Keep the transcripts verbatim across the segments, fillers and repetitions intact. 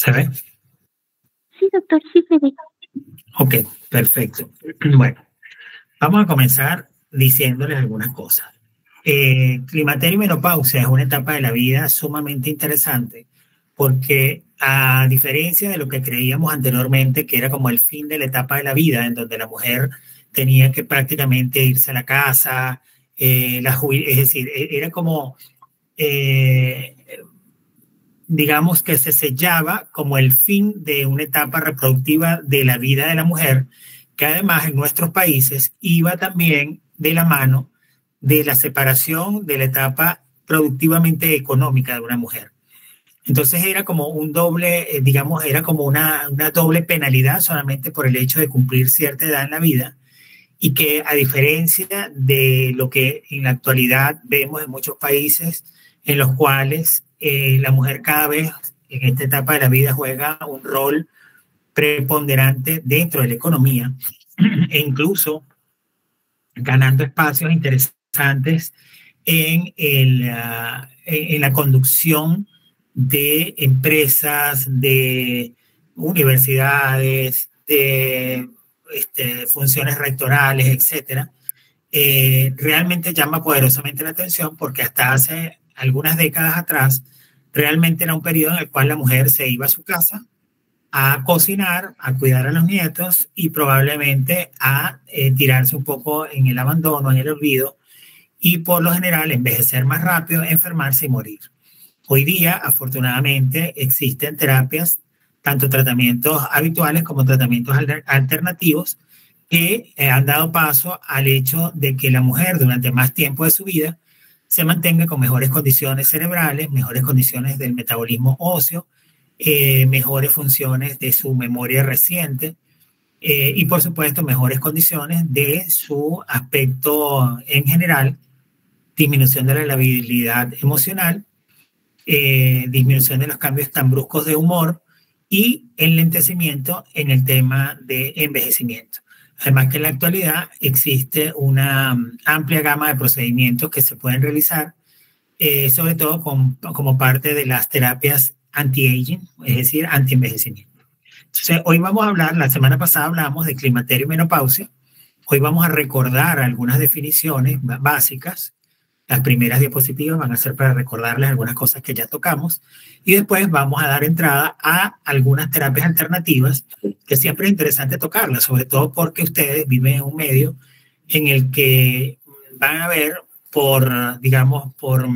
¿Se ve? Sí, doctor, sí se ve. Ok, perfecto. Bueno, vamos a comenzar diciéndoles algunas cosas. Eh, climaterio y menopausia es una etapa de la vida sumamente interesante porque a diferencia de lo que creíamos anteriormente, que era como el fin de la etapa de la vida, en donde la mujer tenía que prácticamente irse a la casa, eh, la es decir, era como, eh, digamos que se sellaba como el fin de una etapa reproductiva de la vida de la mujer, que además en nuestros países iba también de la mano de la separación de la etapa productivamente económica de una mujer. Entonces era como un doble, eh, digamos, era como una, una doble penalidad solamente por el hecho de cumplir cierta edad en la vida, y que a diferencia de lo que en la actualidad vemos en muchos países en los cuales eh, la mujer cada vez en esta etapa de la vida juega un rol preponderante dentro de la economía e incluso ganando espacios interesantes en, el, uh, en la conducción de empresas, de universidades, de este, funciones rectorales, etcétera, eh, realmente llama poderosamente la atención porque hasta hace algunas décadas atrás realmente era un periodo en el cual la mujer se iba a su casa a cocinar, a cuidar a los nietos y probablemente a eh, tirarse un poco en el abandono, en el olvido y por lo general envejecer más rápido, enfermarse y morir. Hoy día, afortunadamente, existen terapias, tanto tratamientos habituales como tratamientos alternativos, que eh, han dado paso al hecho de que la mujer durante más tiempo de su vida se mantenga con mejores condiciones cerebrales, mejores condiciones del metabolismo óseo, eh, mejores funciones de su memoria reciente eh, y, por supuesto, mejores condiciones de su aspecto en general, disminución de la labilidad emocional, Eh, disminución de los cambios tan bruscos de humor y enlentecimiento en el tema de envejecimiento. Además que en la actualidad existe una amplia gama de procedimientos que se pueden realizar, eh, sobre todo con, como parte de las terapias anti-aging, es decir, anti-envejecimiento. Entonces, hoy vamos a hablar, la semana pasada hablamos de climaterio y menopausia, hoy vamos a recordar algunas definiciones básicas. Las primeras diapositivas van a ser para recordarles algunas cosas que ya tocamos y después vamos a dar entrada a algunas terapias alternativas que siempre es interesante tocarlas, sobre todo porque ustedes viven en un medio en el que van a ver por, digamos, por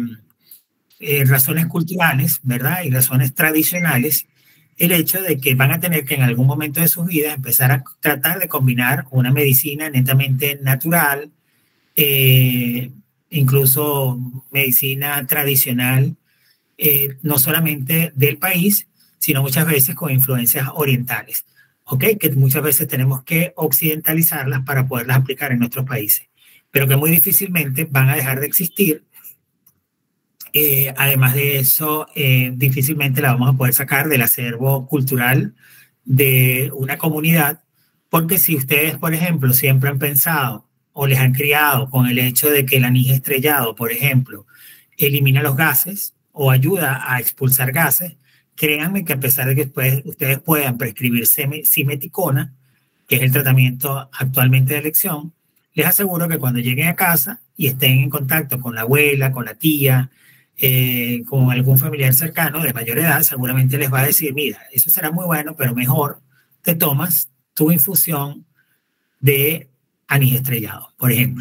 eh, razones culturales, ¿verdad? Y razones tradicionales, el hecho de que van a tener que en algún momento de sus vidas empezar a tratar de combinar una medicina netamente natural, eh, incluso medicina tradicional, eh, no solamente del país, sino muchas veces con influencias orientales, ¿ok? Que muchas veces tenemos que occidentalizarlas para poderlas aplicar en nuestros países, pero que muy difícilmente van a dejar de existir. Eh, además de eso, eh, difícilmente la vamos a poder sacar del acervo cultural de una comunidad, porque si ustedes, por ejemplo, siempre han pensado o les han criado con el hecho de que el anís estrellado, por ejemplo, elimina los gases o ayuda a expulsar gases, créanme que a pesar de que después ustedes puedan prescribir simeticona, que es el tratamiento actualmente de elección, les aseguro que cuando lleguen a casa y estén en contacto con la abuela, con la tía, eh, con algún familiar cercano de mayor edad, seguramente les va a decir, mira, eso será muy bueno, pero mejor te tomas tu infusión de anís estrellado, por ejemplo.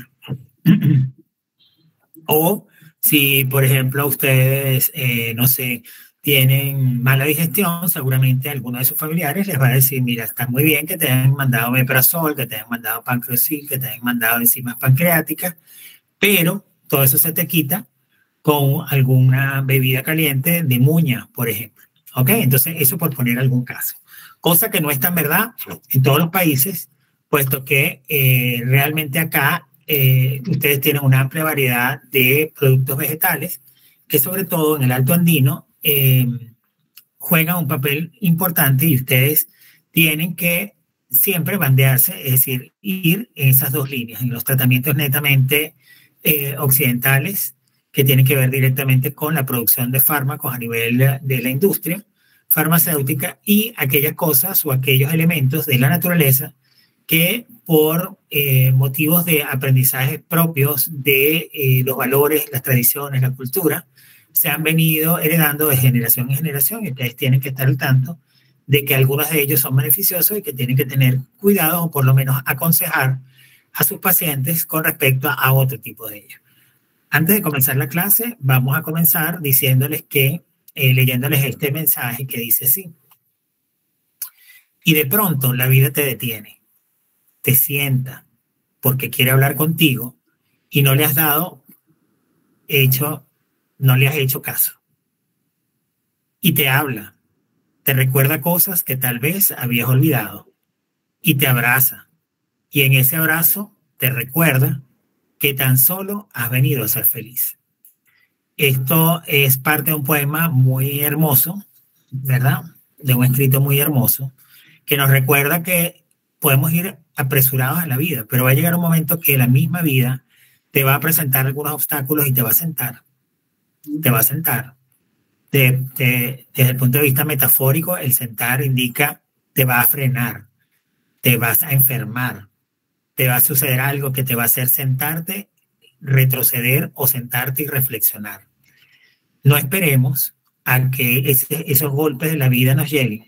O si, por ejemplo, ustedes, eh, no sé, tienen mala digestión, seguramente alguno de sus familiares les va a decir, mira, está muy bien que te hayan mandado omeprazol, que te hayan mandado pancreasil, que te hayan mandado enzimas pancreáticas, pero todo eso se te quita con alguna bebida caliente de muña, por ejemplo. ¿Ok? Entonces, eso por poner algún caso. Cosa que no es tan verdad en todos los países, puesto que eh, realmente acá eh, ustedes tienen una amplia variedad de productos vegetales que sobre todo en el Alto Andino eh, juegan un papel importante y ustedes tienen que siempre bandearse, es decir, ir en esas dos líneas, en los tratamientos netamente eh, occidentales que tienen que ver directamente con la producción de fármacos a nivel de la industria, farmacéutica y aquellas cosas o aquellos elementos de la naturaleza que por eh, motivos de aprendizaje propios de eh, los valores, las tradiciones, la cultura, se han venido heredando de generación en generación y ustedes tienen que estar al tanto de que algunos de ellos son beneficiosos y que tienen que tener cuidado o por lo menos aconsejar a sus pacientes con respecto a, a otro tipo de ellos. Antes de comenzar la clase, vamos a comenzar diciéndoles que, eh, leyéndoles este mensaje que dice así. Y de pronto la vida te detiene, te sienta porque quiere hablar contigo y no le has dado hecho, no le has hecho caso. Y te habla, te recuerda cosas que tal vez habías olvidado y te abraza. Y en ese abrazo te recuerda que tan solo has venido a ser feliz. Esto es parte de un poema muy hermoso, ¿verdad? De un escrito muy hermoso, que nos recuerda que podemos ir apresurados a la vida, pero va a llegar un momento que la misma vida te va a presentar algunos obstáculos y te va a sentar. Te va a sentar. De, de, desde el punto de vista metafórico, el sentar indica te va a frenar, te vas a enfermar, te va a suceder algo que te va a hacer sentarte, retroceder o sentarte y reflexionar. No esperemos a que ese, esos golpes de la vida nos lleguen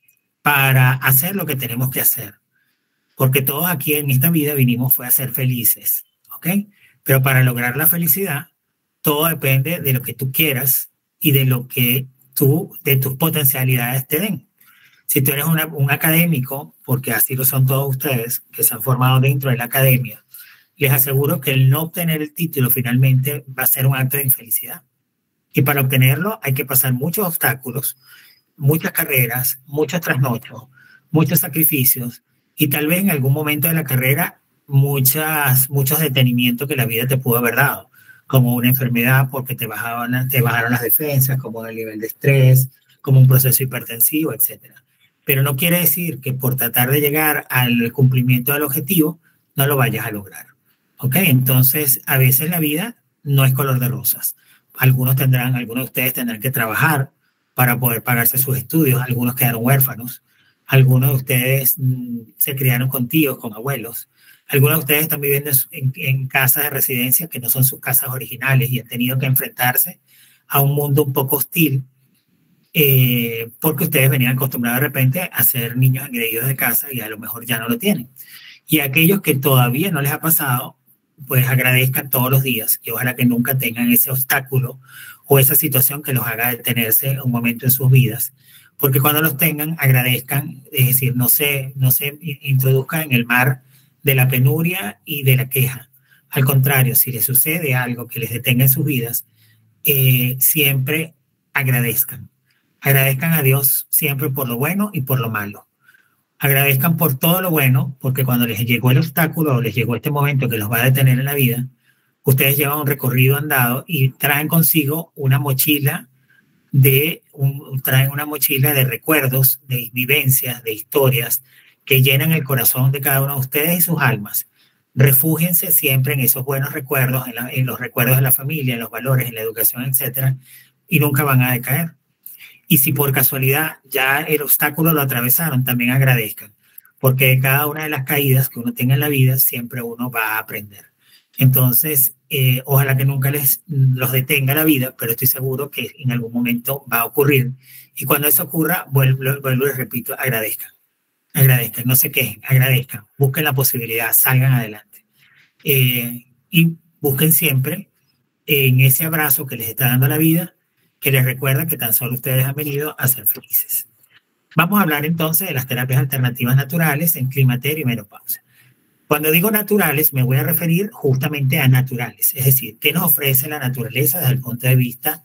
para hacer lo que tenemos que hacer. Porque todos aquí en esta vida vinimos fue a ser felices, ¿ok? Pero para lograr la felicidad, todo depende de lo que tú quieras y de lo que tú, de tus potencialidades te den. Si tú eres una, un académico, porque así lo son todos ustedes que se han formado dentro de la academia, les aseguro que el no obtener el título finalmente va a ser un acto de infelicidad. Y para obtenerlo hay que pasar muchos obstáculos, muchas carreras, muchos trasnochos, muchos sacrificios y tal vez en algún momento de la carrera muchas, muchos detenimientos que la vida te pudo haber dado, como una enfermedad porque te bajaron, te bajaron las defensas, como el nivel de estrés, como un proceso hipertensivo, etcétera. Pero no quiere decir que por tratar de llegar al cumplimiento del objetivo no lo vayas a lograr. ¿Ok? Entonces, a veces la vida no es color de rosas. Algunos tendrán, algunos de ustedes tendrán que trabajar para poder pagarse sus estudios. Algunos quedaron huérfanos. Algunos de ustedes mmm, se criaron con tíos, con abuelos. Algunos de ustedes están viviendo en, en casas de residencia que no son sus casas originales y han tenido que enfrentarse a un mundo un poco hostil eh, porque ustedes venían acostumbrados de repente a ser niños engreídos de casa y a lo mejor ya no lo tienen. Y aquellos que todavía no les ha pasado, pues agradezcan todos los días y ojalá que nunca tengan ese obstáculo o esa situación que los haga detenerse un momento en sus vidas. Porque cuando los tengan, agradezcan, es decir, no se, no se introduzcan en el mar de la penuria y de la queja. Al contrario, si les sucede algo que les detenga en sus vidas, eh, siempre agradezcan. Agradezcan a Dios siempre por lo bueno y por lo malo. Agradezcan por todo lo bueno, porque cuando les llegó el obstáculo o les llegó este momento que los va a detener en la vida, ustedes llevan un recorrido andado y traen consigo una mochila de un, traen una mochila de recuerdos, de vivencias, de historias que llenan el corazón de cada uno de ustedes y sus almas. Refúgiense siempre en esos buenos recuerdos, en, la, en los recuerdos de la familia, en los valores, en la educación, etcétera, y nunca van a decaer. Y si por casualidad ya el obstáculo lo atravesaron, también agradezcan, porque de cada una de las caídas que uno tenga en la vida, siempre uno va a aprender. Entonces, eh, ojalá que nunca les los detenga la vida, pero estoy seguro que en algún momento va a ocurrir. Y cuando eso ocurra, vuelvo, vuelvo y repito, agradezcan. Agradezcan, no se quejen, agradezcan. Busquen la posibilidad, salgan adelante. Eh, y busquen siempre en ese abrazo que les está dando la vida, que les recuerda que tan solo ustedes han venido a ser felices. Vamos a hablar entonces de las terapias alternativas naturales en climaterio y menopausia. Cuando digo naturales, me voy a referir justamente a naturales, es decir, qué nos ofrece la naturaleza desde el punto de vista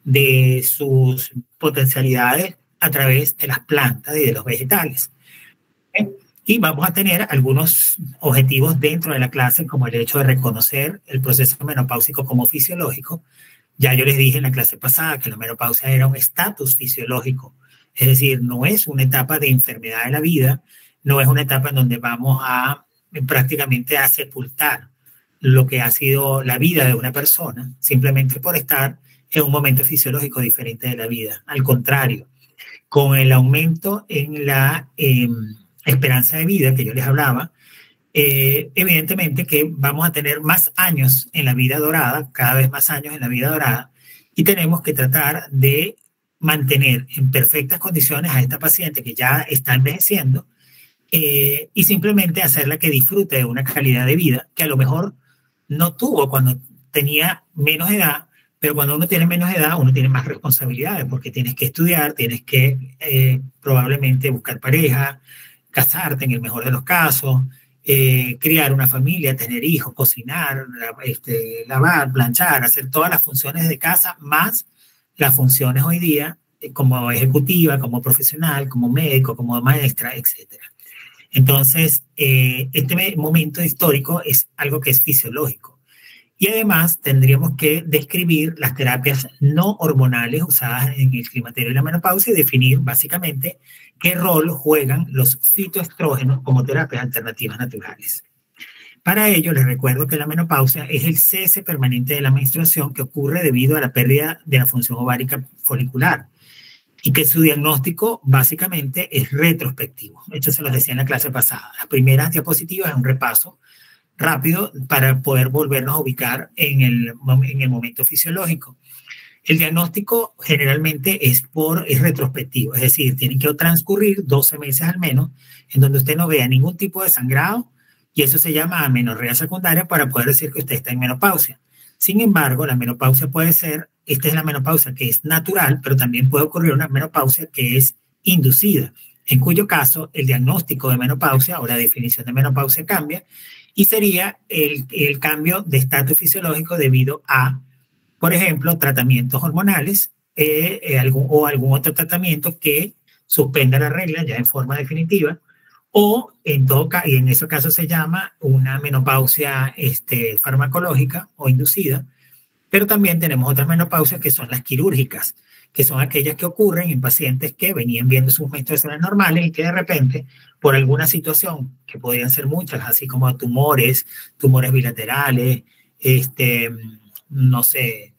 de sus potencialidades a través de las plantas y de los vegetales. ¿Eh? Y vamos a tener algunos objetivos dentro de la clase, como el hecho de reconocer el proceso menopáusico como fisiológico. Ya yo les dije en la clase pasada que la menopausia era un estatus fisiológico, es decir, no es una etapa de enfermedad de la vida, no es una etapa en donde vamos a prácticamente a sepultar lo que ha sido la vida de una persona, simplemente por estar en un momento fisiológico diferente de la vida. Al contrario, con el aumento en la eh, esperanza de vida que yo les hablaba, eh, evidentemente que vamos a tener más años en la vida dorada, cada vez más años en la vida dorada, y tenemos que tratar de mantener en perfectas condiciones a esta paciente que ya está envejeciendo, eh, y simplemente hacerla que disfrute de una calidad de vida que a lo mejor no tuvo cuando tenía menos edad, pero cuando uno tiene menos edad, uno tiene más responsabilidades, porque tienes que estudiar, tienes que eh, probablemente buscar pareja, casarte en el mejor de los casos, eh, criar una familia, tener hijos, cocinar, este, lavar, planchar, hacer todas las funciones de casa, más las funciones hoy día eh, como ejecutiva, como profesional, como médico, como maestra, etcétera. Entonces, eh, este momento histórico es algo que es fisiológico. Y además tendríamos que describir las terapias no hormonales usadas en el climaterio y la menopausia y definir básicamente qué rol juegan los fitoestrógenos como terapias alternativas naturales. Para ello, les recuerdo que la menopausia es el cese permanente de la menstruación que ocurre debido a la pérdida de la función ovárica folicular y que su diagnóstico básicamente es retrospectivo. Esto se los decía en la clase pasada. Las primeras diapositivas es un repaso rápido para poder volvernos a ubicar en el, en el momento fisiológico. El diagnóstico generalmente es, por, es retrospectivo, es decir, tienen que transcurrir doce meses al menos en donde usted no vea ningún tipo de sangrado y eso se llama amenorrea secundaria para poder decir que usted está en menopausia. Sin embargo, la menopausia puede ser, esta es la menopausia que es natural, pero también puede ocurrir una menopausia que es inducida, en cuyo caso el diagnóstico de menopausia o la definición de menopausia cambia y sería el, el cambio de estatus fisiológico debido a, por ejemplo, tratamientos hormonales eh, eh, algún, o algún otro tratamiento que suspenda la regla ya en forma definitiva, o en todo caso, y en ese caso se llama una menopausia este, farmacológica o inducida, pero también tenemos otras menopausias que son las quirúrgicas, que son aquellas que ocurren en pacientes que venían viendo sus menstruaciones normales y que de repente, por alguna situación, que podrían ser muchas, así como tumores, tumores bilaterales, este, no sé,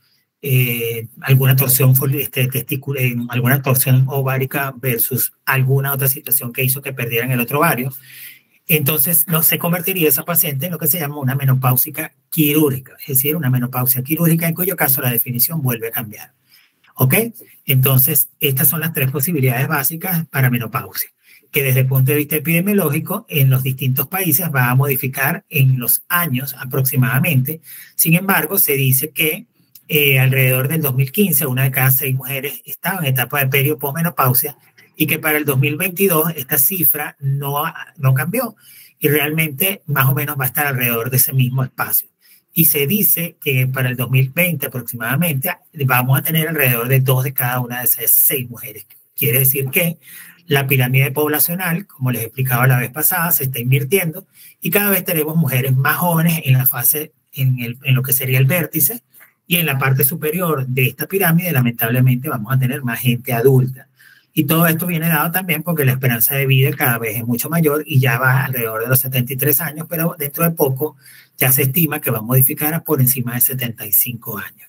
eh, alguna torsión este, testicular, alguna torsión ovárica versus alguna otra situación que hizo que perdieran el otro ovario, entonces no se convertiría esa paciente en lo que se llama una menopáusica quirúrgica, es decir, una menopausia quirúrgica, en cuyo caso la definición vuelve a cambiar. ¿Ok? Entonces, estas son las tres posibilidades básicas para menopausia, que desde el punto de vista epidemiológico, en los distintos países va a modificar en los años aproximadamente. Sin embargo, se dice que eh, alrededor del dos mil quince, una de cada seis mujeres estaba en etapa de perio posmenopausia y que para el dos mil veintidós esta cifra no, no cambió y realmente más o menos va a estar alrededor de ese mismo espacio. Y se dice que para el dos mil veinte aproximadamente vamos a tener alrededor de dos de cada una de esas seis mujeres. Quiere decir que la pirámide poblacional, como les explicaba la vez pasada, se está invirtiendo y cada vez tenemos mujeres más jóvenes en la fase, en, el, en lo que sería el vértice, y en la parte superior de esta pirámide lamentablemente vamos a tener más gente adulta. Y todo esto viene dado también porque la esperanza de vida cada vez es mucho mayor y ya va alrededor de los setenta y tres años, pero dentro de poco ya se estima que va a modificar a por encima de setenta y cinco años.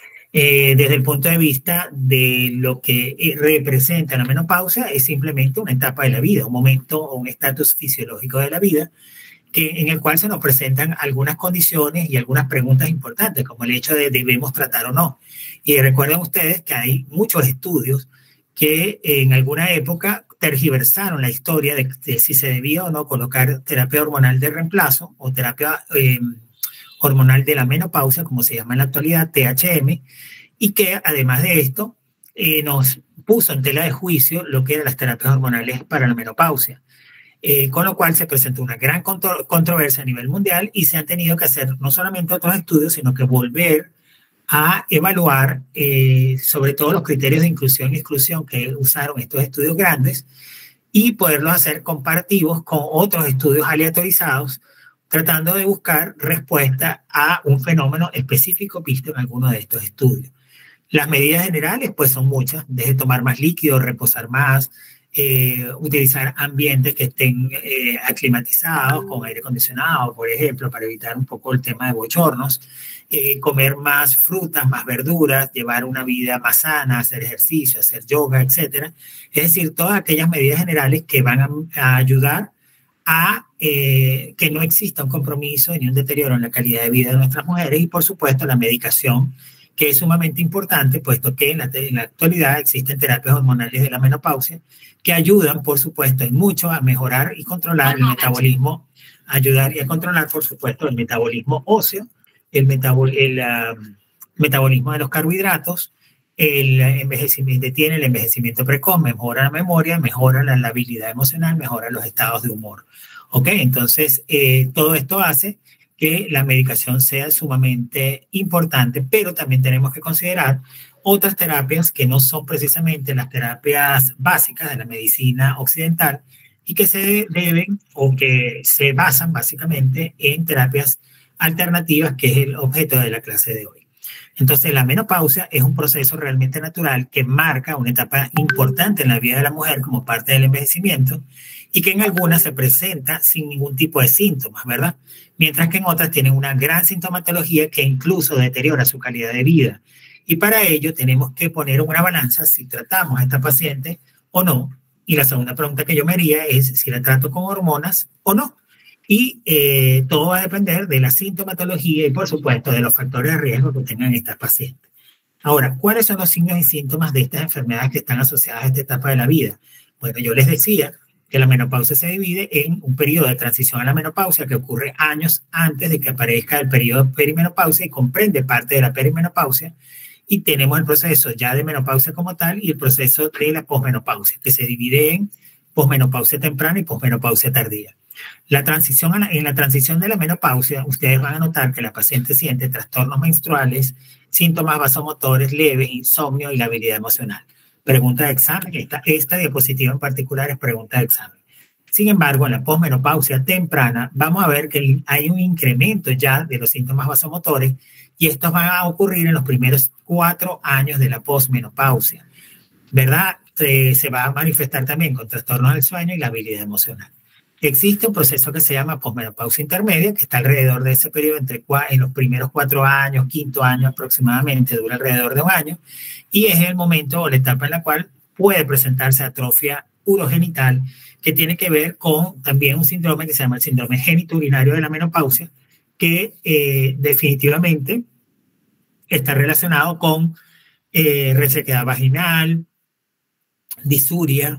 Eh, desde el punto de vista de lo que representa la menopausia, es simplemente una etapa de la vida, un momento o un estatus fisiológico de la vida, que, en el cual se nos presentan algunas condiciones y algunas preguntas importantes, como el hecho de debemos tratar o no. Y recuerden ustedes que hay muchos estudios que en alguna época tergiversaron la historia de, de si se debía o no colocar terapia hormonal de reemplazo o terapia eh, hormonal de la menopausia, como se llama en la actualidad, T H M, y que además de esto eh, nos puso en tela de juicio lo que eran las terapias hormonales para la menopausia, eh, con lo cual se presentó una gran contro controversia a nivel mundial y se han tenido que hacer no solamente otros estudios, sino que volver a evaluar eh, sobre todo los criterios de inclusión y exclusión que usaron estos estudios grandes y poderlos hacer comparativos con otros estudios aleatorizados, tratando de buscar respuesta a un fenómeno específico visto en alguno de estos estudios. Las medidas generales pues son muchas, desde tomar más líquido, reposar más, eh, utilizar ambientes que estén eh, aclimatizados, con aire acondicionado, por ejemplo, para evitar un poco el tema de bochornos, eh, comer más frutas, más verduras, llevar una vida más sana, hacer ejercicio, hacer yoga, etcétera. Es decir, todas aquellas medidas generales que van a, a ayudar a eh, que no exista un compromiso ni un deterioro en la calidad de vida de nuestras mujeres, y por supuesto la medicación, que es sumamente importante, puesto que en la, en la actualidad existen terapias hormonales de la menopausia que ayudan, por supuesto, en mucho a mejorar y controlar el metabolismo, ayudar y a controlar, por supuesto, el metabolismo óseo, el, metabol el uh, metabolismo de los carbohidratos, el envejecimiento, detiene el envejecimiento precoz, mejora la memoria, mejora la, la habilidad emocional, mejora los estados de humor. ¿Ok? Entonces, eh, todo esto hace que la medicación sea sumamente importante, pero también tenemos que considerar otras terapias que no son precisamente las terapias básicas de la medicina occidental y que se deben o que se basan básicamente en terapias alternativas, que es el objeto de la clase de hoy. Entonces, la menopausia es un proceso realmente natural que marca una etapa importante en la vida de la mujer como parte del envejecimiento y que en algunas se presenta sin ningún tipo de síntomas, ¿verdad? Mientras que en otras tienen una gran sintomatología que incluso deteriora su calidad de vida. Y para ello tenemos que poner en una balanza si tratamos a esta paciente o no. Y la segunda pregunta que yo me haría es si la trato con hormonas o no. Y eh, todo va a depender de la sintomatología y, por supuesto, de los factores de riesgo que tengan estas pacientes. Ahora, ¿cuáles son los signos y síntomas de estas enfermedades que están asociadas a esta etapa de la vida? Bueno, yo les decía que la menopausia se divide en un periodo de transición a la menopausia que ocurre años antes de que aparezca el periodo de perimenopausia y comprende parte de la perimenopausia. Y tenemos el proceso ya de menopausia como tal y el proceso de la posmenopausia, que se divide en posmenopausia temprana y posmenopausia tardía. La transición a la, en la transición de la menopausia, ustedes van a notar que la paciente siente trastornos menstruales, síntomas vasomotores leves, insomnio y la habilidad emocional. Pregunta de examen, esta, esta diapositiva en particular es pregunta de examen. Sin embargo, en la posmenopausia temprana vamos a ver que hay un incremento ya de los síntomas vasomotores y estos van a ocurrir en los primeros cuatro años de la posmenopausia, ¿verdad? Se, se va a manifestar también con trastornos del sueño y la habilidad emocional. Existe un proceso que se llama posmenopausia intermedia, que está alrededor de ese periodo, entre en los primeros cuatro años, quinto año aproximadamente, dura alrededor de un año, y es el momento o la etapa en la cual puede presentarse atrofia urogenital, que tiene que ver con también un síndrome que se llama el síndrome genitourinario de la menopausia, que eh, definitivamente está relacionado con eh, resequedad vaginal, disuria,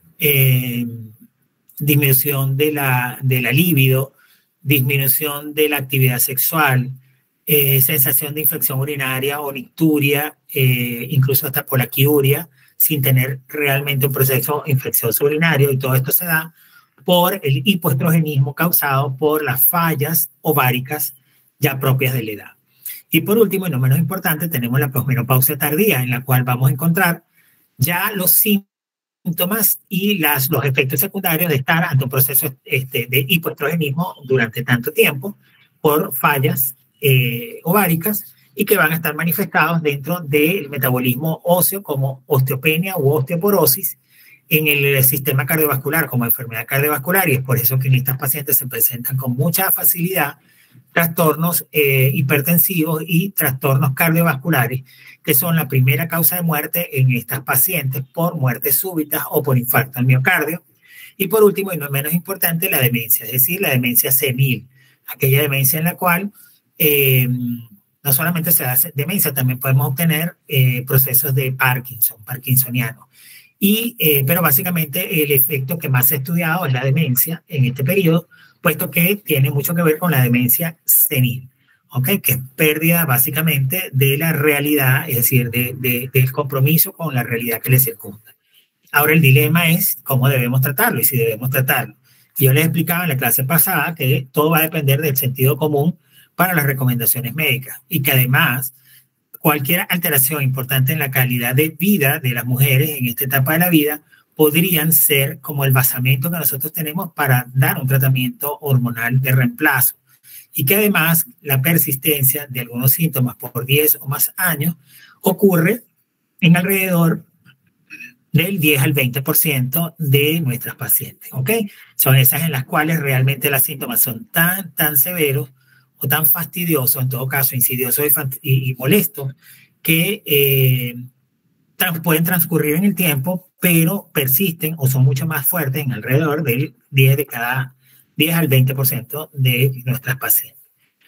eh, disminución de la, de la libido, disminución de la actividad sexual, eh, sensación de infección urinaria o nicturia, eh, incluso hasta polaquiuria, sin tener realmente un proceso infeccioso urinario, y todo esto se da por el hipoestrogenismo causado por las fallas ováricas ya propias de la edad. Y por último, y no menos importante, tenemos la posmenopausia tardía, en la cual vamos a encontrar ya los síntomas síntomas y las, los efectos secundarios de estar ante un proceso este, de hipoestrogenismo durante tanto tiempo por fallas eh, ováricas y que van a estar manifestados dentro del metabolismo óseo como osteopenia u osteoporosis en el sistema cardiovascular como enfermedad cardiovascular, y es por eso que en estas pacientes se presentan con mucha facilidad trastornos eh, hipertensivos y trastornos cardiovasculares, que son la primera causa de muerte en estas pacientes por muertes súbitas o por infarto al miocardio. Y por último, y no menos importante, la demencia, es decir, la demencia senil, aquella demencia en la cual eh, no solamente se hace demencia, también podemos obtener eh, procesos de Parkinson, parkinsoniano. Y, eh, pero básicamente el efecto que más se ha estudiado es la demencia en este periodo, puesto que tiene mucho que ver con la demencia senil, ¿ok? Que es pérdida básicamente de la realidad, es decir, de, de, del compromiso con la realidad que le circunda. Ahora el dilema es cómo debemos tratarlo y si debemos tratarlo. Yo les explicaba en la clase pasada que todo va a depender del sentido común para las recomendaciones médicas y que además cualquier alteración importante en la calidad de vida de las mujeres en esta etapa de la vida podrían ser como el basamento que nosotros tenemos para dar un tratamiento hormonal de reemplazo, y que además la persistencia de algunos síntomas por diez o más años ocurre en alrededor del diez al veinte por ciento de nuestras pacientes, ¿ok? Son esas en las cuales realmente los síntomas son tan, tan severos o tan fastidiosos, en todo caso insidiosos y, y, y molestos, que eh, trans, pueden transcurrir en el tiempo, pero persisten o son mucho más fuertes en alrededor del diez de cada diez al veinte por ciento de nuestras pacientes.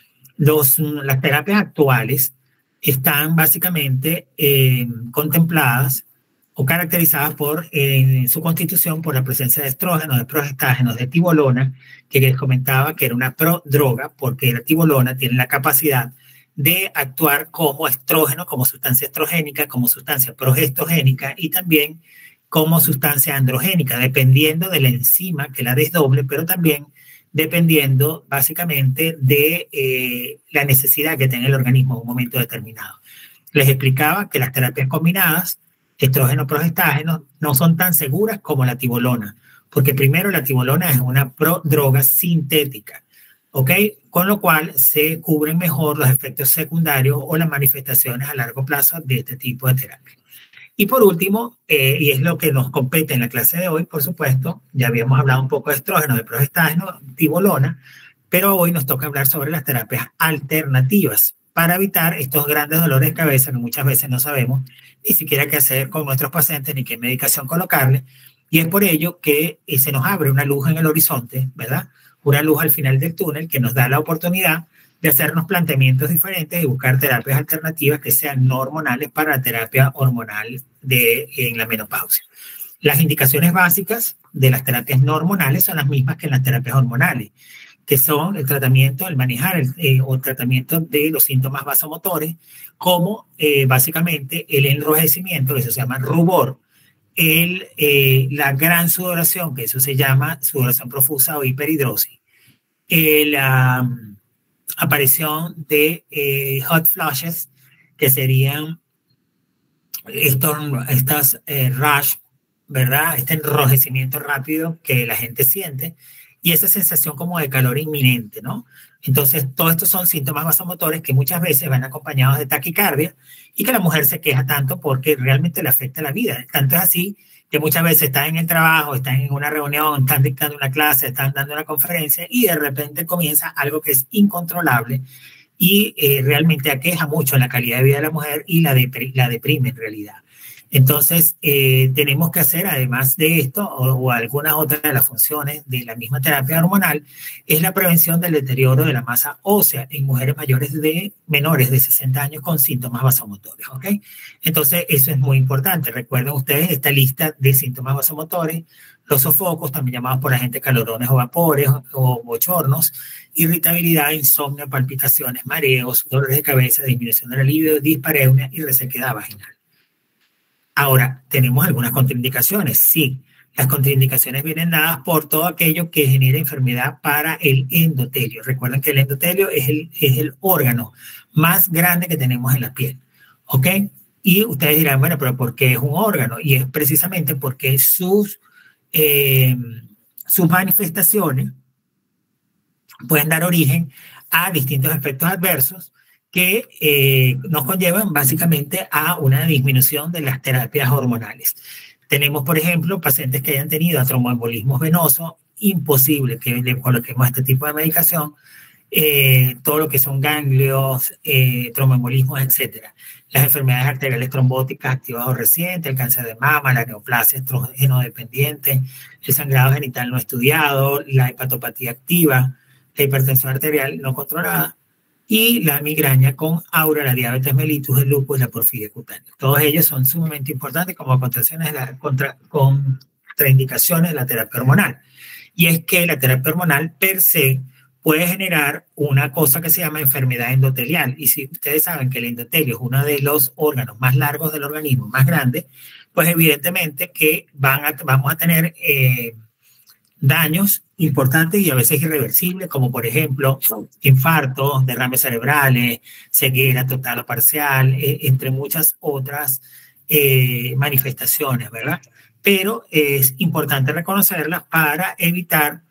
Los, las terapias actuales están básicamente eh, contempladas o caracterizadas por eh, su constitución por la presencia de estrógenos, de progestágenos, de tibolona, que les comentaba que era una prodroga, porque la tibolona tiene la capacidad de actuar como estrógeno, como sustancia estrogénica, como sustancia progestogénica y también como sustancia androgénica, dependiendo de la enzima que la desdoble, pero también dependiendo básicamente de eh, la necesidad que tenga el organismo en un momento determinado. Les explicaba que las terapias combinadas, estrógeno, progestágeno, no son tan seguras como la tibolona, porque primero la tibolona es una prodroga sintética, ¿ok? Con lo cual se cubren mejor los efectos secundarios o las manifestaciones a largo plazo de este tipo de terapia. Y por último, eh, y es lo que nos compete en la clase de hoy, por supuesto, ya habíamos hablado un poco de estrógeno, de progestágeno, tibolona, pero hoy nos toca hablar sobre las terapias alternativas para evitar estos grandes dolores de cabeza que muchas veces no sabemos ni siquiera qué hacer con nuestros pacientes ni qué medicación colocarles. Y es por ello que eh, se nos abre una luz en el horizonte, ¿verdad? Una luz al final del túnel que nos da la oportunidad de hacernos planteamientos diferentes y buscar terapias alternativas que sean no hormonales para la terapia hormonal de, en la menopausia. Las indicaciones básicas de las terapias no hormonales son las mismas que en las terapias hormonales, que son el tratamiento, el manejar el, eh, o el tratamiento de los síntomas vasomotores, como eh, básicamente el enrojecimiento, eso se llama rubor, el, eh, la gran sudoración, que eso se llama sudoración profusa o hiperhidrosis, la um, aparición de eh, hot flushes, que serían estos, estas eh, rash, ¿verdad? Este enrojecimiento rápido que la gente siente y esa sensación como de calor inminente, ¿no? Entonces, todos estos son síntomas vasomotores que muchas veces van acompañados de taquicardia y que la mujer se queja tanto porque realmente le afecta la vida. Tanto es así que muchas veces están en el trabajo, están en una reunión, están dictando una clase, están dando una conferencia y de repente comienza algo que es incontrolable y eh, realmente aqueja mucho la calidad de vida de la mujer y la, depri la deprime en realidad. Entonces, eh, tenemos que hacer, además de esto, o, o algunas otras de las funciones de la misma terapia hormonal, es la prevención del deterioro de la masa ósea en mujeres mayores de menores de sesenta años con síntomas vasomotores, ¿ok? Entonces, eso es muy importante. Recuerden ustedes esta lista de síntomas vasomotores, los sofocos, también llamados por la gente calorones o vapores o bochornos, irritabilidad, insomnio, palpitaciones, mareos, dolores de cabeza, disminución de la libido, dispareunia y resequedad vaginal. Ahora, ¿tenemos algunas contraindicaciones? Sí, las contraindicaciones vienen dadas por todo aquello que genera enfermedad para el endotelio. Recuerden que el endotelio es el, es el órgano más grande que tenemos en la piel, ¿ok? Y ustedes dirán, bueno, pero ¿por qué es un órgano? Y es precisamente porque sus, eh, sus manifestaciones pueden dar origen a distintos efectos adversos que eh, nos conllevan básicamente a una disminución de las terapias hormonales. Tenemos, por ejemplo, pacientes que hayan tenido tromboembolismos venosos, imposible que le coloquemos este tipo de medicación, eh, todo lo que son ganglios, eh, tromboembolismos, etcétera. Las enfermedades arteriales trombóticas activadas o recientes, el cáncer de mama, la neoplasia estrógeno dependiente, el sangrado genital no estudiado, la hepatopatía activa, la hipertensión arterial no controlada, y la migraña con aura, la diabetes mellitus, el lupus y la porfiria cutánea. Todos ellos son sumamente importantes como contraindicaciones de la, contra, contraindicaciones de la terapia hormonal. Y es que la terapia hormonal per se puede generar una cosa que se llama enfermedad endotelial. Y si ustedes saben que el endotelio es uno de los órganos más largos del organismo, más grande, pues evidentemente que van a, vamos a tener eh, daños importantes y a veces irreversibles, como por ejemplo infartos, derrames cerebrales, ceguera total o parcial, eh, entre muchas otras eh, manifestaciones, ¿verdad? Pero es importante reconocerlas para evitar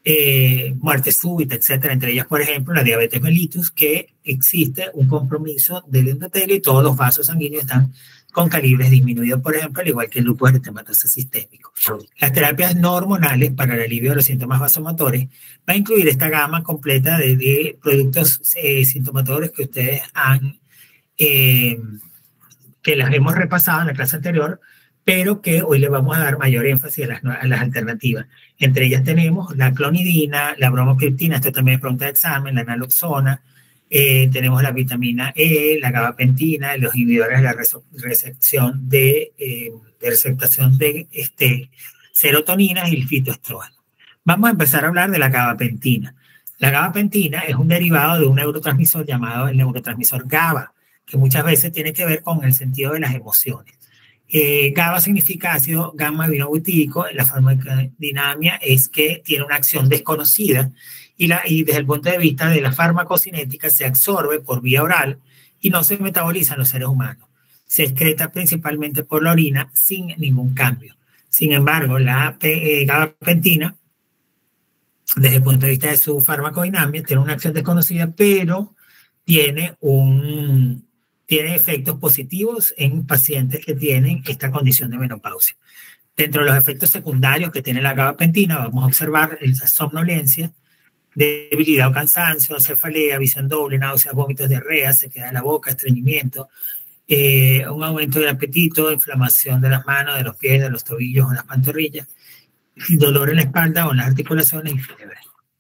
eh, muerte súbita, etcétera. Entre ellas, por ejemplo, la diabetes mellitus, que existe un compromiso del endotelio y todos los vasos sanguíneos están con calibres disminuidos, por ejemplo, al igual que el lupus eritematoso sistémico. Las terapias no hormonales para el alivio de los síntomas vasomotores va a incluir esta gama completa de, de productos eh, sintomatólogos que ustedes han, eh, que las hemos repasado en la clase anterior, pero que hoy le vamos a dar mayor énfasis a las, a las alternativas. Entre ellas tenemos la clonidina, la bromocriptina, esto también es pregunta de examen, la naloxona, eh, tenemos la vitamina E, la gabapentina, los inhibidores de la recepción de, eh, de receptación de este, serotonina y el fitoestrógeno. Vamos a empezar a hablar de la gabapentina. La gabapentina es un derivado de un neurotransmisor llamado el neurotransmisor GABA, que muchas veces tiene que ver con el sentido de las emociones. Eh, GABA significa ácido gamma-aminobutírico. La farmacodinámica es que tiene una acción desconocida y, la, y desde el punto de vista de la farmacocinética se absorbe por vía oral y no se metaboliza en los seres humanos. Se excreta principalmente por la orina sin ningún cambio. Sin embargo, la eh, gabapentina, desde el punto de vista de su farmacodinámica, tiene una acción desconocida, pero tiene un... tiene efectos positivos en pacientes que tienen esta condición de menopausia. Dentro de los efectos secundarios que tiene la gabapentina, vamos a observar la somnolencia, debilidad o cansancio, cefalea, visión doble, náuseas, vómitos, diarrea, sequedad de la boca, estreñimiento, eh, un aumento del apetito, inflamación de las manos, de los pies, de los tobillos o las pantorrillas, dolor en la espalda o en las articulaciones y fiebre.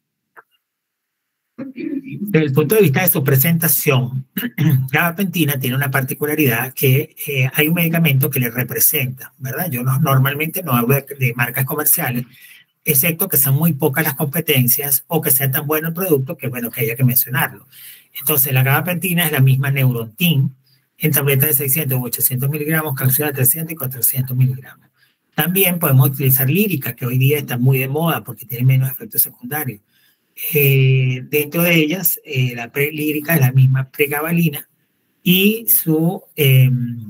Desde el punto de vista de su presentación, la gabapentina tiene una particularidad que eh, hay un medicamento que le representa, ¿verdad? Yo no, normalmente no hablo de, de marcas comerciales, excepto que son muy pocas las competencias o que sea tan bueno el producto que, bueno, que haya que mencionarlo. Entonces, la gabapentina es la misma Neurontin en tabletas de seiscientos u ochocientos miligramos, cápsulas de trescientos y cuatrocientos miligramos. También podemos utilizar lírica, que hoy día está muy de moda porque tiene menos efectos secundarios. Eh, dentro de ellas, eh, la lírica es la misma pregabalina y su, eh,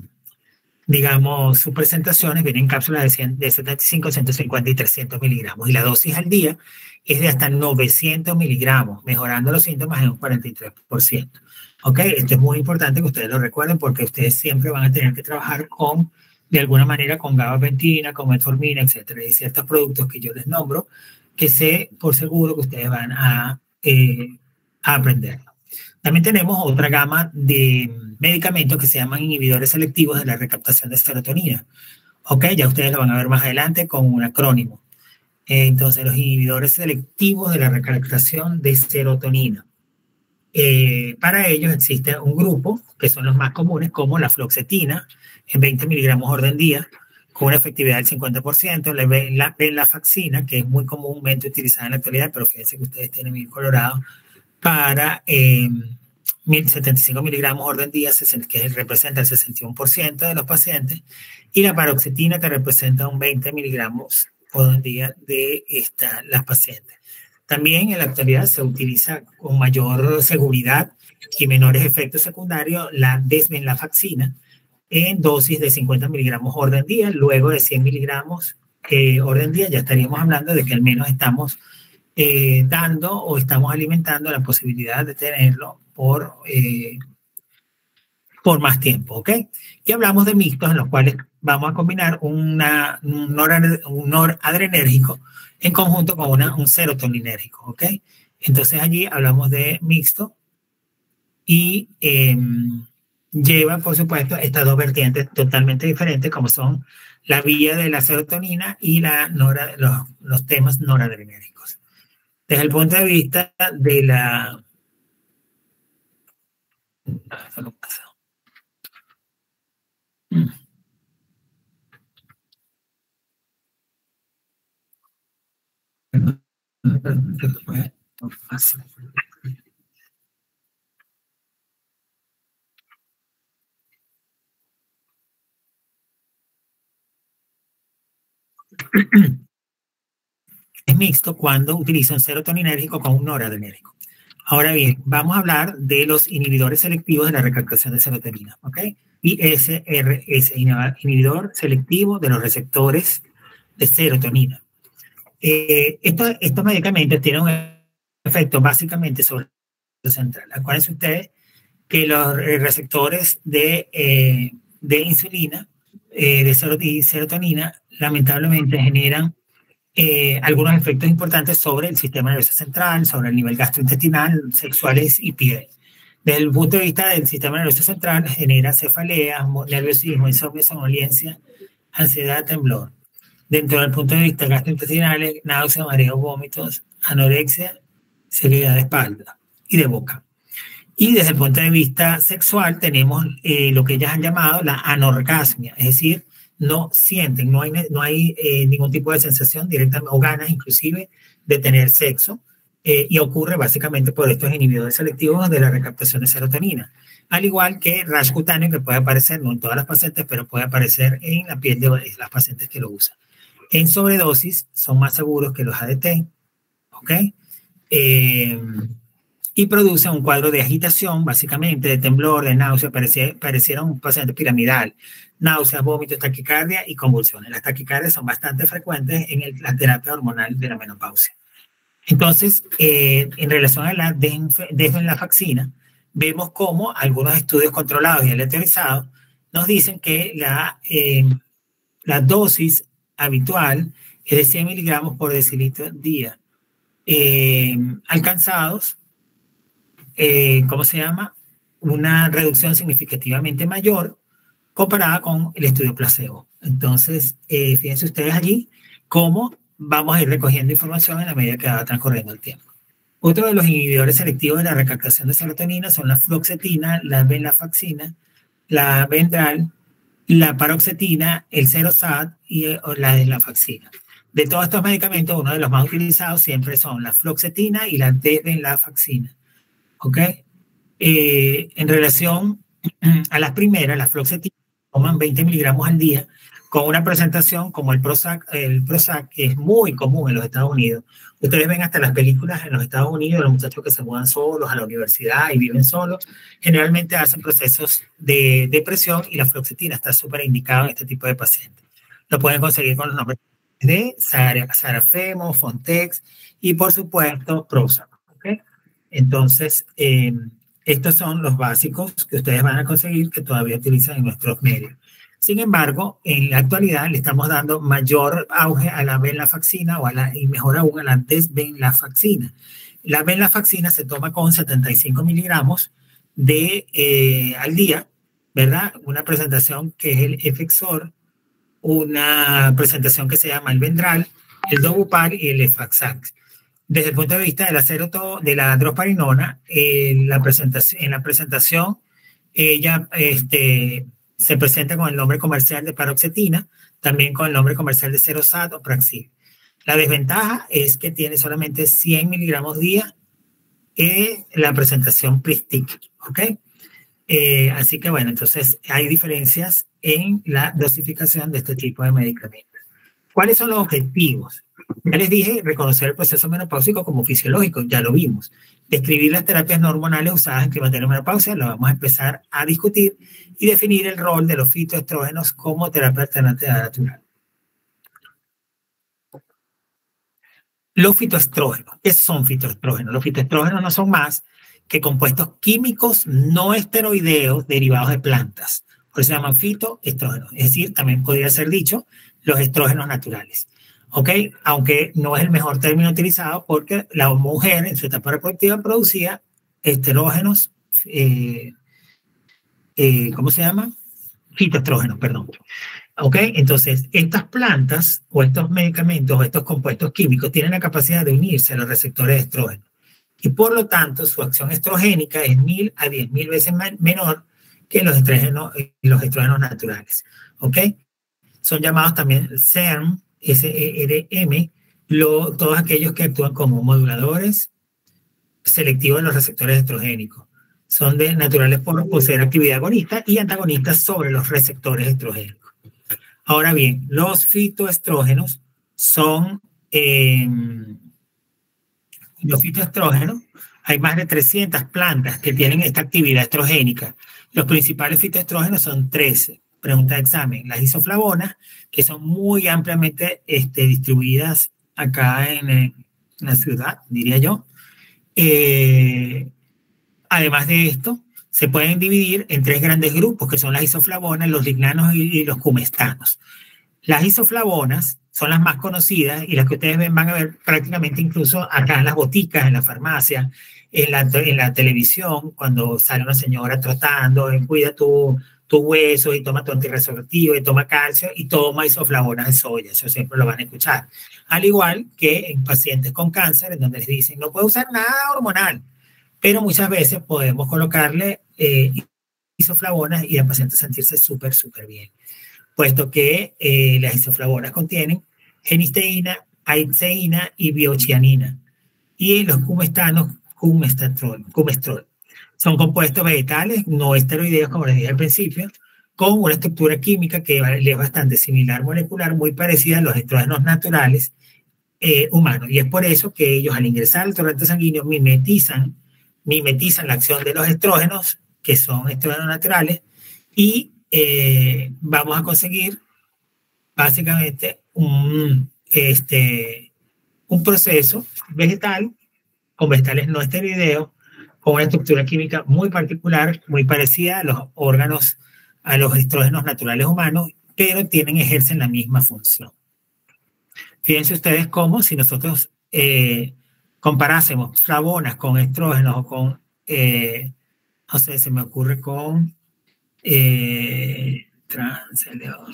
digamos, sus presentaciones vienen en cápsulas de, cien, de setenta y cinco, ciento cincuenta y trescientos miligramos. Y la dosis al día es de hasta novecientos miligramos, mejorando los síntomas en un cuarenta y tres por ciento. ¿Ok? Esto es muy importante que ustedes lo recuerden porque ustedes siempre van a tener que trabajar con, de alguna manera, con gabapentina, con metformina, etcétera. Y ciertos productos que yo les nombro que sé por seguro que ustedes van a, eh, a aprender. También tenemos otra gama de medicamentos que se llaman inhibidores selectivos de la recaptación de serotonina. Ok, ya ustedes lo van a ver más adelante con un acrónimo. Eh, entonces, los inhibidores selectivos de la recaptación de serotonina. Eh, para ellos existe un grupo, que son los más comunes, como la fluoxetina, en veinte miligramos orden día, con una efectividad del cincuenta por ciento, la, la venlafaxina, que es muy comúnmente utilizada en la actualidad, pero fíjense que ustedes tienen mil colorado, para eh, setenta y cinco miligramos orden día, que representa el sesenta y uno por ciento de los pacientes, y la paroxetina, que representa un veinte miligramos orden día de esta, las pacientes. También en la actualidad se utiliza con mayor seguridad y menores efectos secundarios la desvenlafaxina, en dosis de cincuenta miligramos orden día, luego de cien miligramos eh, orden día, ya estaríamos hablando de que al menos estamos eh, dando o estamos alimentando la posibilidad de tenerlo por, eh, por más tiempo, ¿ok? Y hablamos de mixtos en los cuales vamos a combinar una, un, nor, un noradrenérgico en conjunto con una, un serotoninérgico, ¿ok? Entonces allí hablamos de mixto y eh, lleva, por supuesto, estas dos vertientes totalmente diferentes, como son la vía de la serotonina y la nora, los, los temas noradrenérgicos. Desde el punto de vista de la... Es mixto cuando utiliza un serotoninérgico con un noradrenérgico. Ahora bien, vamos a hablar de los inhibidores selectivos de la recaptación de serotonina, ¿ok? I S R S, inhibidor selectivo de los receptores de serotonina. eh, estos, estos medicamentos tienen un efecto básicamente sobre el central. Acuérdense ustedes que los receptores de, eh, de insulina, eh, de serotonina, lamentablemente generan eh, algunos efectos importantes sobre el sistema nervioso central, sobre el nivel gastrointestinal, sexuales y piel. Desde el punto de vista del sistema nervioso central, genera cefaleas, nerviosismo, insomnio, somnolencia, ansiedad, temblor. Dentro del punto de vista gastrointestinal, náusea, mareo, vómitos, anorexia, sequedad de espalda y de boca. Y desde el punto de vista sexual tenemos eh, lo que ellas han llamado la anorgasmia, es decir, no sienten, no hay, no hay eh, ningún tipo de sensación directa o ganas inclusive de tener sexo, eh, y ocurre básicamente por estos inhibidores selectivos de la recaptación de serotonina. Al igual que rash cutáneo, que puede aparecer, no en todas las pacientes, pero puede aparecer en la piel de las pacientes que lo usan. En sobredosis son más seguros que los A D T, ¿ok? Eh, y produce un cuadro de agitación, básicamente, de temblor, de náusea, pareciera, pareciera un paciente piramidal, náuseas, vómitos, taquicardia y convulsiones. Las taquicardias son bastante frecuentes en el, la terapia hormonal de la menopausia. Entonces, eh, en relación a la desvenlafaxina, vemos cómo algunos estudios controlados y aleatorizados nos dicen que la, eh, la dosis habitual es de cien miligramos por decilitro día, eh, alcanzados, eh, ¿cómo se llama? Una reducción significativamente mayor comparada con el estudio placebo. Entonces, eh, fíjense ustedes allí cómo vamos a ir recogiendo información en la medida que va transcurriendo el tiempo. Otro de los inhibidores selectivos de la recaptación de serotonina son la fluoxetina, la venlafaxina, la Ventral, la paroxetina, el Serosat y la desvenlafaxina. De todos estos medicamentos, uno de los más utilizados siempre son la fluoxetina y la desvenlafaxina. ¿Ok? Eh, en relación a las primeras, la fluoxetina, toman veinte miligramos al día con una presentación como el Prozac, el Prozac, que es muy común en los Estados Unidos. Ustedes ven hasta las películas en los Estados Unidos, los muchachos que se mudan solos a la universidad y viven solos, generalmente hacen procesos de depresión y la fluoxetina está súper indicada en este tipo de pacientes. Lo pueden conseguir con los nombres de Sarafemo, Fontex y por supuesto Prozac. ¿Okay? Entonces, eh, estos son los básicos que ustedes van a conseguir que todavía utilizan en nuestros medios. Sin embargo, en la actualidad le estamos dando mayor auge a la venlafaxina o a la, y mejor aún a la desvenlafaxina. La venlafaxina se toma con setenta y cinco miligramos de, eh, al día, ¿verdad? Una presentación que es el Efexor, una presentación que se llama el Ventral, el Dobupar y el Efaxac. Desde el punto de vista de la, seroto, de la droparinona, eh, la presentación, en la presentación ella este, se presenta con el nombre comercial de paroxetina, también con el nombre comercial de Serosat o Praxil. La desventaja es que tiene solamente cien miligramos día en la presentación Pristic, ¿ok? Eh, así que bueno, entonces hay diferencias en la dosificación de este tipo de medicamentos. ¿Cuáles son los objetivos? Ya les dije, reconocer el proceso menopáusico como fisiológico, ya lo vimos. Describir las terapias no hormonales usadas en climaterio y menopausia, lo vamos a empezar a discutir, y definir el rol de los fitoestrógenos como terapia alternativa natural. Los fitoestrógenos, ¿qué son fitoestrógenos? Los fitoestrógenos no son más que compuestos químicos no esteroideos derivados de plantas. Por eso se llaman fitoestrógenos. Es decir, también podría ser dicho los estrógenos naturales. ¿Ok? Aunque no es el mejor término utilizado porque la mujer en su etapa reproductiva producía esterógenos, eh, eh, ¿cómo se llama? Fitoestrógenos, perdón. ¿Ok? Entonces, estas plantas o estos medicamentos o estos compuestos químicos tienen la capacidad de unirse a los receptores de estrógeno. Y por lo tanto, su acción estrogénica es mil a diez mil veces menor que los estrógenos, los estrógenos naturales. ¿Ok? Son llamados también S E R M, S E R M, lo, todos aquellos que actúan como moduladores selectivos de los receptores estrogénicos. Son de naturales por poseer actividad agonista y antagonistas sobre los receptores estrogénicos. Ahora bien, los fitoestrógenos son, eh, los fitoestrógenos, hay más de trescientas plantas que tienen esta actividad estrogénica. Los principales fitoestrógenos son trece. Pregunta de examen. Las isoflavonas, que son muy ampliamente este, distribuidas acá en, en la ciudad, diría yo. Eh, además de esto, se pueden dividir en tres grandes grupos, que son las isoflavonas, los lignanos y, y los cumestanos. Las isoflavonas son las más conocidas y las que ustedes ven, van a ver prácticamente incluso acá en las boticas, en la farmacia, en la, en la televisión, cuando sale una señora trotando, en cuida tu, tu hueso y toma tu antirresortivo y toma calcio y toma isoflavonas de soya, eso siempre lo van a escuchar. Al igual que en pacientes con cáncer, en donde les dicen no puede usar nada hormonal, pero muchas veces podemos colocarle eh, isoflavonas y al paciente sentirse súper, súper bien, puesto que eh, las isoflavonas contienen genisteína, aiceína y biochianina, y los cumestanos, cumestrol, cumestrol. Son compuestos vegetales no esteroideos, como les dije al principio, con una estructura química que es bastante similar molecular, muy parecida a los estrógenos naturales eh, humanos. Y es por eso que ellos, al ingresar al torrente sanguíneo, mimetizan, mimetizan la acción de los estrógenos, que son estrógenos naturales, y eh, vamos a conseguir básicamente un, este, un proceso vegetal con vegetales no esteroideos, con una estructura química muy particular, muy parecida a los órganos, a los estrógenos naturales humanos, pero tienen, ejercen la misma función. Fíjense ustedes cómo si nosotros eh, comparásemos flavonas con estrógenos o con, eh, no sé, se me ocurre con eh, trans,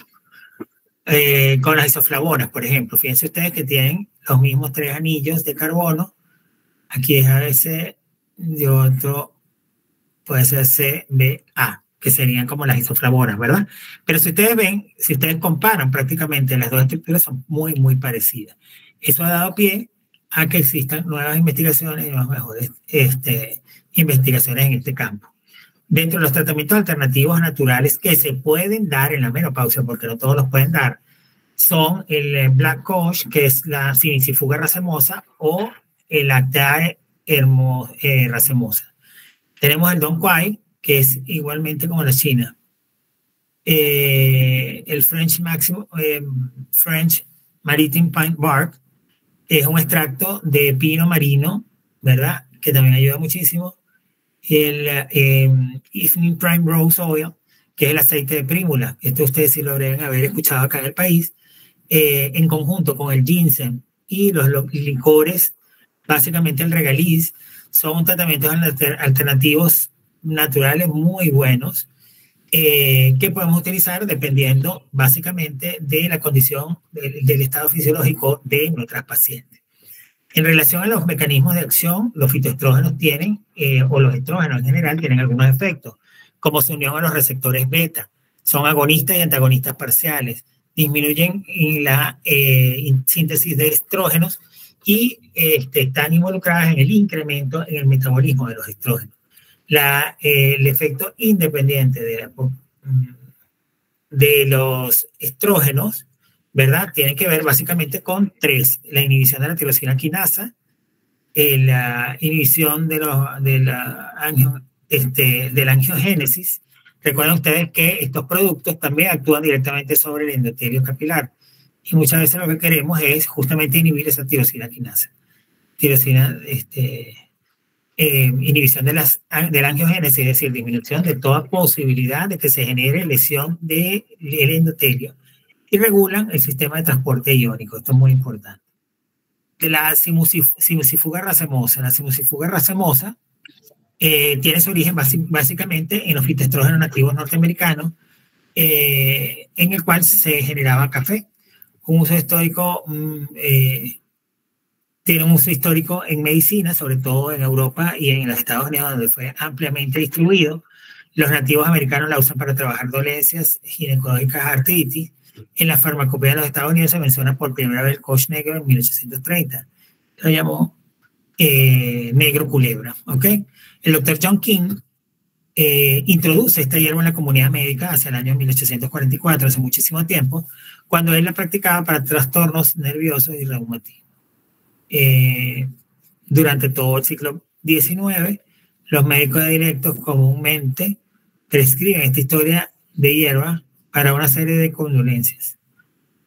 eh, con las isoflavonas, por ejemplo. Fíjense ustedes que tienen los mismos tres anillos de carbono. Aquí es A B C y otro puede ser C B A, que serían como las isoflavonas, ¿verdad? Pero si ustedes ven, si ustedes comparan prácticamente las dos estructuras son muy, muy parecidas. Eso ha dado pie a que existan nuevas investigaciones y nuevas mejores este, investigaciones en este campo. Dentro de los tratamientos alternativos naturales que se pueden dar en la menopausia, porque no todos los pueden dar, son el Black Coach, que es la Simicifuga racemosa, o el Actaea eh, racemosa. Tenemos el Dong Quai, que es igualmente como la China. Eh, el French, Maximo, eh, French Maritime Pine Bark es un extracto de pino marino, ¿verdad? Que también ayuda muchísimo. El eh, Evening Prime Rose Oil, que es el aceite de prímula. Esto ustedes sí lo deben haber escuchado acá en el país, eh, en conjunto con el ginseng y los, los licores, básicamente el regaliz, son tratamientos alternativos naturales muy buenos eh, que podemos utilizar dependiendo básicamente de la condición de, del estado fisiológico de nuestras pacientes. En relación a los mecanismos de acción, los fitoestrógenos tienen, eh, o los estrógenos en general, tienen algunos efectos, como su unión a los receptores beta. Son agonistas y antagonistas parciales. Disminuyen la eh, síntesis de estrógenos y este, están involucradas en el incremento en el metabolismo de los estrógenos. La, eh, el efecto independiente de, la, de los estrógenos, ¿verdad? Tiene que ver básicamente con tres: la inhibición de la tirosina quinasa, eh, la inhibición de, los, de, la angio, este, de la angiogénesis. Recuerden ustedes que estos productos también actúan directamente sobre el endotelio capilar y muchas veces lo que queremos es justamente inhibir esa tirosina quinasa. Tirosina, este, eh, inhibición de, las, de la angiogénesis, es decir, disminución de toda posibilidad de que se genere lesión del endotelio, y regulan el sistema de transporte iónico. Esto es muy importante. De la Simicifuga racemosa. La Simicifuga racemosa eh, tiene su origen básicamente en los fitoestrógenos nativos norteamericanos, eh, en el cual se generaba café. Un uso histórico, eh, tiene un uso histórico en medicina, sobre todo en Europa y en los Estados Unidos, donde fue ampliamente distribuido. Los nativos americanos la usan para trabajar dolencias ginecológicas, artritis. En la farmacopea de los Estados Unidos se menciona por primera vez el Koch negro en mil ochocientos treinta. Lo llamó eh, negro culebra. ¿Okay? El doctor John King eh, introduce esta hierba en la comunidad médica hacia el año mil ochocientos cuarenta y cuatro, hace muchísimo tiempo, cuando él la practicaba para trastornos nerviosos y reumatismo. Eh, durante todo el siglo diecinueve, los médicos directos comúnmente prescriben esta historia de hierba para una serie de condolencias.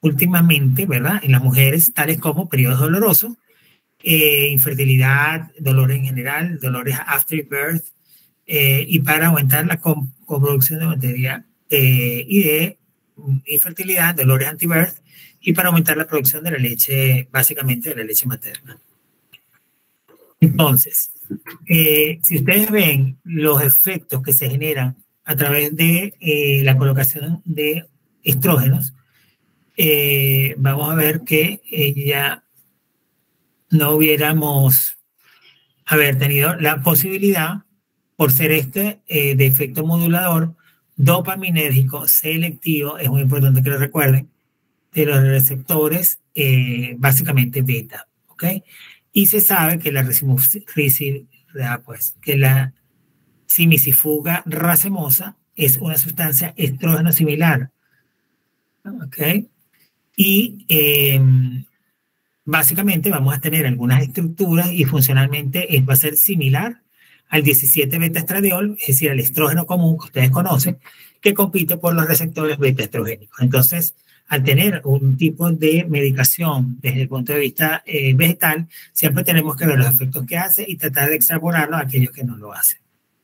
últimamente, ¿verdad? En las mujeres, tales como periodos dolorosos, eh, infertilidad, dolores en general, dolores afterbirth, eh, y para aumentar la coproducción de materia eh, y de infertilidad, dolores antibirth, y para aumentar la producción de la leche, básicamente de la leche materna. Entonces, eh, si ustedes ven los efectos que se generan a través de eh, la colocación de estrógenos, eh, vamos a ver que ella no hubiéramos haber tenido la posibilidad, por ser este eh, de efecto modulador dopaminérgico selectivo, es muy importante que lo recuerden, de los receptores eh, básicamente beta, ¿ok? Y se sabe que la, pues, que la simicifuga racemosa es una sustancia estrógeno similar, ¿ok? Y eh, básicamente vamos a tener algunas estructuras y funcionalmente va a ser similar al diecisiete beta estradiol, es decir, al estrógeno común que ustedes conocen, que compite por los receptores beta estrogénicos. Entonces, al tener un tipo de medicación desde el punto de vista eh, vegetal, siempre tenemos que ver los efectos que hace y tratar de extrapolarlo a aquellos que no lo hacen.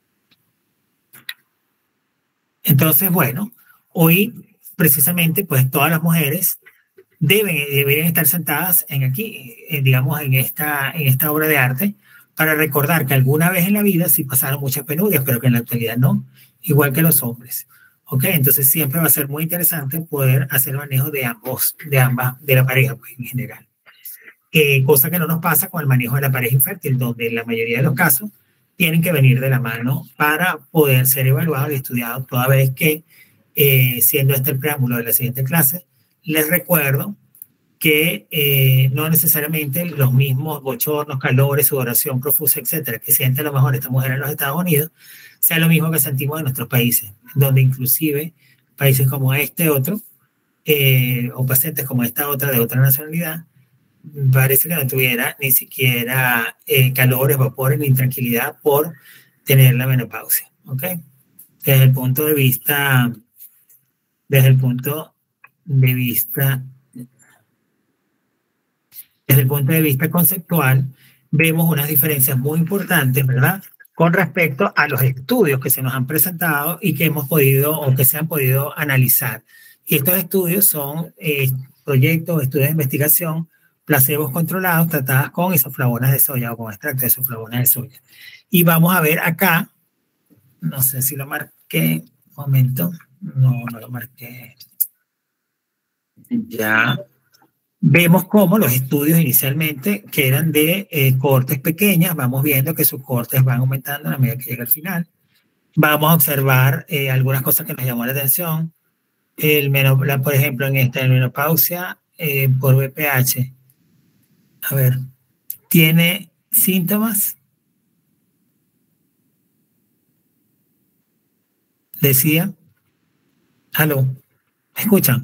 Entonces, bueno, hoy precisamente, pues todas las mujeres deben, deberían estar sentadas en aquí, eh, digamos, en esta, en esta obra de arte, para recordar que alguna vez en la vida sí pasaron muchas penurias, pero que en la actualidad no, igual que los hombres. ¿Ok? Entonces siempre va a ser muy interesante poder hacer manejo de ambos, de ambas, de la pareja pues, en general. Eh, cosa que no nos pasa con el manejo de la pareja infértil, donde en la mayoría de los casos tienen que venir de la mano para poder ser evaluados y estudiados, toda vez que, eh, siendo este el preámbulo de la siguiente clase, les recuerdo que eh, no necesariamente los mismos bochornos, calores, sudoración profusa, etcétera, que siente a lo mejor esta mujer en los Estados Unidos, sea lo mismo que sentimos en nuestros países, donde inclusive países como este otro, eh, o pacientes como esta otra de otra nacionalidad, parece que no tuviera ni siquiera eh, calores, vapores ni tranquilidad por tener la menopausia, ¿ok? Desde el punto de vista, desde el punto de vista, desde el punto de vista conceptual, vemos unas diferencias muy importantes, ¿verdad?, con respecto a los estudios que se nos han presentado y que hemos podido o que se han podido analizar. Y estos estudios son eh, proyectos, estudios de investigación, placebos controlados tratadas con isoflavonas de soya o con extracto de isoflavonas de soya. Y vamos a ver acá, no sé si lo marqué, un momento, no, no lo marqué. Ya. Vemos cómo los estudios inicialmente, que eran de eh, cohortes pequeñas, vamos viendo que sus cohortes van aumentando a la medida que llega al final. Vamos a observar eh, algunas cosas que nos llamó la atención. El menop- por ejemplo, en esta menopausia eh, por B P H. A ver, ¿tiene síntomas? Decía. ¿Aló? ¿Me escuchan?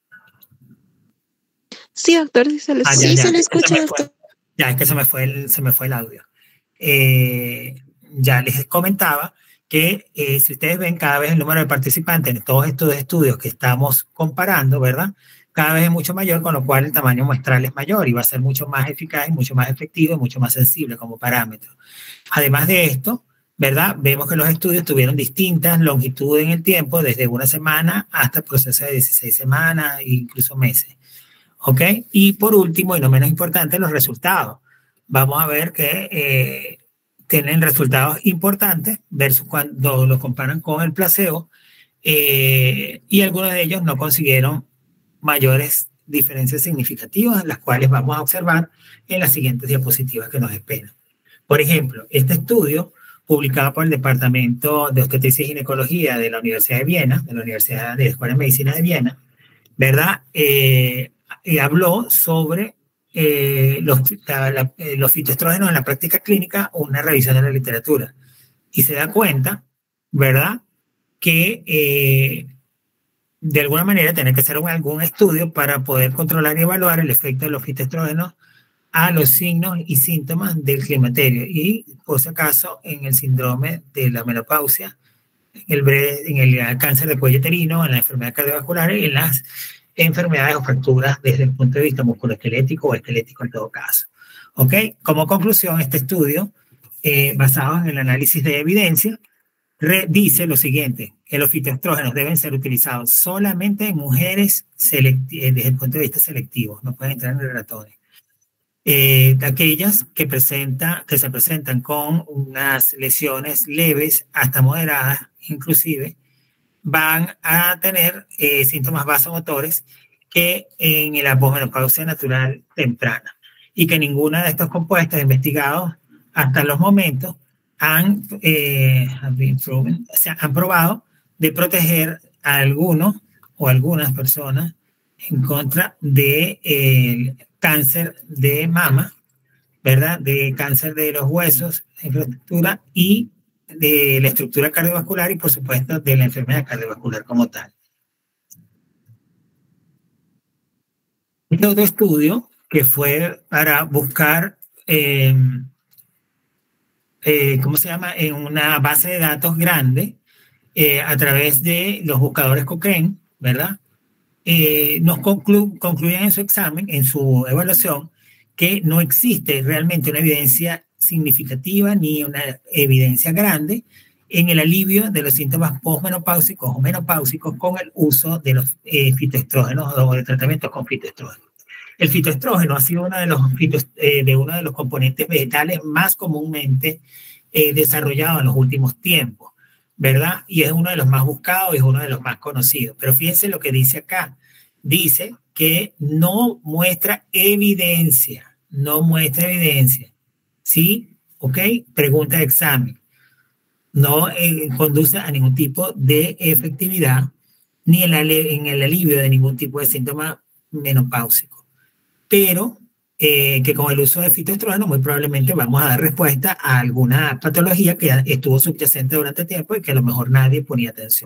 Sí, doctor, sí se le escucha. Ah, ya, Sí, ya. se le escucha, Se me doctor. fue. Ya, es que se me fue el, se me fue el audio. Eh, ya les comentaba que eh, si ustedes ven cada vez el número de participantes en todos estos estudios que estamos comparando, ¿verdad?, cada vez es mucho mayor, con lo cual el tamaño muestral es mayor y va a ser mucho más eficaz, y mucho más efectivo y mucho más sensible como parámetro. Además de esto, ¿verdad?, vemos que los estudios tuvieron distintas longitudes en el tiempo, desde una semana hasta procesos de dieciséis semanas e incluso meses. ¿Ok? Y por último, y no menos importante, los resultados. Vamos a ver que eh, tienen resultados importantes versus cuando lo comparan con el placebo, eh, y algunos de ellos no consiguieron mayores diferencias significativas, las cuales vamos a observar en las siguientes diapositivas que nos esperan. Por ejemplo, este estudio, publicado por el Departamento de Obstetricia y Ginecología de la Universidad de Viena, de la Universidad de la Escuela de Medicina de Viena, ¿verdad?, eh, y habló sobre eh, los, la, la, eh, los fitoestrógenos en la práctica clínica, una revisión de la literatura. Y se da cuenta, ¿verdad?, que eh, de alguna manera tiene que hacer un, algún estudio para poder controlar y evaluar el efecto de los fitoestrógenos a los signos y síntomas del climaterio. Y, por si acaso, en el síndrome de la menopausia, en el, en el cáncer de cuello uterino, en la enfermedad cardiovascular, en las enfermedades o fracturas desde el punto de vista musculoesquelético o esquelético en todo caso. ¿Ok? Como conclusión, este estudio, eh, basado en el análisis de evidencia, re, dice lo siguiente, que los fitoestrógenos deben ser utilizados solamente en mujeres desde el punto de vista selectivo, no pueden entrar en el ratones. Eh, aquellas que, presenta, que se presentan con unas lesiones leves hasta moderadas, inclusive, van a tener eh, síntomas vasomotores que en la posmenopausia natural temprana, y que ninguna de estos compuestos investigados hasta los momentos han, eh, proven, o sea, han probado de proteger a algunos o algunas personas en contra del de, eh, cáncer de mama, ¿verdad? De cáncer de los huesos, de infraestructura y de la estructura cardiovascular y, por supuesto, de la enfermedad cardiovascular como tal. Este otro estudio que fue para buscar, eh, eh, ¿cómo se llama?, en una base de datos grande, eh, a través de los buscadores Cochrane, ¿verdad? Eh, nos conclu concluyen en su examen, en su evaluación, que no existe realmente una evidencia significativa ni una evidencia grande en el alivio de los síntomas posmenopáusicos o menopáusicos con el uso de los eh, fitoestrógenos o de tratamientos con fitoestrógenos. El fitoestrógeno ha sido uno de los, fitos, eh, de uno de los componentes vegetales más comúnmente eh, desarrollados en los últimos tiempos, ¿verdad? Y es uno de los más buscados y es uno de los más conocidos. Pero fíjense lo que dice acá. Dice que no muestra evidencia, no muestra evidencia. ¿Sí? ¿Ok? Pregunta de examen. No eh, conduce a ningún tipo de efectividad ni en, la, en el alivio de ningún tipo de síntoma menopáusico. Pero eh, que con el uso de fitoestrógenos muy probablemente vamos a dar respuesta a alguna patología que estuvo subyacente durante tiempo y que a lo mejor nadie ponía atención.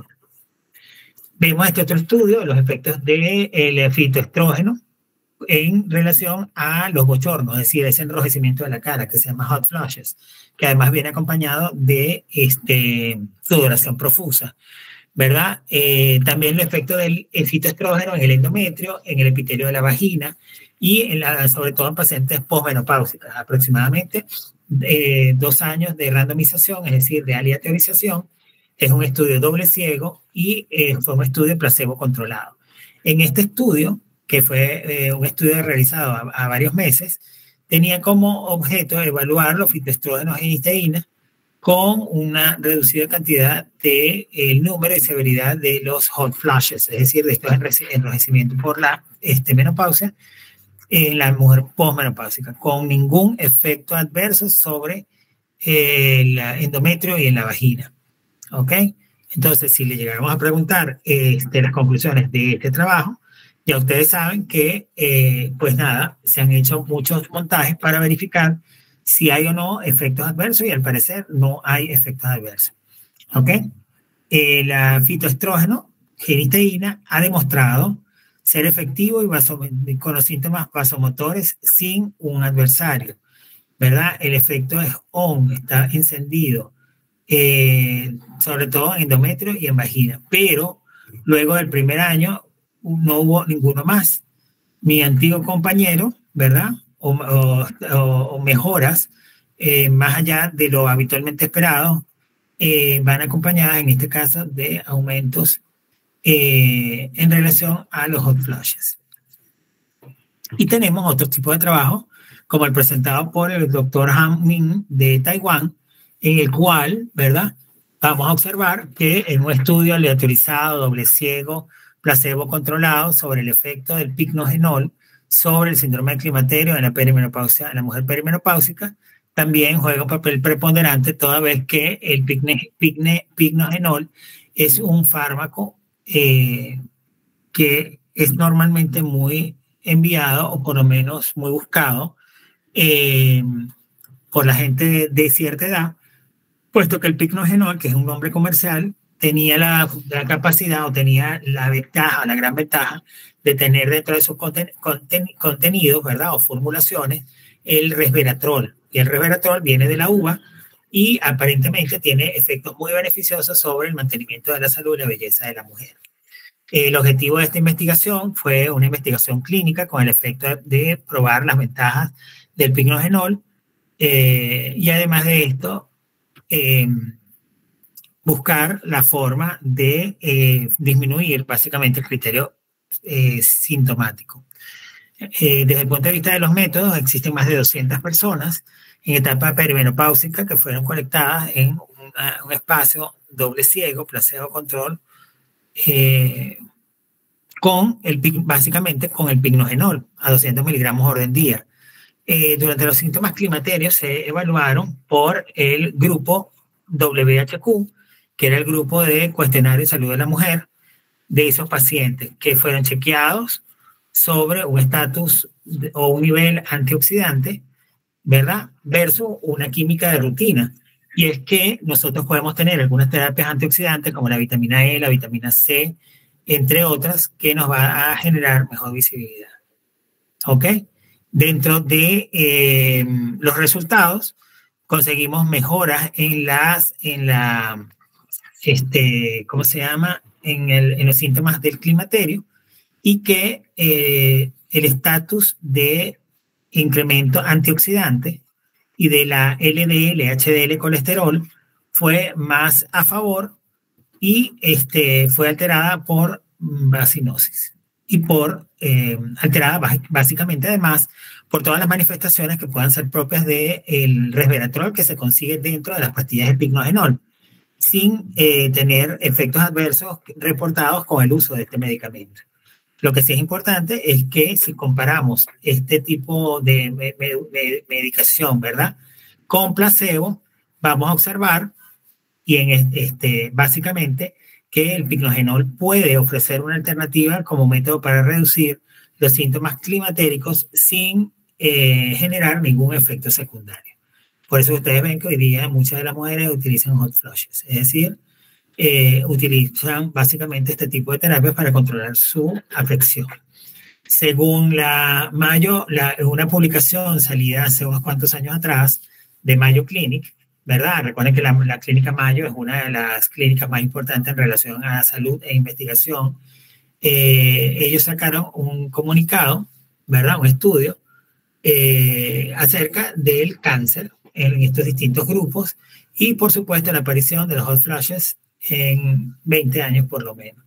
Vemos este otro estudio de los efectos del fitoestrógeno en relación a los bochornos, es decir, ese enrojecimiento de la cara que se llama hot flushes, que además viene acompañado de este, sudoración profusa, ¿verdad? Eh, también el efecto del fitoestrógeno en el endometrio, en el epitelio de la vagina y en la, sobre todo en pacientes posmenopáusicas, aproximadamente eh, dos años de randomización, es decir, de aleatorización. Es un estudio doble ciego y eh, fue un estudio placebo controlado. En este estudio, que fue eh, un estudio realizado a, a varios meses, tenía como objeto evaluar los fitoestrógenos en histeína con una reducida cantidad de el número y severidad de los hot flushes, es decir, de estos enrojecimientos por la este, menopausia en la mujer posmenopáusica, con ningún efecto adverso sobre eh, el endometrio y en la vagina. ¿Ok? Entonces, si le llegáramos a preguntar este, las conclusiones de este trabajo, ya ustedes saben que, eh, pues nada, se han hecho muchos montajes para verificar si hay o no efectos adversos y al parecer no hay efectos adversos. ¿Ok? El fitoestrógeno, genisteína, ha demostrado ser efectivo y con los síntomas vasomotores sin un adversario, ¿verdad? El efecto es on, está encendido, eh, sobre todo en endometrio y en vagina, pero luego del primer año no hubo ninguno más. Mi antiguo compañero, ¿verdad? O, o, o mejoras eh, más allá de lo habitualmente esperado, eh, van acompañadas en este caso de aumentos eh, en relación a los hot flushes. Y tenemos otro tipo de trabajo, como el presentado por el doctor Han Min de Taiwán, en el cual, ¿verdad?, vamos a observar que en un estudio aleatorizado, doble ciego, placebo controlado sobre el efecto del picnogenol sobre el síndrome del climaterio en la perimenopausia, en la mujer perimenopáusica, también juega un papel preponderante toda vez que el picne, picne, picnogenol es un fármaco eh, que es normalmente muy enviado o por lo menos muy buscado eh, por la gente de, de cierta edad, puesto que el picnogenol, que es un nombre comercial, tenía la, la capacidad o tenía la ventaja, la gran ventaja de tener dentro de sus conten, conten, contenidos, ¿verdad?, o formulaciones, el resveratrol. Y el resveratrol viene de la uva y aparentemente tiene efectos muy beneficiosos sobre el mantenimiento de la salud y la belleza de la mujer. El objetivo de esta investigación fue una investigación clínica con el efecto de probar las ventajas del picnogenol eh, y además de esto, eh, buscar la forma de eh, disminuir básicamente el criterio eh, sintomático. Eh, desde el punto de vista de los métodos, existen más de doscientas personas en etapa perimenopáusica que fueron colectadas en una, un espacio doble ciego, placebo control, eh, con el, básicamente con el picnogenol a doscientos miligramos orden día. Eh, durante los síntomas climaterios se evaluaron por el grupo W H Q, que era el grupo de cuestionario de salud de la mujer, de esos pacientes que fueron chequeados sobre un estatus o un nivel antioxidante, ¿verdad? Versus una química de rutina. Y es que nosotros podemos tener algunas terapias antioxidantes como la vitamina E, la vitamina C, entre otras, que nos va a generar mejor visibilidad. ¿Ok? Dentro de eh, los resultados, conseguimos mejoras en las, en la, este, ¿cómo se llama? En, el, en los síntomas del climaterio y que eh, el estatus de incremento antioxidante y de la L D L, H D L colesterol fue más a favor y este, fue alterada por vacinosis y por eh, alterada básicamente además por todas las manifestaciones que puedan ser propias del resveratrol que se consigue dentro de las pastillas del picnogenol, sin eh, tener efectos adversos reportados con el uso de este medicamento. Lo que sí es importante es que si comparamos este tipo de me me medicación, ¿verdad?, con placebo, vamos a observar, y en este, básicamente, que el picnogenol puede ofrecer una alternativa como método para reducir los síntomas climatéricos sin eh, generar ningún efecto secundario. Por eso ustedes ven que hoy día muchas de las mujeres utilizan hot flushes, es decir, eh, utilizan básicamente este tipo de terapias para controlar su afección. Según la Mayo, la, una publicación salida hace unos cuantos años atrás de Mayo Clinic, ¿verdad? Recuerden que la, la clínica Mayo es una de las clínicas más importantes en relación a salud e investigación. Eh, ellos sacaron un comunicado, ¿verdad? Un estudio eh, acerca del cáncer en estos distintos grupos y, por supuesto, la aparición de los hot flushes en veinte años por lo menos.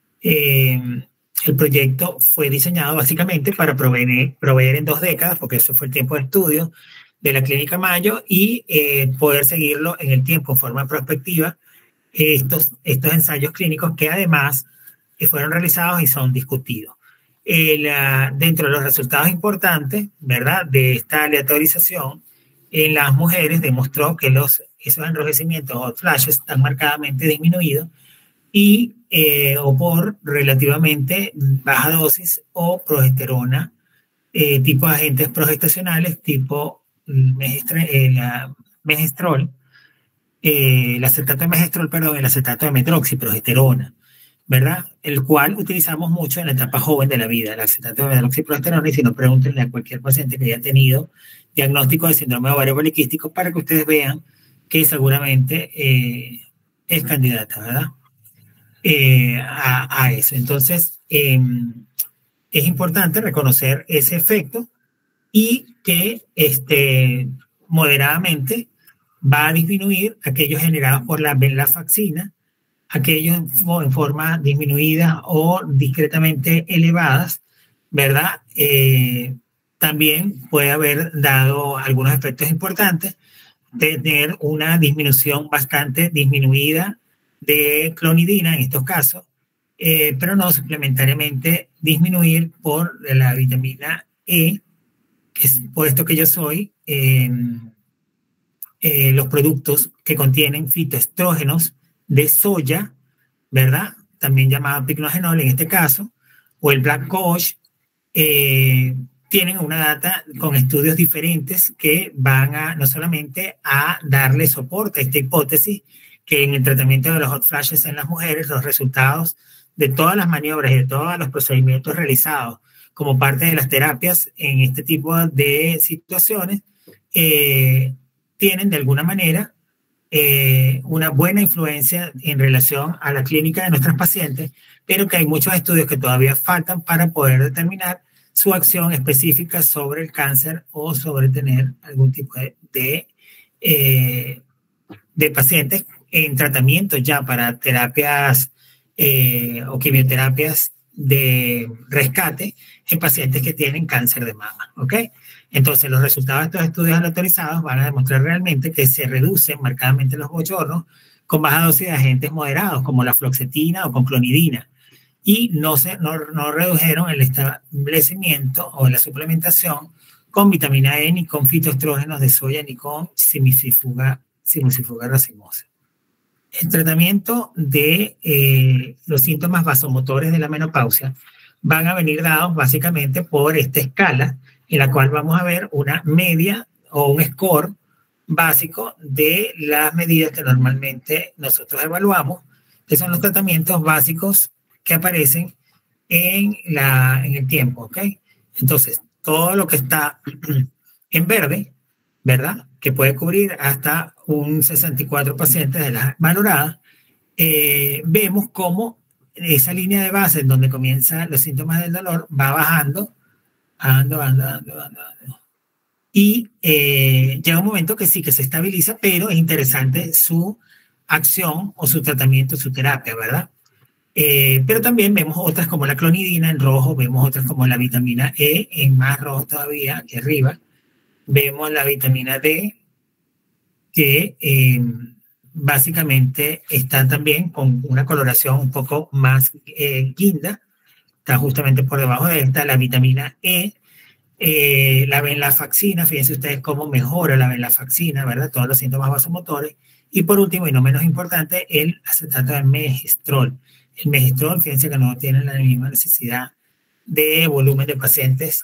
Eh, el proyecto fue diseñado básicamente para proveer, proveer en dos décadas, porque eso fue el tiempo de estudio de la Clínica Mayo, y eh, poder seguirlo en el tiempo en forma prospectiva, estos, estos ensayos clínicos que además eh, fueron realizados y son discutidos. El, uh, dentro de los resultados importantes, ¿verdad?, de esta aleatorización, en las mujeres demostró que los, esos enrojecimientos o flashes están marcadamente disminuidos y eh, o por relativamente baja dosis o progesterona, eh, tipo de agentes progestacionales, tipo eh, la megestrol, eh, el acetato de megestrol, perdón, el acetato de metroxiprogesterona, ¿verdad? El cual utilizamos mucho en la etapa joven de la vida, el acetato de metroxiprogesterona, y si no, pregúntenle a cualquier paciente que haya tenido diagnóstico de síndrome de ovario poliquístico para que ustedes vean que seguramente eh, es candidata, ¿verdad? Eh, a, a eso. Entonces, eh, es importante reconocer ese efecto y que este, moderadamente va a disminuir aquellos generados por la venlafaxina, aquellos en forma disminuida o discretamente elevadas, ¿verdad? Eh, también puede haber dado algunos efectos importantes de tener una disminución bastante disminuida de clonidina en estos casos, eh, pero no suplementariamente disminuir por la vitamina E, que es puesto que yo soy eh, eh, los productos que contienen fitoestrógenos de soya, ¿verdad? También llamado picnogenol en este caso, o el black cohosh, eh, tienen una data con estudios diferentes que van a no solamente a darle soporte a esta hipótesis que en el tratamiento de los hot flashes en las mujeres, los resultados de todas las maniobras y de todos los procedimientos realizados como parte de las terapias en este tipo de situaciones, eh, tienen de alguna manera eh, una buena influencia en relación a la clínica de nuestras pacientes, pero que hay muchos estudios que todavía faltan para poder determinar su acción específica sobre el cáncer o sobre tener algún tipo de, de, eh, de pacientes en tratamiento ya para terapias eh, o quimioterapias de rescate en pacientes que tienen cáncer de mama, ¿ok? Entonces, los resultados de estos estudios aleatorizados van a demostrar realmente que se reducen marcadamente los bochornos con baja dosis de agentes moderados, como la fluoxetina o con clonidina, y no, se, no, no redujeron el establecimiento o la suplementación con vitamina E, ni con fitoestrógenos de soya, ni con simicifuga, simicifuga racemosa. El tratamiento de eh, los síntomas vasomotores de la menopausia van a venir dados básicamente por esta escala, en la cual vamos a ver una media o un score básico de las medidas que normalmente nosotros evaluamos, que son los tratamientos básicos que aparecen en, la, en el tiempo, ¿ok? Entonces, todo lo que está en verde, ¿verdad? Que puede cubrir hasta un sesenta y cuatro pacientes de las valoradas, eh, vemos cómo esa línea de base en donde comienzan los síntomas del dolor va bajando, bajando, bajando, bajando, bajando. Y eh, llega un momento que sí, que se estabiliza, pero es interesante su acción o su tratamiento, su terapia, ¿verdad? Eh, pero también vemos otras como la clonidina en rojo, vemos otras como la vitamina E en más rojo todavía, aquí arriba. Vemos la vitamina D, que eh, básicamente está también con una coloración un poco más eh, guinda, está justamente por debajo de esta, la vitamina E, eh, la venlafaxina, fíjense ustedes cómo mejora la venlafaxina, ¿verdad? Todos los síntomas vasomotores. Y por último, y no menos importante, el acetato de megestrol. El megestrol, fíjense que no tiene la misma necesidad de volumen de pacientes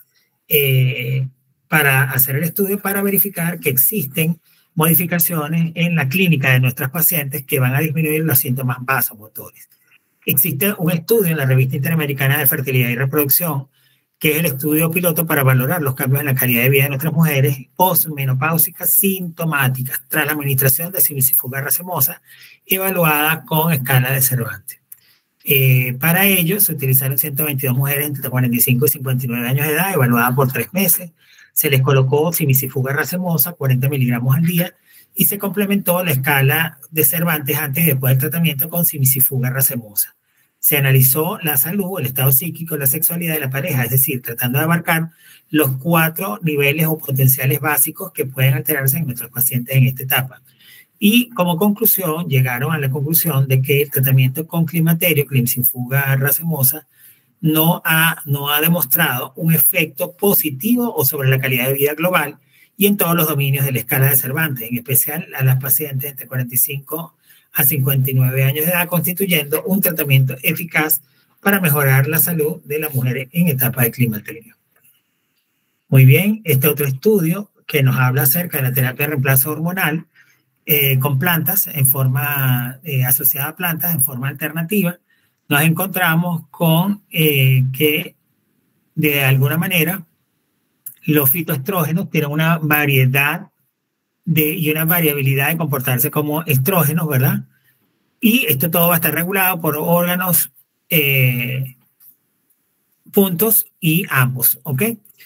eh, para hacer el estudio, para verificar que existen modificaciones en la clínica de nuestras pacientes que van a disminuir los síntomas vasomotores. Existe un estudio en la Revista Interamericana de Fertilidad y Reproducción, que es el estudio piloto para valorar los cambios en la calidad de vida de nuestras mujeres posmenopáusicas sintomáticas tras la administración de simicifuga racemosa, evaluada con escala de Cervantes. Eh, para ello, se utilizaron ciento veintidós mujeres entre cuarenta y cinco y cincuenta y nueve años de edad, evaluadas por tres meses. Se les colocó simicifuga racemosa, cuarenta miligramos al día, y se complementó la escala de Cervantes antes y después del tratamiento con simicifuga racemosa. Se analizó la salud, el estado psíquico, la sexualidad de la pareja, es decir, tratando de abarcar los cuatro niveles o potenciales básicos que pueden alterarse en nuestros pacientes en esta etapa. Y como conclusión, llegaron a la conclusión de que el tratamiento con climaterio, simicifuga racemosa, no ha, no ha demostrado un efecto positivo o sobre la calidad de vida global y en todos los dominios de la escala de Cervantes, en especial a las pacientes entre cuarenta y cinco a cincuenta y nueve años de edad, constituyendo un tratamiento eficaz para mejorar la salud de las mujeres en etapa de climaterio. Muy bien, este otro estudio que nos habla acerca de la terapia de reemplazo hormonal eh, con plantas en forma eh, asociada a plantas en forma alternativa, nos encontramos con eh, que de alguna manera los fitoestrógenos tienen una variedad de, y una variabilidad de comportarse como estrógenos, ¿verdad? Y esto todo va a estar regulado por órganos, eh, puntos y ambos, ¿ok?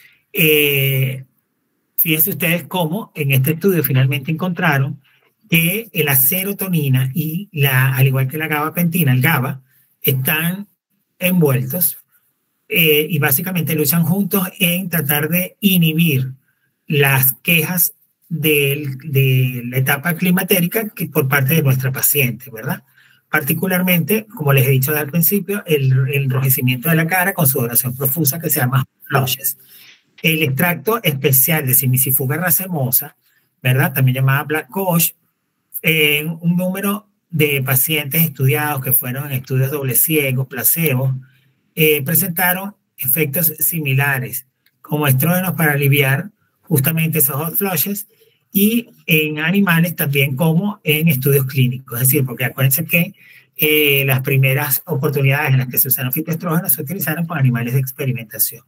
Eh, fíjense ustedes cómo en este estudio finalmente encontraron que la serotonina y la, al igual que la gabapentina, el GABA, están envueltos eh, y básicamente luchan juntos en tratar de inhibir las quejas de, de la etapa climatérica que por parte de nuestra paciente, ¿verdad? Particularmente, como les he dicho al principio, el, el enrojecimiento de la cara con sudoración profusa que se llama flushes. El extracto especial de simicifuga racemosa, ¿verdad? También llamada black coach, en eh, un número de pacientes estudiados que fueron en estudios doble ciegos, placebo, eh, presentaron efectos similares como estrógenos para aliviar justamente esos hot flushes y en animales también como en estudios clínicos. Es decir, porque acuérdense que eh, las primeras oportunidades en las que se usaron fitoestrógenos se utilizaron con animales de experimentación.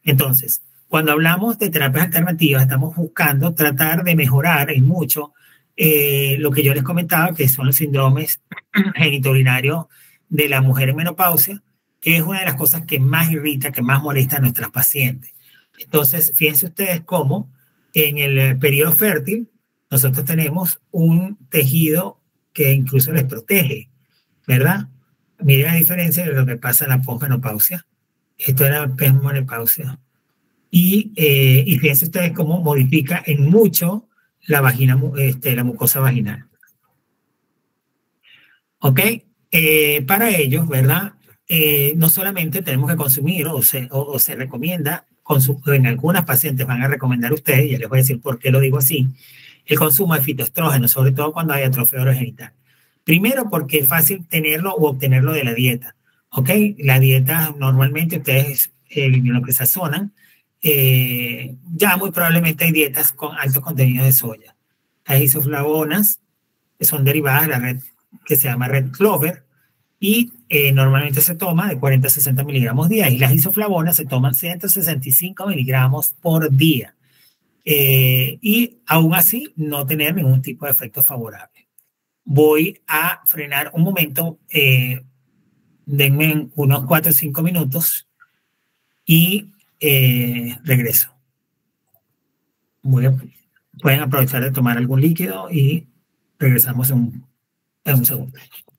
Entonces, cuando hablamos de terapias alternativas, estamos buscando tratar de mejorar en mucho eh, lo que yo les comentaba, que son los síndromes genitourinarios de la mujer en menopausia, que es una de las cosas que más irrita, que más molesta a nuestras pacientes. Entonces, fíjense ustedes cómo en el periodo fértil nosotros tenemos un tejido que incluso les protege, ¿verdad? Miren la diferencia de lo que pasa en la posmenopausia. Esto era posmenopausia. Y, eh, y fíjense ustedes cómo modifica en mucho la vagina, este, la mucosa vaginal. ¿Ok? Eh, para ellos, ¿verdad? Eh, no solamente tenemos que consumir o se, o, o se recomienda, en algunas pacientes van a recomendar ustedes, ya les voy a decir por qué lo digo así, el consumo de fitoestrógenos, sobre todo cuando hay atrofia urogenital. Primero porque es fácil tenerlo o obtenerlo de la dieta, ¿ok? La dieta normalmente ustedes eh, lo que sazonan, eh, ya muy probablemente hay dietas con altos contenidos de soya. Hay isoflavonas, que son derivadas de la red que se llama red clover, y eh, normalmente se toma de cuarenta a sesenta miligramos día, y las isoflavonas se toman ciento sesenta y cinco miligramos por día. Eh, y aún así no tener ningún tipo de efecto favorable. Voy a frenar un momento, eh, denme unos cuatro o cinco minutos y eh, regreso. Voy a, pueden aprovechar de tomar algún líquido y regresamos en un, en un segundo.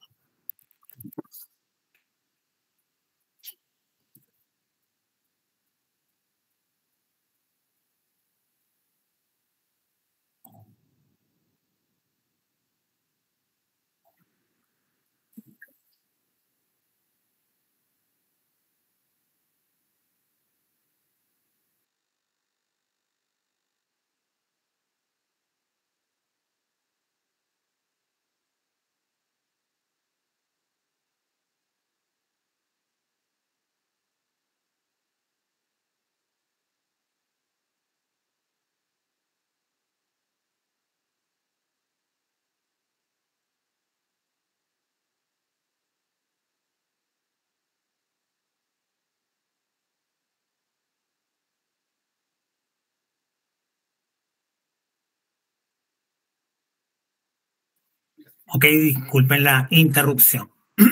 Ok, disculpen la interrupción,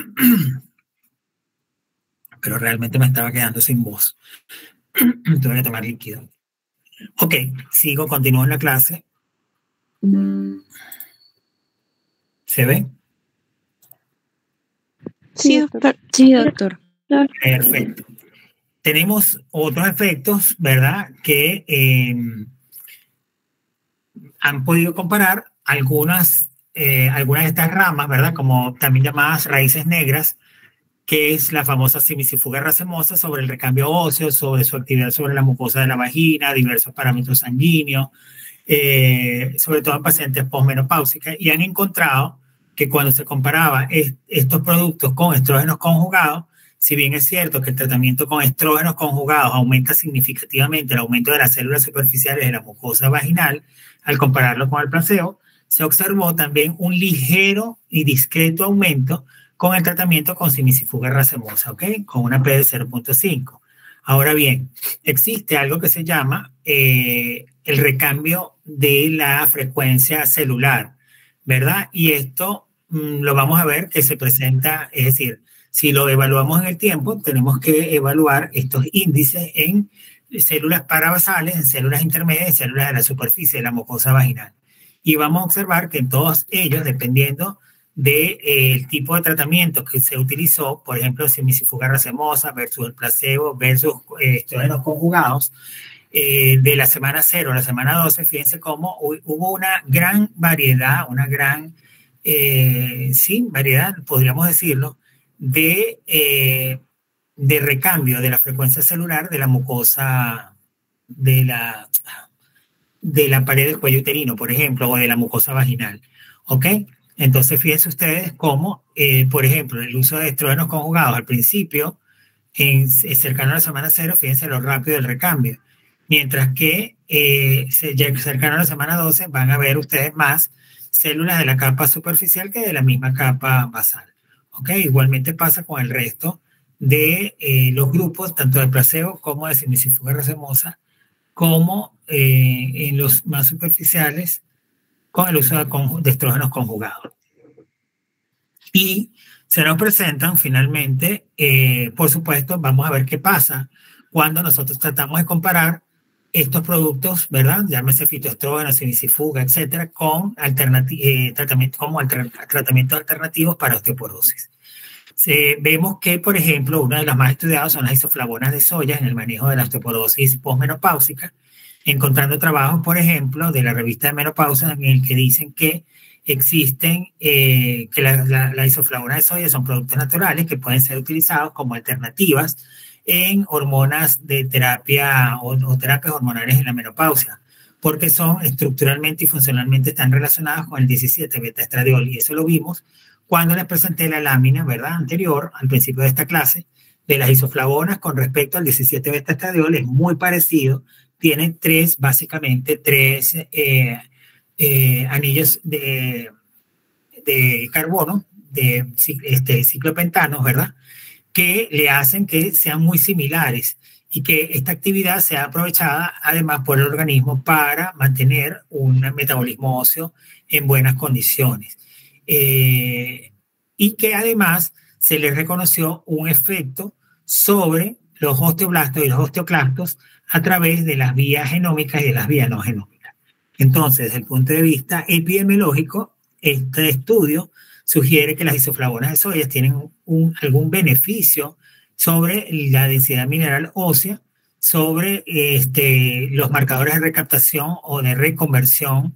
pero realmente me estaba quedando sin voz. Tengo que tomar líquido. Ok, sigo, continúo en la clase. ¿Se ve? Sí, doctor. Sí, doctor. Perfecto. Tenemos otros efectos, ¿verdad? Que eh, han podido comparar algunas, eh, algunas de estas ramas, ¿verdad? Como también llamadas raíces negras, que es la famosa simicifuga racemosa, sobre el recambio óseo, sobre su actividad sobre la mucosa de la vagina, diversos parámetros sanguíneos, eh, sobre todo en pacientes posmenopáusicas, y han encontrado que cuando se comparaba est estos productos con estrógenos conjugados, si bien es cierto que el tratamiento con estrógenos conjugados aumenta significativamente el aumento de las células superficiales de la mucosa vaginal, al compararlo con el placebo, se observó también un ligero y discreto aumento con el tratamiento con simicifuga racemosa, ¿ok? Con una P de cero punto cinco. Ahora bien, existe algo que se llama eh, el recambio de la frecuencia celular, ¿verdad? Y esto mmm, lo vamos a ver que se presenta, es decir, si lo evaluamos en el tiempo, tenemos que evaluar estos índices en células parabasales, en células intermedias, en células de la superficie de la mucosa vaginal. Y vamos a observar que en todos ellos, dependiendo del de, eh, tipo de tratamiento que se utilizó, por ejemplo, simicifuga racemosa versus el placebo versus eh, estrógenos conjugados, eh, de la semana cero a la semana doce, fíjense cómo hubo una gran variedad, una gran, eh, sí, variedad, podríamos decirlo, de, eh, de recambio de la frecuencia celular de la mucosa, de la, de la pared del cuello uterino, por ejemplo, o de la mucosa vaginal, ¿ok? Entonces, fíjense ustedes cómo, eh, por ejemplo, el uso de estrógenos conjugados al principio, en, cercano a la semana cero, fíjense lo rápido del recambio. Mientras que eh, cercano a la semana doce van a ver ustedes más células de la capa superficial que de la misma capa basal. ¿Ok? Igualmente pasa con el resto de eh, los grupos, tanto de placebo como de simicifuga racemosa, como eh, en los más superficiales, con el uso de, de estrógenos conjugados. Y se nos presentan finalmente, eh, por supuesto, vamos a ver qué pasa cuando nosotros tratamos de comparar estos productos, ¿verdad? Llámese fitoestrógenos, simicifuga, etcétera, con eh, tratamiento, como alter, tratamientos alternativos para osteoporosis. Se, vemos que, por ejemplo, uno de los más estudiados son las isoflavonas de soya en el manejo de la osteoporosis posmenopáusica, encontrando trabajos, por ejemplo, de la revista de menopausia en el que dicen que existen, eh, que la, la, la isoflavona de soya son productos naturales que pueden ser utilizados como alternativas en hormonas de terapia o, o terapias hormonales en la menopausia, porque son estructuralmente y funcionalmente están relacionadas con el diecisiete beta estradiol, y eso lo vimos cuando les presenté la lámina, ¿verdad?, anterior, al principio de esta clase, de las isoflavonas con respecto al diecisiete beta estradiol. Es muy parecido, tienen tres, básicamente, tres eh, eh, anillos de, de carbono, de este, ciclopentanos, ¿verdad?, que le hacen que sean muy similares y que esta actividad sea aprovechada además por el organismo para mantener un metabolismo óseo en buenas condiciones. Eh, y que además se le reconoció un efecto sobre los osteoblastos y los osteoclastos a través de las vías genómicas y de las vías no genómicas. Entonces, desde el punto de vista epidemiológico, este estudio sugiere que las isoflavonas de soya tienen un, algún beneficio sobre la densidad mineral ósea, sobre este, los marcadores de recaptación o de reconversión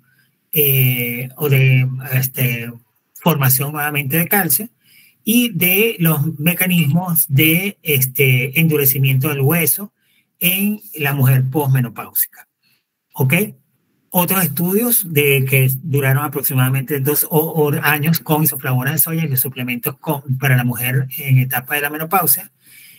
eh, o de este, formación nuevamente de calcio, y de los mecanismos de este, endurecimiento del hueso en la mujer posmenopáusica. ¿Ok? Otros estudios de que duraron aproximadamente dos o, o años con isoflavonas de soya y los suplementos con, para la mujer en etapa de la menopausia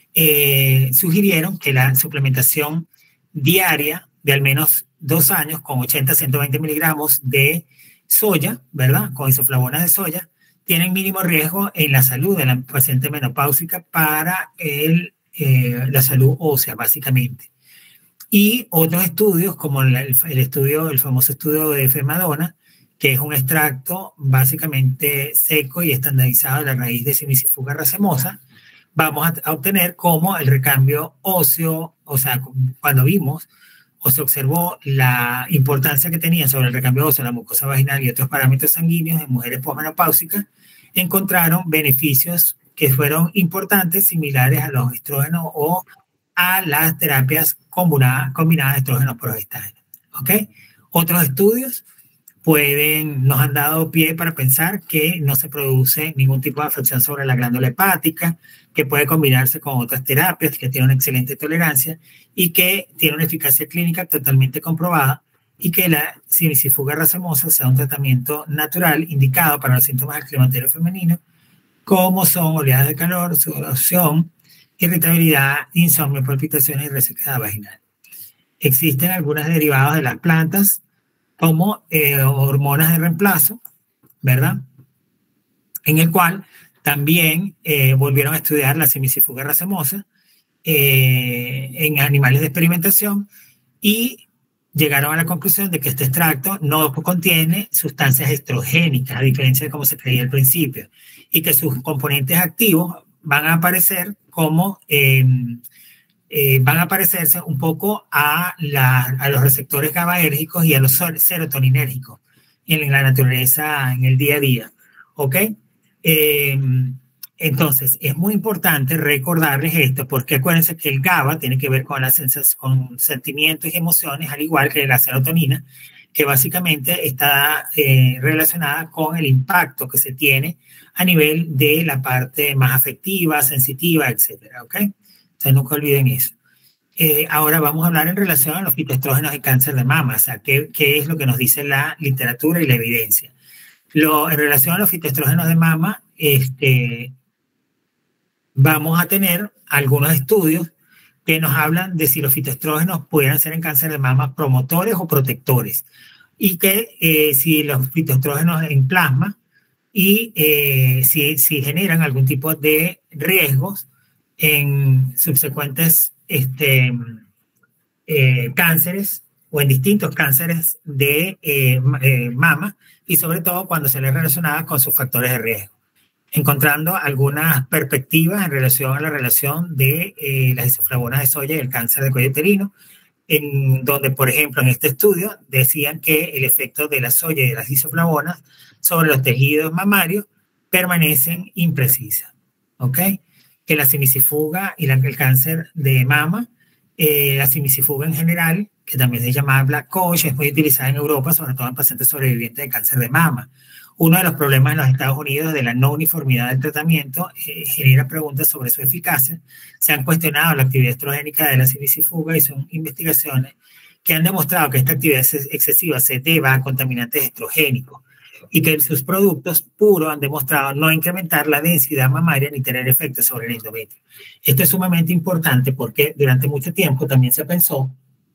eh, sugirieron que la suplementación diaria de al menos dos años con ochenta a ciento veinte miligramos de soya, ¿verdad?, con isoflavonas de soya, tienen mínimo riesgo en la salud de la paciente menopáusica para el, eh, la salud ósea, básicamente. Y otros estudios, como el, el estudio, el famoso estudio de Femadona, que es un extracto básicamente seco y estandarizado de la raíz de Simicifuga racemosa, vamos a, a obtener como el recambio óseo, o sea, cuando vimos o se observó la importancia que tenía sobre el recambio óseo, la mucosa vaginal y otros parámetros sanguíneos en mujeres posmenopáusicas, encontraron beneficios que fueron importantes, similares a los estrógenos o a las terapias combinadas, combinadas de estrógenos progestágenos. ¿Ok? Otros estudios pueden, nos han dado pie para pensar que no se produce ningún tipo de afección sobre la glándula hepática, que puede combinarse con otras terapias, que tiene una excelente tolerancia y que tiene una eficacia clínica totalmente comprobada, y que la simicifuga racemosa sea un tratamiento natural indicado para los síntomas del climaterio femenino, como son oleadas de calor, sudoración, irritabilidad, insomnio, palpitaciones y resequedad vaginal. Existen algunas derivadas de las plantas, como eh, hormonas de reemplazo, ¿verdad?, en el cual también eh, volvieron a estudiar la simicifuga racemosa eh, en animales de experimentación y llegaron a la conclusión de que este extracto no contiene sustancias estrogénicas, a diferencia de como se creía al principio, y que sus componentes activos van a aparecer como, eh, eh, van a parecerse un poco a, la, a los receptores GABAérgicos y a los serotoninérgicos en la naturaleza, en el día a día. ¿Ok? Eh, entonces, es muy importante recordarles esto, porque acuérdense que el GABA tiene que ver con las con sentimientos y emociones, al igual que la serotonina, que básicamente está eh, relacionada con el impacto que se tiene a nivel de la parte más afectiva, sensitiva, etcétera. ¿Ok? Entonces, nunca olviden eso. Eh, ahora vamos a hablar en relación a los fitoestrógenos y cáncer de mama, o sea, qué, qué es lo que nos dice la literatura y la evidencia. Lo, en relación a los fitoestrógenos de mama, este, vamos a tener algunos estudios que nos hablan de si los fitoestrógenos pueden ser en cáncer de mama promotores o protectores, y que eh, si los fitoestrógenos en plasma y eh, si, si generan algún tipo de riesgos en subsecuentes este, eh, cánceres o en distintos cánceres de eh, eh, mama, y sobre todo cuando se les relacionaba con sus factores de riesgo, encontrando algunas perspectivas en relación a la relación de eh, las isoflavonas de soya y el cáncer de cuello uterino, en donde, por ejemplo, en este estudio decían que el efecto de la soya y de las isoflavonas sobre los tejidos mamarios permanecen imprecisas, ¿ok? Que la simicifuga y la, el cáncer de mama, eh, la simicifuga en general, que también se llama Black Coach, es muy utilizada en Europa, sobre todo en pacientes sobrevivientes de cáncer de mama. Uno de los problemas en los Estados Unidos de la no uniformidad del tratamiento eh, genera preguntas sobre su eficacia. Se han cuestionado la actividad estrogénica de la simicifuga y son investigaciones que han demostrado que esta actividad excesiva se deba a contaminantes estrogénicos y que sus productos puros han demostrado no incrementar la densidad mamaria ni tener efectos sobre el endometrio. Esto es sumamente importante porque durante mucho tiempo también se pensó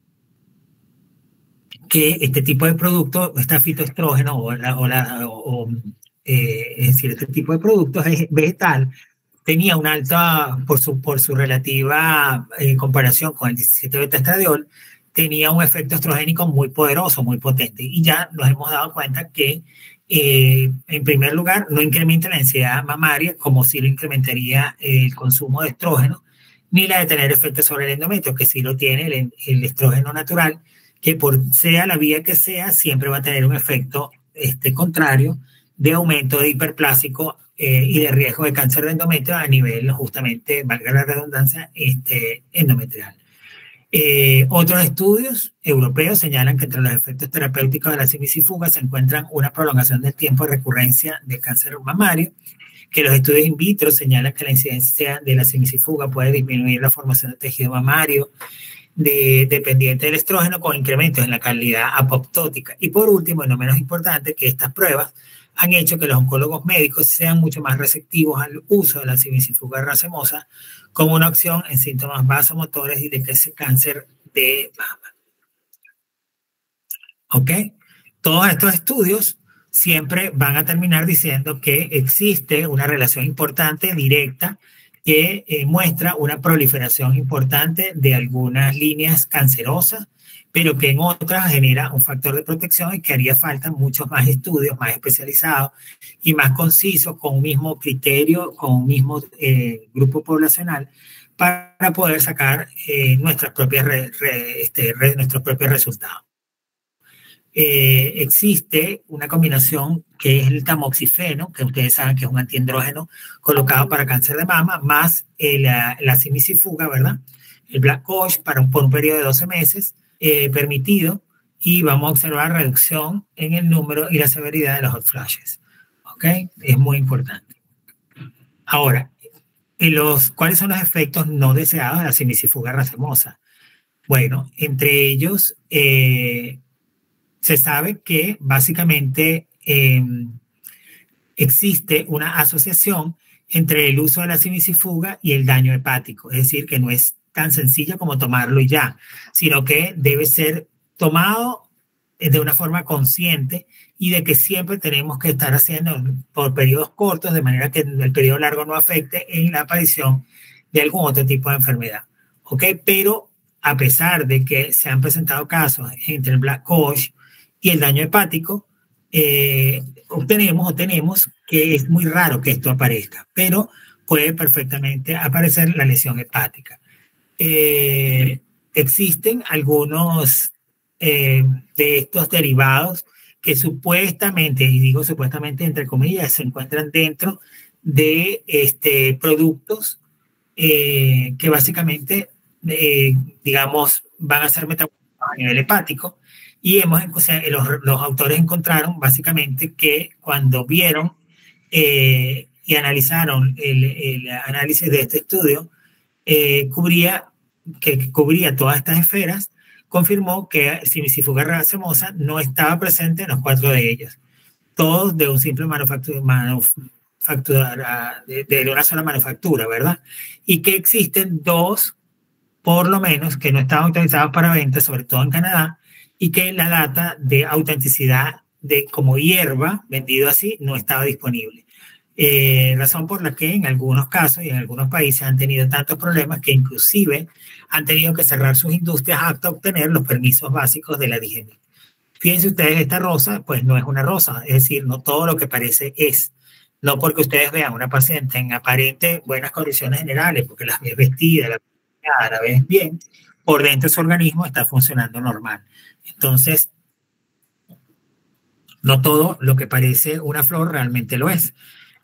que este tipo de producto, esta fitoestrógeno o, la, o, la, o eh, es decir, este tipo de productos vegetal tenía una alta, por su, por su relativa eh, comparación con el diecisiete beta-estradiol, tenía un efecto estrogénico muy poderoso, muy potente. Y ya nos hemos dado cuenta que, eh, en primer lugar, no incrementa la densidad mamaria como si lo incrementaría el consumo de estrógeno, ni la de tener efectos sobre el endometrio, que sí lo tiene el, el estrógeno natural, que por sea la vía que sea, siempre va a tener un efecto este, contrario de aumento de hiperplásico eh, y de riesgo de cáncer de endometrio a nivel, justamente, valga la redundancia, este, endometrial. Eh, otros estudios europeos señalan que entre los efectos terapéuticos de la simicifuga se encuentran una prolongación del tiempo de recurrencia de cáncer mamario, que los estudios in vitro señalan que la incidencia de la simicifuga puede disminuir la formación de tejido mamario, De, dependiente del estrógeno con incrementos en la calidad apoptótica. Y por último, y no menos importante, que estas pruebas han hecho que los oncólogos médicos sean mucho más receptivos al uso de la simicifuga racemosa como una opción en síntomas vasomotores y de cáncer de mama. ¿Ok? Todos estos estudios siempre van a terminar diciendo que existe una relación importante, directa, que eh, muestra una proliferación importante de algunas líneas cancerosas, pero que en otras genera un factor de protección y que haría falta muchos más estudios, más especializados y más concisos, con un mismo criterio, con un mismo eh, grupo poblacional, para poder sacar eh, nuestras propias re, re, este, re, nuestros propios resultados. Eh, existe una combinación que es el tamoxifeno, que ustedes saben que es un antiandrógeno colocado para cáncer de mama, más eh, la, la simicifuga, ¿verdad? El Black Coach para un, por un periodo de doce meses eh, permitido, y vamos a observar reducción en el número y la severidad de los hot flashes. ¿Ok? Es muy importante. Ahora, los, ¿cuáles son los efectos no deseados de la simicifuga racemosa? Bueno, entre ellos, eh, se sabe que básicamente eh, existe una asociación entre el uso de la simicifuga y el daño hepático. Es decir, que no es tan sencillo como tomarlo y ya, sino que debe ser tomado de una forma consciente y de que siempre tenemos que estar haciendo por periodos cortos, de manera que el periodo largo no afecte en la aparición de algún otro tipo de enfermedad. ¿Ok? Pero a pesar de que se han presentado casos entre el Black Coach y el daño hepático, eh, obtenemos o tenemos que es muy raro que esto aparezca, pero puede perfectamente aparecer la lesión hepática. Eh, existen algunos eh, de estos derivados que supuestamente, y digo supuestamente entre comillas, se encuentran dentro de este, productos eh, que básicamente, eh, digamos, van a ser metabolizados a nivel hepático. Y hemos, o sea, los, los autores encontraron básicamente que cuando vieron eh, y analizaron el, el análisis de este estudio, eh, cubría, que cubría todas estas esferas, confirmó que simicifuga racemosa no estaba presente en los cuatro de ellos, todos de un simple manufactura, manufactura de, de una sola manufactura, ¿verdad? Y que existen dos, por lo menos, que no estaban autorizados para venta, sobre todo en Canadá, y que la data de autenticidad de como hierba, vendido así, no estaba disponible. Eh, razón por la que en algunos casos y en algunos países han tenido tantos problemas que inclusive han tenido que cerrar sus industrias hasta obtener los permisos básicos de la D G M I. Fíjense ustedes, esta rosa, pues no es una rosa, es decir, no todo lo que parece es. No porque ustedes vean una paciente en aparente buenas condiciones generales, porque la ves vestida, la, la ves bien, por dentro su organismo está funcionando normal. Entonces, no todo lo que parece una flor realmente lo es.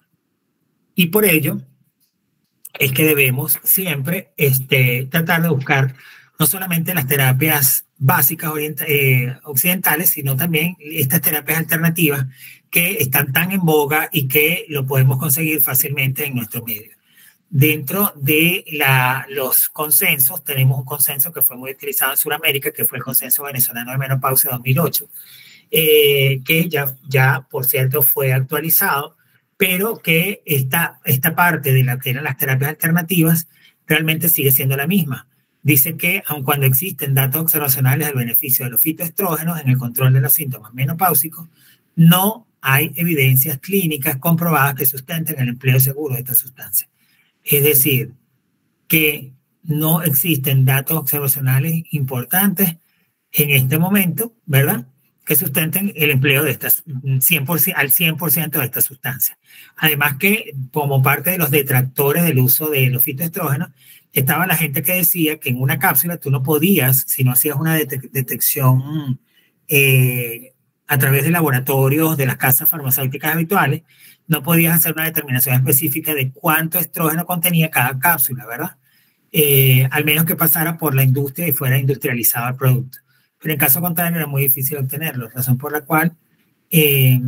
Y por ello es que debemos siempre este, tratar de buscar no solamente las terapias básicas eh, occidentales, sino también estas terapias alternativas que están tan en boga y que lo podemos conseguir fácilmente en nuestro medio. Dentro de la, los consensos, tenemos un consenso que fue muy utilizado en Sudamérica, que fue el Consenso Venezolano de Menopausia dos mil ocho, eh, que ya, ya, por cierto, fue actualizado, pero que esta, esta parte de la que eran las terapias alternativas realmente sigue siendo la misma. Dice que, aun cuando existen datos observacionales del beneficio de los fitoestrógenos en el control de los síntomas menopáusicos, no hay evidencias clínicas comprobadas que sustenten el empleo seguro de esta sustancia. Es decir, que no existen datos observacionales importantes en este momento, ¿verdad?, que sustenten el empleo de estas cien por ciento, al cien por ciento de esta sustancia. Además que, como parte de los detractores del uso de los fitoestrógenos, estaba la gente que decía que en una cápsula tú no podías, si no hacías una det detección eh, a través de laboratorios de las casas farmacéuticas habituales, no podías hacer una determinación específica de cuánto estrógeno contenía cada cápsula, ¿verdad? Eh, al menos que pasara por la industria y fuera industrializado el producto. Pero en caso contrario era muy difícil obtenerlo, razón por la cual eh,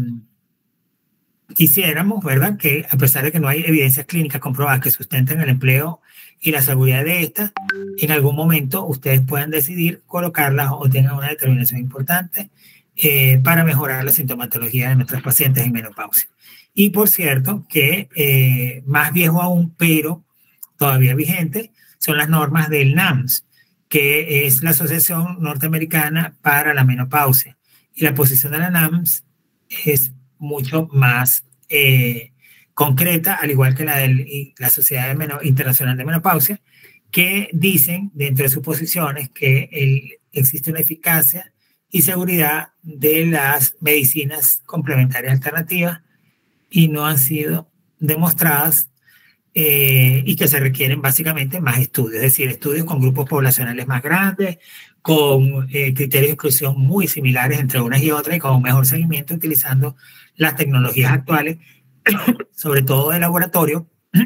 quisiéramos, ¿verdad?, que a pesar de que no hay evidencias clínicas comprobadas que sustenten el empleo y la seguridad de estas, en algún momento ustedes puedan decidir colocarlas o tengan una determinación importante eh, para mejorar la sintomatología de nuestros pacientes en menopausia. Y por cierto, que eh, más viejo aún, pero todavía vigente, son las normas del NAMS, que es la Asociación Norteamericana para la Menopausia. Y la posición de la NAMS es mucho más eh, concreta, al igual que la de la Sociedad de Meno, Internacional de Menopausia, que dicen dentro de sus posiciones que el, existe una eficacia y seguridad de las medicinas complementarias alternativas y no han sido demostradas Eh, y que se requieren básicamente más estudios, es decir, estudios con grupos poblacionales más grandes, con eh, criterios de exclusión muy similares entre unas y otras y con un mejor seguimiento utilizando las tecnologías actuales, sobre todo de laboratorio,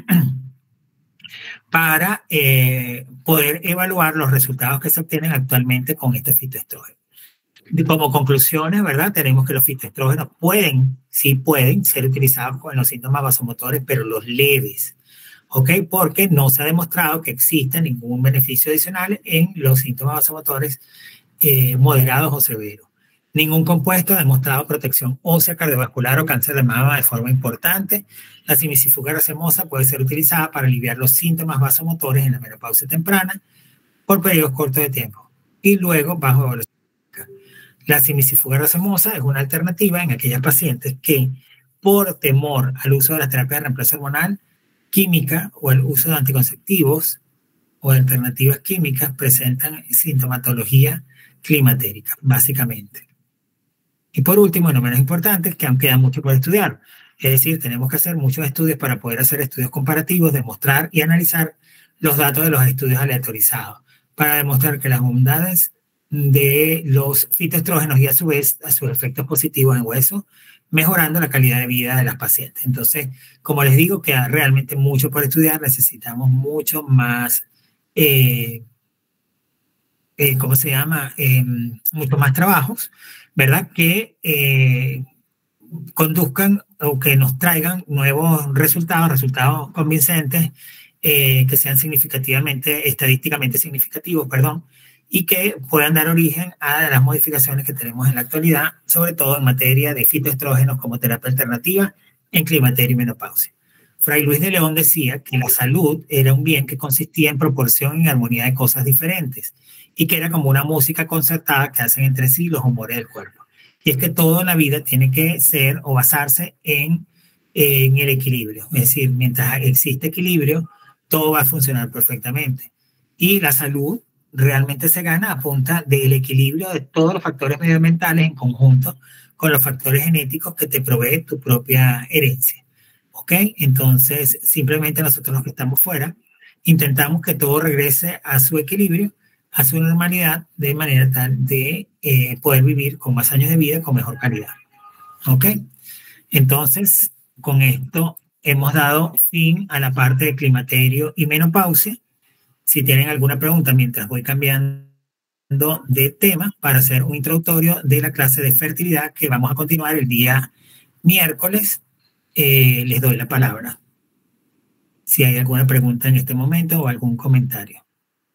para eh, poder evaluar los resultados que se obtienen actualmente con este fitoestrógeno. Como conclusiones, ¿verdad? Tenemos que los fitoestrógenos pueden, sí pueden ser utilizados con los síntomas vasomotores, pero los leves. ¿Ok? Porque no se ha demostrado que exista ningún beneficio adicional en los síntomas vasomotores eh, moderados o severos. Ningún compuesto ha demostrado protección ósea, cardiovascular o cáncer de mama de forma importante. La simicifuga racemosa puede ser utilizada para aliviar los síntomas vasomotores en la menopausia temprana por periodos cortos de tiempo y luego bajo evaluación. La simicifuga racemosa es una alternativa en aquellas pacientes que, por temor al uso de la terapia de reemplazo hormonal química o el uso de anticonceptivos o de alternativas químicas, presentan sintomatología climatérica, básicamente. Y por último, y no menos importante, que aún queda mucho por estudiar. Es decir, tenemos que hacer muchos estudios para poder hacer estudios comparativos, demostrar y analizar los datos de los estudios aleatorizados, para demostrar que las bondades de los fitoestrógenos y a su vez a sus efectos positivos en hueso, mejorando la calidad de vida de las pacientes. Entonces, como les digo, queda realmente mucho por estudiar, necesitamos mucho más, eh, eh, ¿cómo se llama? Eh, muchos más trabajos, ¿verdad? Que eh, conduzcan o que nos traigan nuevos resultados, resultados convincentes, eh, que sean significativamente, estadísticamente significativos, perdón, y que puedan dar origen a las modificaciones que tenemos en la actualidad, sobre todo en materia de fitoestrógenos como terapia alternativa en climaterio y menopausia. Fray Luis de León decía que la salud era un bien que consistía en proporción y armonía de cosas diferentes y que era como una música concertada que hacen entre sí los humores del cuerpo. Y es que todo en la vida tiene que ser o basarse en, en el equilibrio. Es decir, mientras existe equilibrio, todo va a funcionar perfectamente. Y la salud realmente se gana a punta del equilibrio de todos los factores medioambientales en conjunto con los factores genéticos que te provee tu propia herencia. ¿Ok? Entonces, simplemente nosotros los que estamos fuera, intentamos que todo regrese a su equilibrio, a su normalidad, de manera tal de eh, poder vivir con más años de vida, con mejor calidad. ¿Ok? Entonces, con esto hemos dado fin a la parte de climaterio y menopausia. Si tienen alguna pregunta mientras voy cambiando de tema para hacer un introductorio de la clase de fertilidad que vamos a continuar el día miércoles, eh, les doy la palabra. Si hay alguna pregunta en este momento o algún comentario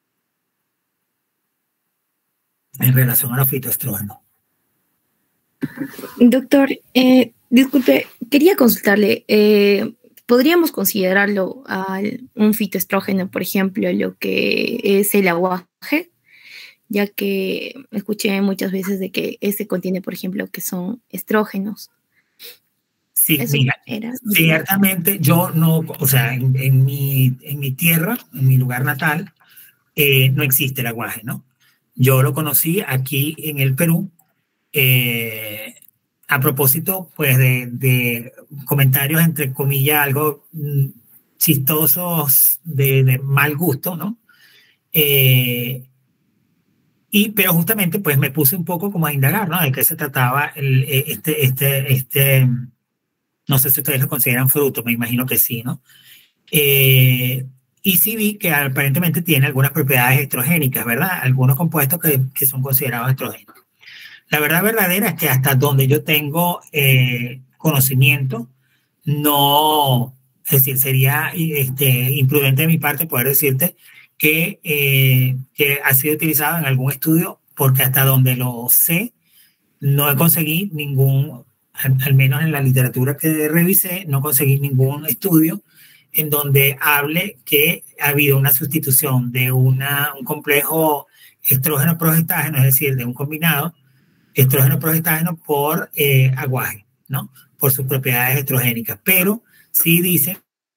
en relación a los fitoestrógenos. Doctor, eh, disculpe, quería consultarle, eh, ¿podríamos considerarlo al, un fitoestrógeno, por ejemplo, lo que es el aguaje? Ya que escuché muchas veces de que este contiene, por ejemplo, que son estrógenos. Sí, Eso mira, era. ciertamente yo no, o sea, en, en, mi, en mi tierra, en mi lugar natal, eh, no existe el aguaje, ¿no? Yo lo conocí aquí en el Perú, eh, a propósito, pues, de, de comentarios, entre comillas, algo mm, chistosos, de, de mal gusto, ¿no? Eh, y, pero justamente, pues, me puse un poco como a indagar, ¿no? De qué se trataba el, este, este, este, no sé si ustedes lo consideran fruto, me imagino que sí, ¿no? Eh, y sí vi que aparentemente tiene algunas propiedades estrogénicas, ¿verdad? Algunos compuestos que, que son considerados estrógenos. La verdad verdadera es que hasta donde yo tengo eh, conocimiento, no, es decir, sería este, imprudente de mi parte poder decirte que, eh, que ha sido utilizado en algún estudio, porque hasta donde lo sé, no conseguí ningún, al, al menos en la literatura que revisé, no conseguí ningún estudio en donde hable que ha habido una sustitución de una, un complejo estrógeno-progestágeno, es decir, de un combinado estrógeno-progestágeno por eh, aguaje, ¿no? Por sus propiedades estrogénicas. Pero sí dice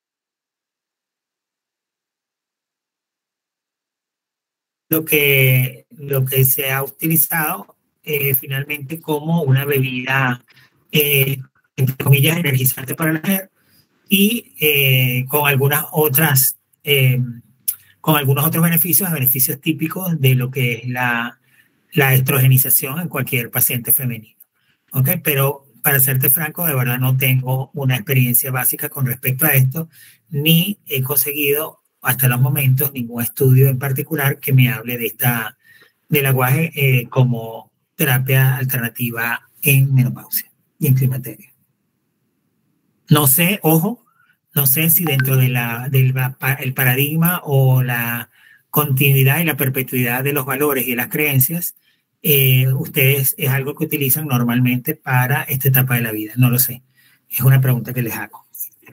lo que, lo que se ha utilizado eh, finalmente como una bebida, eh, entre comillas, energizante para la mujer y eh, con algunas otras, eh, con algunos otros beneficios, beneficios típicos de lo que es la, la estrogenización en cualquier paciente femenino. ¿Ok? Pero para serte franco, de verdad no tengo una experiencia básica con respecto a esto, ni he conseguido hasta los momentos ningún estudio en particular que me hable de esta, del aguaje eh, como terapia alternativa en menopausia y en climaterio. No sé, ojo, no sé si dentro de la, del el paradigma o la continuidad y la perpetuidad de los valores y las creencias, eh, ustedes es algo que utilizan normalmente para esta etapa de la vida. No lo sé. Es una pregunta que les hago.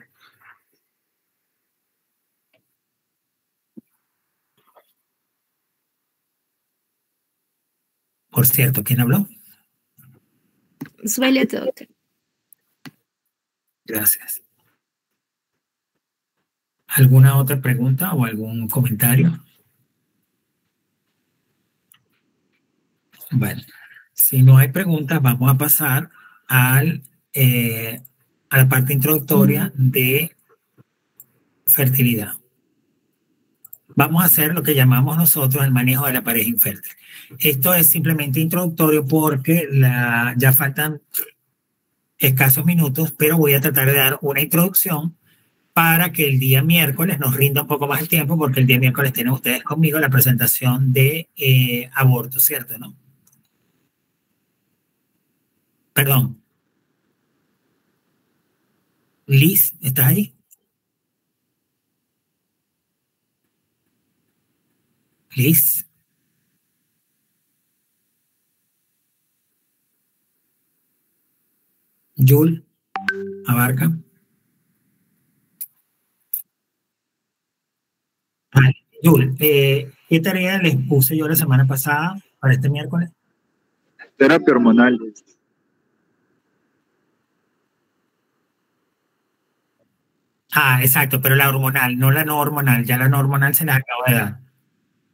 Por cierto, ¿quién habló? Suele, doctor. Gracias. ¿Alguna otra pregunta o algún comentario? Bueno, si no hay preguntas, vamos a pasar al, eh, a la parte introductoria de fertilidad. Vamos a hacer lo que llamamos nosotros el manejo de la pareja infértil. Esto es simplemente introductorio porque la, ya faltan escasos minutos, pero voy a tratar de dar una introducción para que el día miércoles nos rinda un poco más el tiempo, porque el día miércoles tienen ustedes conmigo la presentación de eh, aborto, ¿cierto? ¿No? Perdón. Liz, ¿estás ahí? Liz. Yul, Abarca. Vale. Yul, eh, ¿qué tarea les puse yo la semana pasada para este miércoles? Terapia hormonal. Ah, exacto, pero la hormonal, no la no hormonal. Ya la no hormonal se las acabo de dar.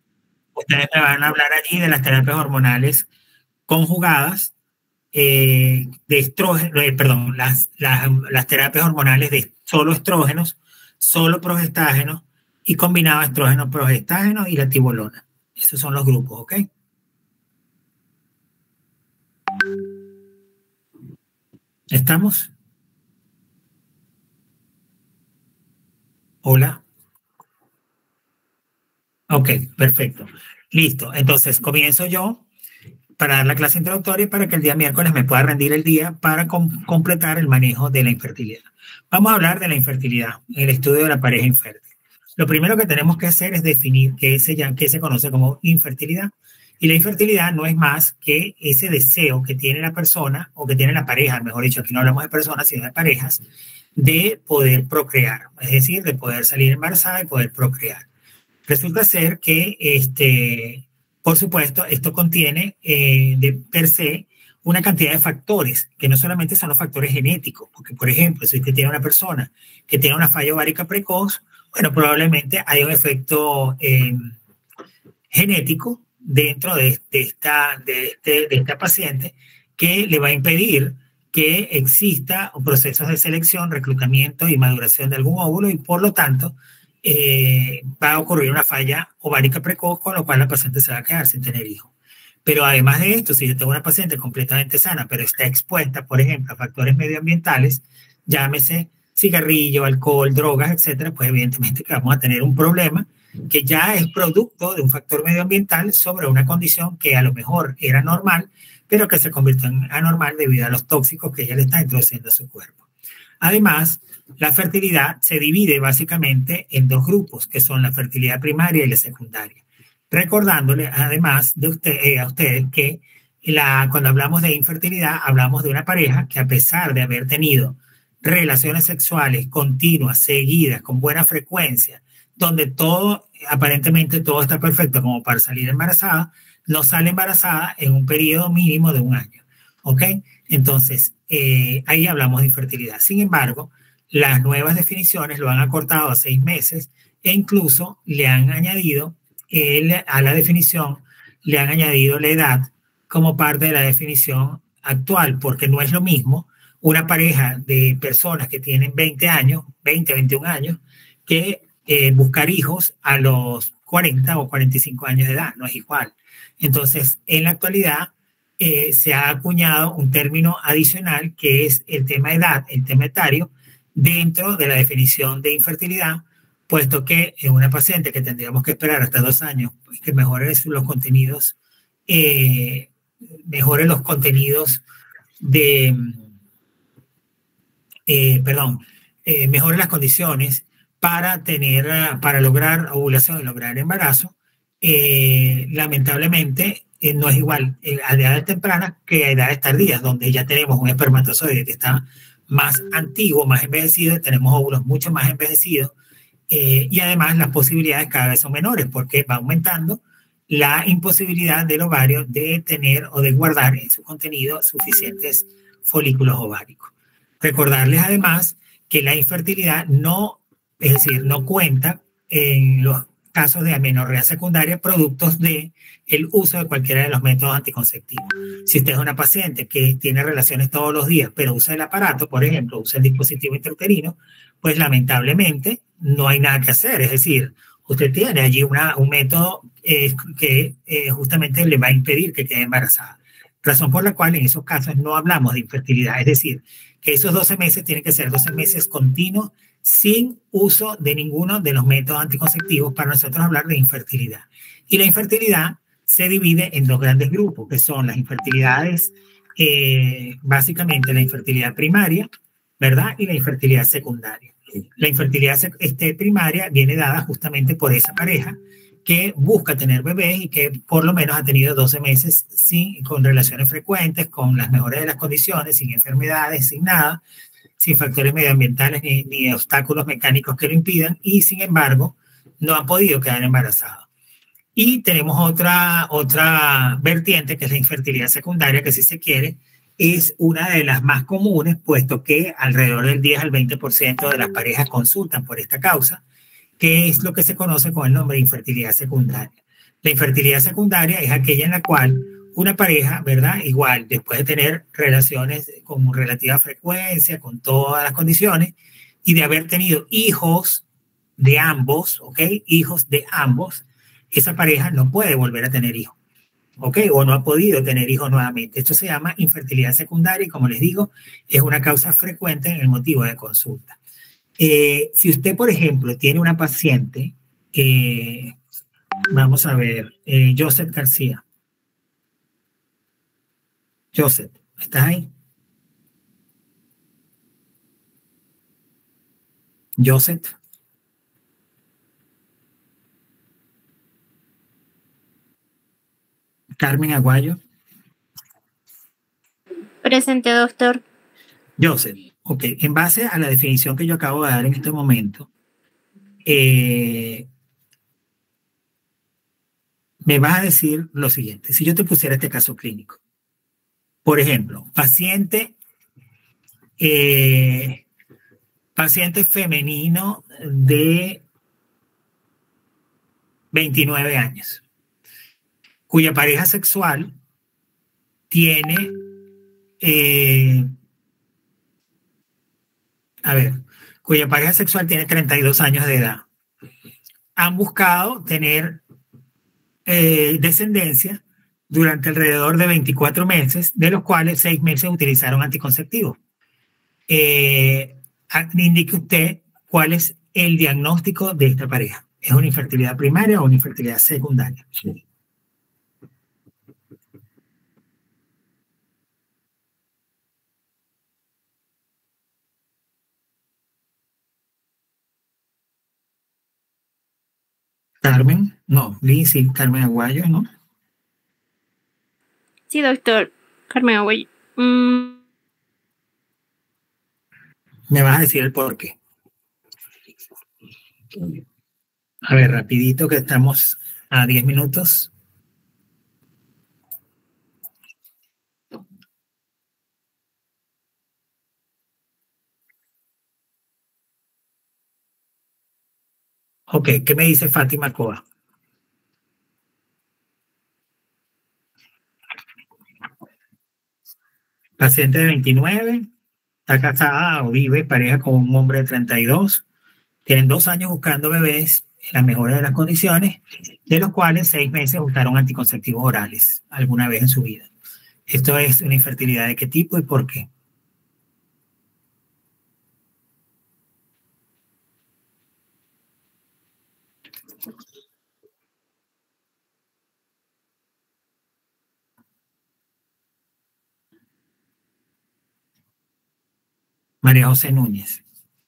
Ustedes me van a hablar allí de las terapias hormonales conjugadas, eh, de estrógeno, eh, perdón, las, las, las terapias hormonales de solo estrógenos, solo progestágenos y combinado estrógeno, progestágeno y la tibolona. Esos son los grupos, ¿ok? ¿Estamos? Hola. Ok, perfecto. Listo. Entonces, comienzo yo para dar la clase introductoria y para que el día miércoles me pueda rendir el día para com completar el manejo de la infertilidad. Vamos a hablar de la infertilidad, el estudio de la pareja infértil. Lo primero que tenemos que hacer es definir qué se, qué se conoce como infertilidad. Y la infertilidad no es más que ese deseo que tiene la persona, o que tiene la pareja, mejor dicho, aquí no hablamos de personas, sino de parejas, de poder procrear, es decir, de poder salir embarazada y poder procrear. Resulta ser que, este, por supuesto, esto contiene eh, de per se una cantidad de factores, que no solamente son los factores genéticos, porque, por ejemplo, si usted tiene una persona que tiene una falla ovárica precoz, bueno, probablemente hay un efecto eh, genético dentro de, de, esta, de, este, de esta paciente que le va a impedir que exista procesos de selección, reclutamiento y maduración de algún óvulo y por lo tanto eh, va a ocurrir una falla ovárica precoz, con lo cual la paciente se va a quedar sin tener hijos. Pero además de esto, si yo tengo una paciente completamente sana, pero está expuesta, por ejemplo, a factores medioambientales, llámese cigarrillo, alcohol, drogas, etcétera, pues evidentemente que vamos a tener un problema que ya es producto de un factor medioambiental sobre una condición que a lo mejor era normal, pero que se convirtió en anormal debido a los tóxicos que ella le está introduciendo a su cuerpo. Además, la fertilidad se divide básicamente en dos grupos, que son la fertilidad primaria y la secundaria. Recordándole, además, de usted, eh, a ustedes que la, cuando hablamos de infertilidad, hablamos de una pareja que a pesar de haber tenido relaciones sexuales continuas, seguidas, con buena frecuencia, donde todo, aparentemente todo está perfecto como para salir embarazada, no sale embarazada en un periodo mínimo de un año, ¿ok? Entonces, eh, ahí hablamos de infertilidad. Sin embargo, las nuevas definiciones lo han acortado a seis meses e incluso le han añadido, el, a la definición, le han añadido la edad como parte de la definición actual, porque no es lo mismo una pareja de personas que tienen veinte años, veinte, veintiún años, que eh, buscar hijos a los cuarenta o cuarenta y cinco años de edad, no es igual. Entonces, en la actualidad eh, se ha acuñado un término adicional que es el tema edad, el tema etario, dentro de la definición de infertilidad, puesto que en una paciente que tendríamos que esperar hasta dos años, pues que mejore los contenidos, eh, mejore los contenidos de, eh, perdón, eh, mejore las condiciones para tener, para lograr ovulación y lograr embarazo, eh, lamentablemente eh, no es igual eh, a edades tempranas que a edades tardías, donde ya tenemos un espermatozoide que está más antiguo, más envejecido, tenemos óvulos mucho más envejecidos, eh, y además las posibilidades cada vez son menores porque va aumentando la imposibilidad del ovario de tener o de guardar en su contenido suficientes folículos ováricos. Recordarles además que la infertilidad no, es decir, no cuenta en los casos de amenorrea secundaria productos de el uso de cualquiera de los métodos anticonceptivos. Si usted es una paciente que tiene relaciones todos los días, pero usa el aparato, por ejemplo, usa el dispositivo intrauterino, pues lamentablemente no hay nada que hacer. Es decir, usted tiene allí una, un método eh, que eh, justamente le va a impedir que quede embarazada. Razón por la cual en esos casos no hablamos de infertilidad. Es decir, que esos doce meses tienen que ser doce meses continuos sin uso de ninguno de los métodos anticonceptivos para nosotros hablar de infertilidad. Y la infertilidad se divide en dos grandes grupos, que son las infertilidades, eh, básicamente la infertilidad primaria, ¿verdad? Y la infertilidad secundaria. La infertilidad este, primaria viene dada justamente por esa pareja que busca tener bebés y que por lo menos ha tenido doce meses sin, con relaciones frecuentes, con las mejores de las condiciones, sin enfermedades, sin nada, sin factores medioambientales ni, ni obstáculos mecánicos que lo impidan, y sin embargo no han podido quedar embarazados. Y tenemos otra, otra vertiente, que es la infertilidad secundaria, que si se quiere es una de las más comunes, puesto que alrededor del diez al veinte por ciento de las parejas consultan por esta causa, que es lo que se conoce con el nombre de infertilidad secundaria. La infertilidad secundaria es aquella en la cual una pareja, ¿verdad? Igual, después de tener relaciones con relativa frecuencia, con todas las condiciones, y de haber tenido hijos de ambos, ¿ok? Hijos de ambos, esa pareja no puede volver a tener hijos, ¿ok? O no ha podido tener hijos nuevamente. Esto se llama infertilidad secundaria y, como les digo, es una causa frecuente en el motivo de consulta. Eh, si usted, por ejemplo, tiene una paciente, eh, vamos a ver, eh, Joseph García. Joseph, ¿estás ahí? Joseph. Carmen Aguayo. Presente, doctor. Joseph, ok, en base a la definición que yo acabo de dar en este momento, eh, me vas a decir lo siguiente. Si yo te pusiera este caso clínico, por ejemplo, paciente, eh, paciente femenino de veintinueve años, cuya pareja sexual tiene, eh, a ver, cuya pareja sexual tiene treinta y dos años de edad. Han buscado tener eh, descendencia durante alrededor de veinticuatro meses, de los cuales seis meses utilizaron anticonceptivos. Eh, indique usted cuál es el diagnóstico de esta pareja. ¿Es una infertilidad primaria o una infertilidad secundaria? Sí. Carmen, no, Liz, sí, Carmen Aguayo, ¿no? Sí, doctor. Carmen Aguayo. Mm. Me vas a decir el por qué. A ver, rapidito, que estamos a diez minutos. Ok, ¿qué me dice Fátima Coa? Paciente de veintinueve, está casada o vive pareja con un hombre de treinta y dos, tienen dos años buscando bebés en la mejor de las condiciones, de los cuales seis meses usaron anticonceptivos orales alguna vez en su vida. ¿Esto es una infertilidad de qué tipo y por qué? María José Núñez.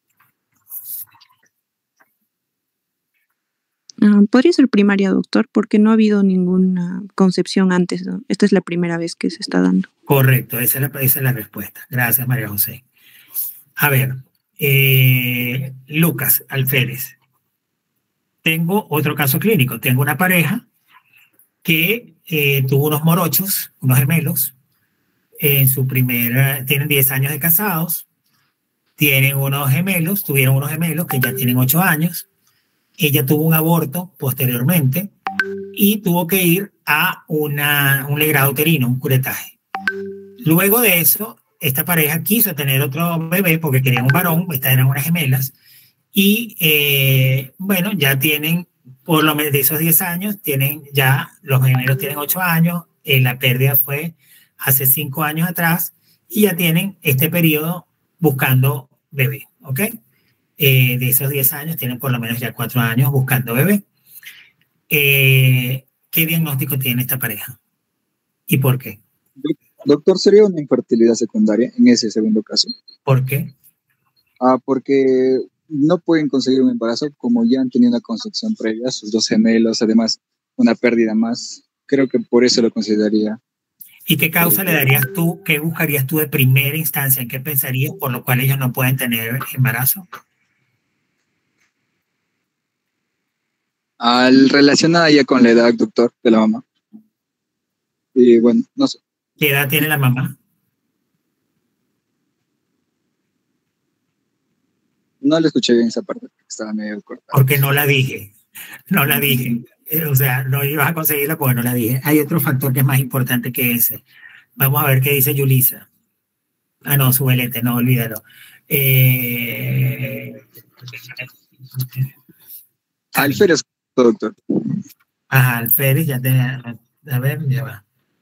Uh, podría ser primaria, doctor, porque no ha habido ninguna concepción antes, ¿no? Esta es la primera vez que se está dando. Correcto, esa es la, esa es la respuesta. Gracias, María José. A ver, eh, Lucas Alférez. Tengo otro caso clínico. Tengo una pareja que eh, tuvo unos morochos, unos gemelos, en su primera, tienen diez años de casados, tienen unos gemelos, tuvieron unos gemelos que ya tienen ocho años. Ella tuvo un aborto posteriormente y tuvo que ir a una, un legrado uterino, un curetaje. Luego de eso, esta pareja quiso tener otro bebé porque querían un varón, estas eran unas gemelas, y eh, bueno, ya tienen, por lo menos de esos diez años, tienen ya, los gemelos tienen ocho años, eh, la pérdida fue hace cinco años atrás, y ya tienen este periodo buscando bebé, ¿ok? Eh, de esos diez años tienen por lo menos ya cuatro años buscando bebé. Eh, ¿Qué diagnóstico tiene esta pareja? ¿Y por qué? Doctor, ¿sería una infertilidad secundaria en ese segundo caso? ¿Por qué? Ah, porque no pueden conseguir un embarazo como ya han tenido una concepción previa, sus dos gemelos, además una pérdida más. Creo que por eso lo consideraría. ¿Y qué causa le darías tú, qué buscarías tú de primera instancia, en qué pensarías por lo cual ellos no pueden tener embarazo? Al relacionada ya con la edad, doctor, de la mamá. Y bueno, no sé. ¿Qué edad tiene la mamá? No le escuché bien esa parte, estaba medio corta. Porque no la dije, no la dije. Eh, O sea, no ibas a conseguirla porque no la dije. Hay otro factor que es más importante que ese. Vamos a ver qué dice Yulisa. Ah, no, su velete, no, olvídalo. Eh, Alférez, doctor. Ajá, Alférez, ya te... A ver, ya va.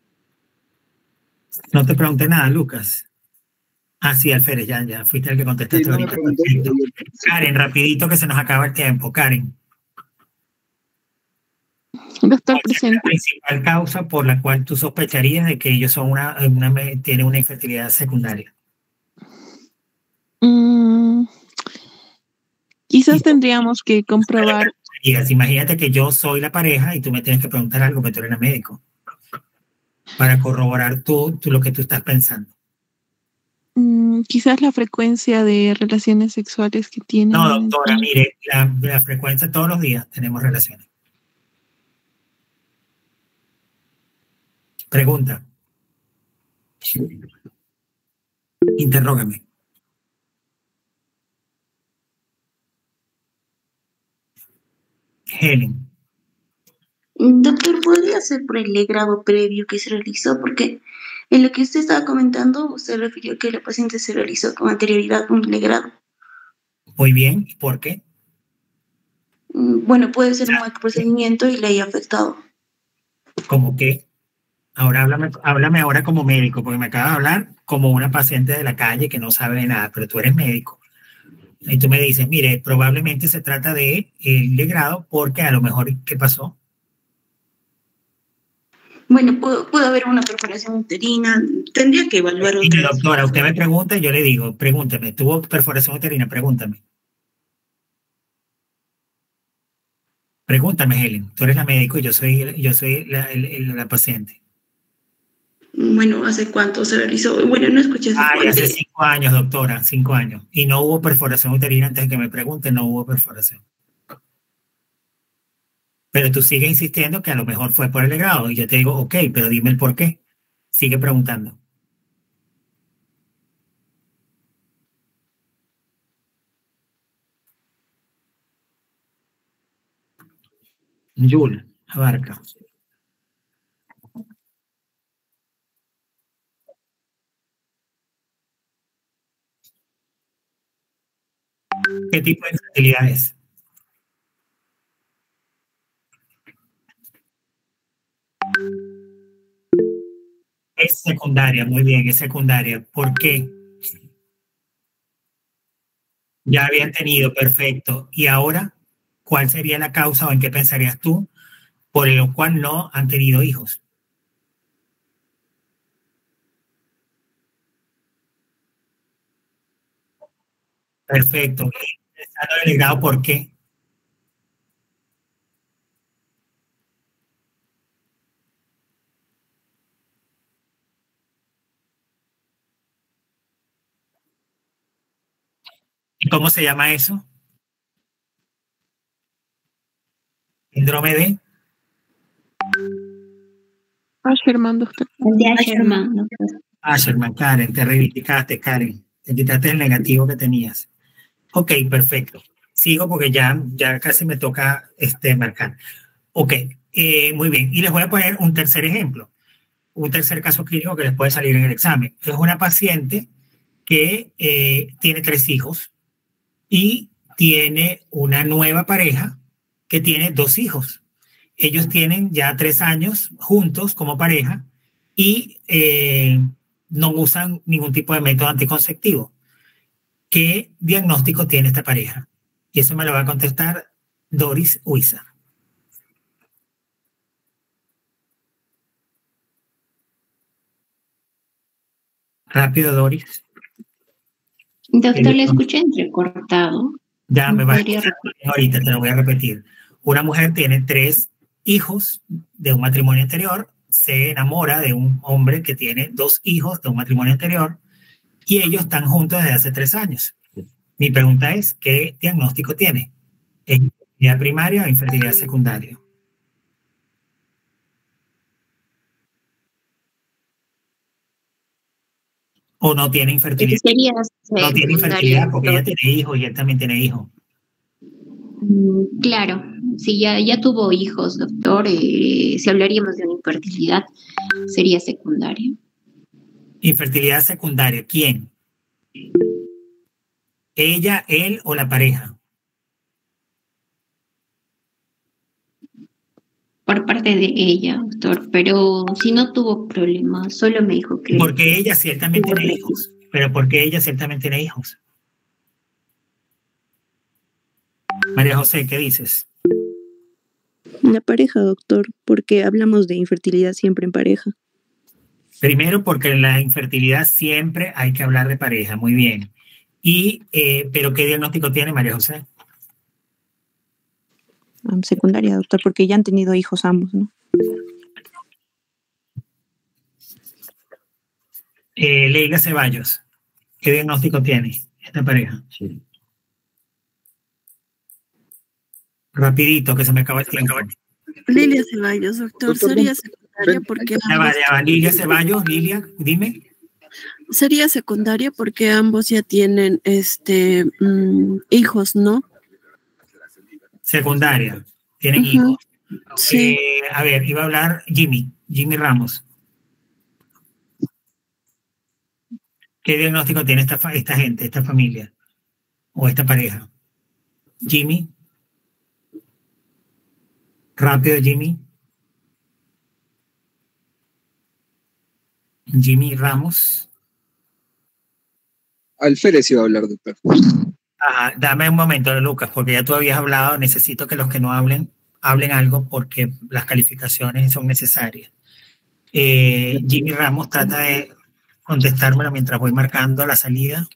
No te pregunté nada, Lucas. Ah, sí, Alférez, ya, ya. Fuiste el que Sí, contestaste no me ahorita. preguntó, Perfecto. pero yo- Karen, rapidito que se nos acaba el tiempo. Karen, Doctor ¿cuál es la presente. principal causa por la cual tú sospecharías de que ellos son una, una, tienen una infertilidad secundaria? Mm, quizás tendríamos que comprobar. Digas, imagínate que yo soy la pareja y tú me tienes que preguntar algo, que tú eres la médico, para corroborar tú, tú lo que tú estás pensando. mm, quizás la frecuencia de relaciones sexuales que tienen. No, doctora, mire, la, la frecuencia todos los días tenemos relaciones. Pregunta. Interrógame. Helen. Doctor, ¿podría ser por el legrado previo que se realizó? Porque en lo que usted estaba comentando, usted refirió que la paciente se realizó con anterioridad un legrado. Muy bien. ¿Y por qué? Mm, Bueno, puede ser un mal procedimiento y le haya afectado. ¿Cómo qué? Ahora háblame, háblame ahora como médico, porque me acabas de hablar como una paciente de la calle que no sabe de nada, pero tú eres médico. Y tú me dices, mire, probablemente se trata de el legrado porque a lo mejor, ¿qué pasó? Bueno, pudo, pudo haber una perforación uterina. Tendría que evaluar Y otras. doctora, usted me pregunta y yo le digo, pregúnteme, ¿tuvo perforación uterina? Pregúntame. Pregúntame, Helen. Tú eres la médico y yo soy, yo soy la, el- el- la paciente. Bueno, ¿hace cuánto se realizó? Bueno, no escuché esa Ay, hace parte. cinco años, doctora, cinco años. Y no hubo perforación uterina antes de que me pregunten, no hubo perforación. Pero tú sigues insistiendo que a lo mejor fue por el legrado. Y yo te digo, ok, pero dime el por qué. Sigue preguntando. Yul, abarca. ¿Qué tipo de infertilidad es? Es secundaria, muy bien, es secundaria. ¿Por qué? Ya habían tenido, perfecto. ¿Y ahora cuál sería la causa o en qué pensarías tú por lo cual no han tenido hijos? Perfecto. Está delegado, ¿por qué? ¿Y cómo se llama eso? Síndrome de Asherman, doctor. De Asherman, doctor. Asherman. Karen, te reivindicaste, Karen. Te quitaste el negativo que tenías. Ok, perfecto. Sigo porque ya, ya casi me toca este, marcar. Ok, eh, muy bien. Y les voy a poner un tercer ejemplo, un tercer caso clínico que les puede salir en el examen. Es una paciente que eh, tiene tres hijos y tiene una nueva pareja que tiene dos hijos. Ellos tienen ya tres años juntos como pareja y eh, no usan ningún tipo de método anticonceptivo. ¿Qué diagnóstico tiene esta pareja? Y eso me lo va a contestar Doris Huiza. Rápido, Doris. Doctor, le escuché entrecortado. Ya me va a Podría escuchar ahorita, te lo voy a repetir. Una mujer tiene tres hijos de un matrimonio anterior, se enamora de un hombre que tiene dos hijos de un matrimonio anterior y ellos están juntos desde hace tres años. Mi pregunta es, ¿qué diagnóstico tiene? ¿Es infertilidad primaria o infertilidad secundaria? ¿O no tiene infertilidad? Sería No tiene secundaria, infertilidad porque ella doctor. tiene hijos y él también tiene hijos. Mm, Claro, si ya, ya tuvo hijos, doctor, eh, si hablaríamos de una infertilidad, sería secundaria. Infertilidad secundaria, ¿quién? ¿Ella, él o la pareja? Por parte de ella, doctor, pero si no tuvo problemas, solo me dijo que... Porque ella ciertamente tiene hijos, pero porque ella ciertamente tiene hijos. María José, ¿qué dices? La pareja, doctor, porque hablamos de infertilidad siempre en pareja. Primero, porque en la infertilidad siempre hay que hablar de pareja, muy bien. Y, eh, ¿pero qué diagnóstico tiene María José? Um, secundaria, doctor, porque ya han tenido hijos ambos, ¿no? Eh, Leila Ceballos, ¿qué diagnóstico tiene esta pareja? Sí. Rapidito, que se me acaba el tiempo. Lilia Ceballos, doctor, Doctor, sería ven- secundaria ven- porque Ya va, ambos, ya va. Lilia Ceballos, Lilia, dime. sería secundaria porque ambos ya tienen este mm, hijos, ¿no? Secundaria, tienen Ujú, hijos. sí. Eh, a ver, iba a hablar Jimmy, Jimmy Ramos. ¿Qué diagnóstico tiene esta, fa- esta gente, esta familia o esta pareja? Jimmy. Rápido, Jimmy. Jimmy Ramos. Alférez iba a hablar, doctor. Ajá, dame un momento, Lucas, porque ya tú habías hablado. Necesito que los que no hablen, hablen algo porque las calificaciones son necesarias. Eh, Jimmy Ramos trata de contestármelo mientras voy marcando la salida.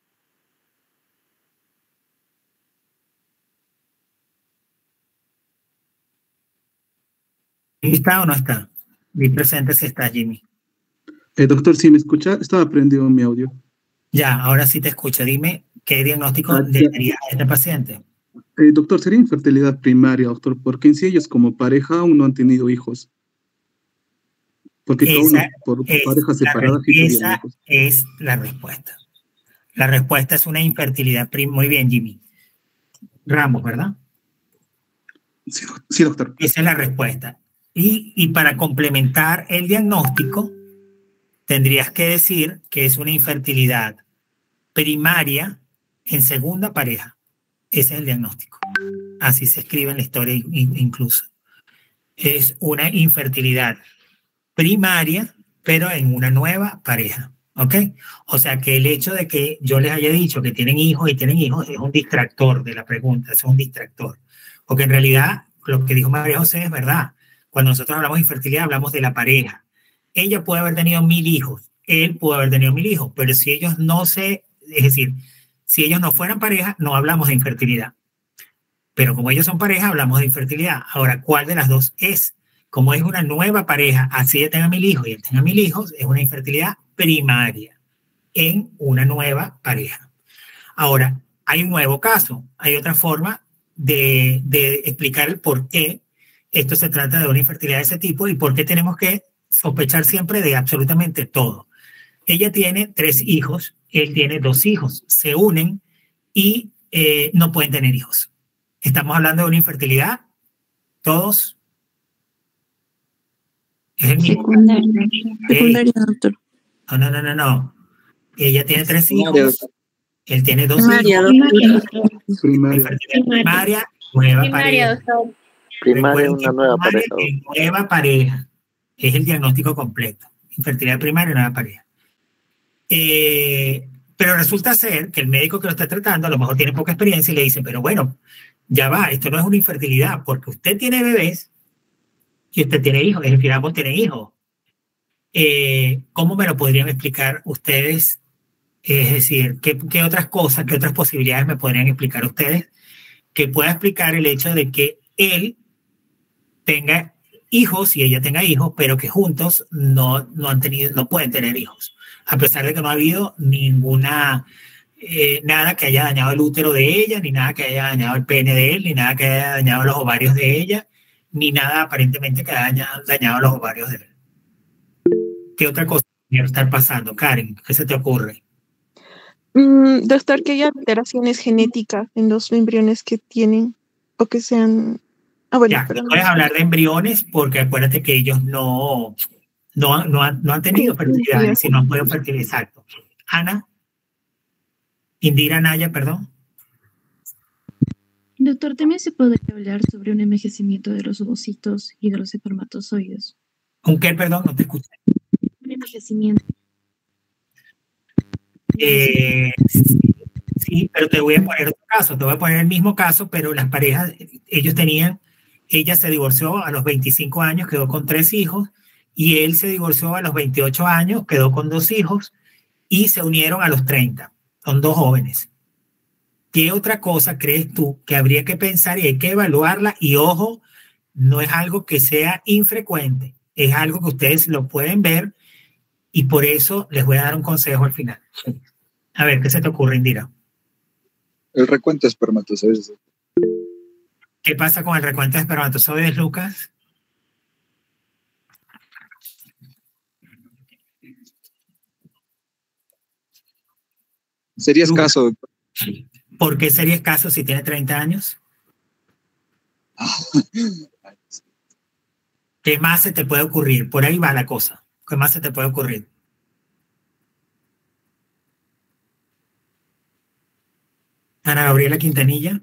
¿Está o no está? Di presente si está, Jimmy. Eh, doctor, ¿sí me escucha? Estaba prendido mi audio. Ya, ahora sí te escucho. Dime qué diagnóstico Ah, le ya. daría a este paciente. Eh, doctor, sería infertilidad primaria, doctor, porque en sí ellos como pareja aún no han tenido hijos. Porque cada uno Esa por es pareja la, separada re- sí tuvieron esa hijos. es la respuesta. La respuesta es una infertilidad primaria. Muy bien, Jimmy. Ramos, ¿verdad? Sí, doc- sí, doctor. Esa es la respuesta. Y, y para complementar el diagnóstico, tendrías que decir que es una infertilidad primaria en segunda pareja. Ese es el diagnóstico. Así se escribe en la historia in- incluso. Es una infertilidad primaria, pero en una nueva pareja. ¿Ok? O sea que el hecho de que yo les haya dicho que tienen hijos y tienen hijos es un distractor de la pregunta, es un distractor. Porque en realidad lo que dijo María José es verdad. Cuando nosotros hablamos de infertilidad hablamos de la pareja. Ella puede haber tenido mil hijos, él puede haber tenido mil hijos, pero si ellos no se, es decir, si ellos no fueran pareja, no hablamos de infertilidad. Pero como ellos son pareja, hablamos de infertilidad. Ahora, ¿cuál de las dos es? Como es una nueva pareja, así ella tenga mil hijos y él tenga mil hijos, es una infertilidad primaria en una nueva pareja. Ahora, hay un nuevo caso, hay otra forma de, de explicar el por qué esto se trata de una infertilidad de ese tipo y por qué tenemos que sospechar siempre de absolutamente todo. Ella tiene tres hijos, él tiene dos hijos, se unen y eh, no pueden tener hijos. Estamos hablando de una infertilidad, todos. Es el mismo. Secundaria. Ey, Secundaria, doctor. no, no, no, no, no. Ella tiene tres Primaria, hijos, doctor. él tiene dos Primaria, hijos. Primaria, doctor. Primaria. Infertilidad primaria, nueva Primaria, pareja. doctor. Primaria, Recuerden que una nueva primaria pareja. es nueva pareja. Es el diagnóstico completo. Infertilidad primaria, nueva pareja. Eh, pero resulta ser que el médico que lo está tratando a lo mejor tiene poca experiencia y le dice, pero bueno, ya va, esto no es una infertilidad porque usted tiene bebés y usted tiene hijos, es decir, ambos tienen hijos. Eh, ¿Cómo me lo podrían explicar ustedes? Es decir, ¿qué, qué otras cosas, qué otras posibilidades me podrían explicar ustedes que pueda explicar el hecho de que él tenga hijos y ella tenga hijos, pero que juntos no, no han tenido, no pueden tener hijos, a pesar de que no ha habido ninguna, eh, nada que haya dañado el útero de ella, ni nada que haya dañado el pene de él, ni nada que haya dañado los ovarios de ella, ni nada aparentemente que haya dañado los ovarios de él. ¿Qué otra cosa podría estar pasando, Karen? ¿Qué se te ocurre? Mm, doctor, que hay alteraciones genéticas en los embriones que tienen o que se han Ah, bueno, Ya, pero no no. puedes hablar de embriones porque acuérdate que ellos no, no, no, han, no han tenido fertilidad, sino han podido fertilizar. Exacto. Ana, Indira Naya, perdón. Doctor, también se podría hablar sobre un envejecimiento de los ovocitos y de los espermatozoides. ¿Con qué, perdón? No te escuché. Un envejecimiento. Eh, sí, sí, pero te voy a poner otro caso, te voy a poner el mismo caso, pero las parejas, ellos tenían, ella se divorció a los veinticinco años, quedó con tres hijos, y él se divorció a los veintiocho años, quedó con dos hijos, y se unieron a los treinta, son dos jóvenes. ¿Qué otra cosa crees tú que habría que pensar y hay que evaluarla? Y ojo, no es algo que sea infrecuente, es algo que ustedes lo pueden ver y por eso les voy a dar un consejo al final. A ver, ¿qué se te ocurre, Indira? El recuento de espermatozoides. ¿Qué pasa con el recuento de espermatozoides, Lucas? Sería escaso. ¿Por qué sería escaso si tiene treinta años? ¿Qué más se te puede ocurrir? Por ahí va la cosa. ¿Qué más se te puede ocurrir? Ana Gabriela Quintanilla.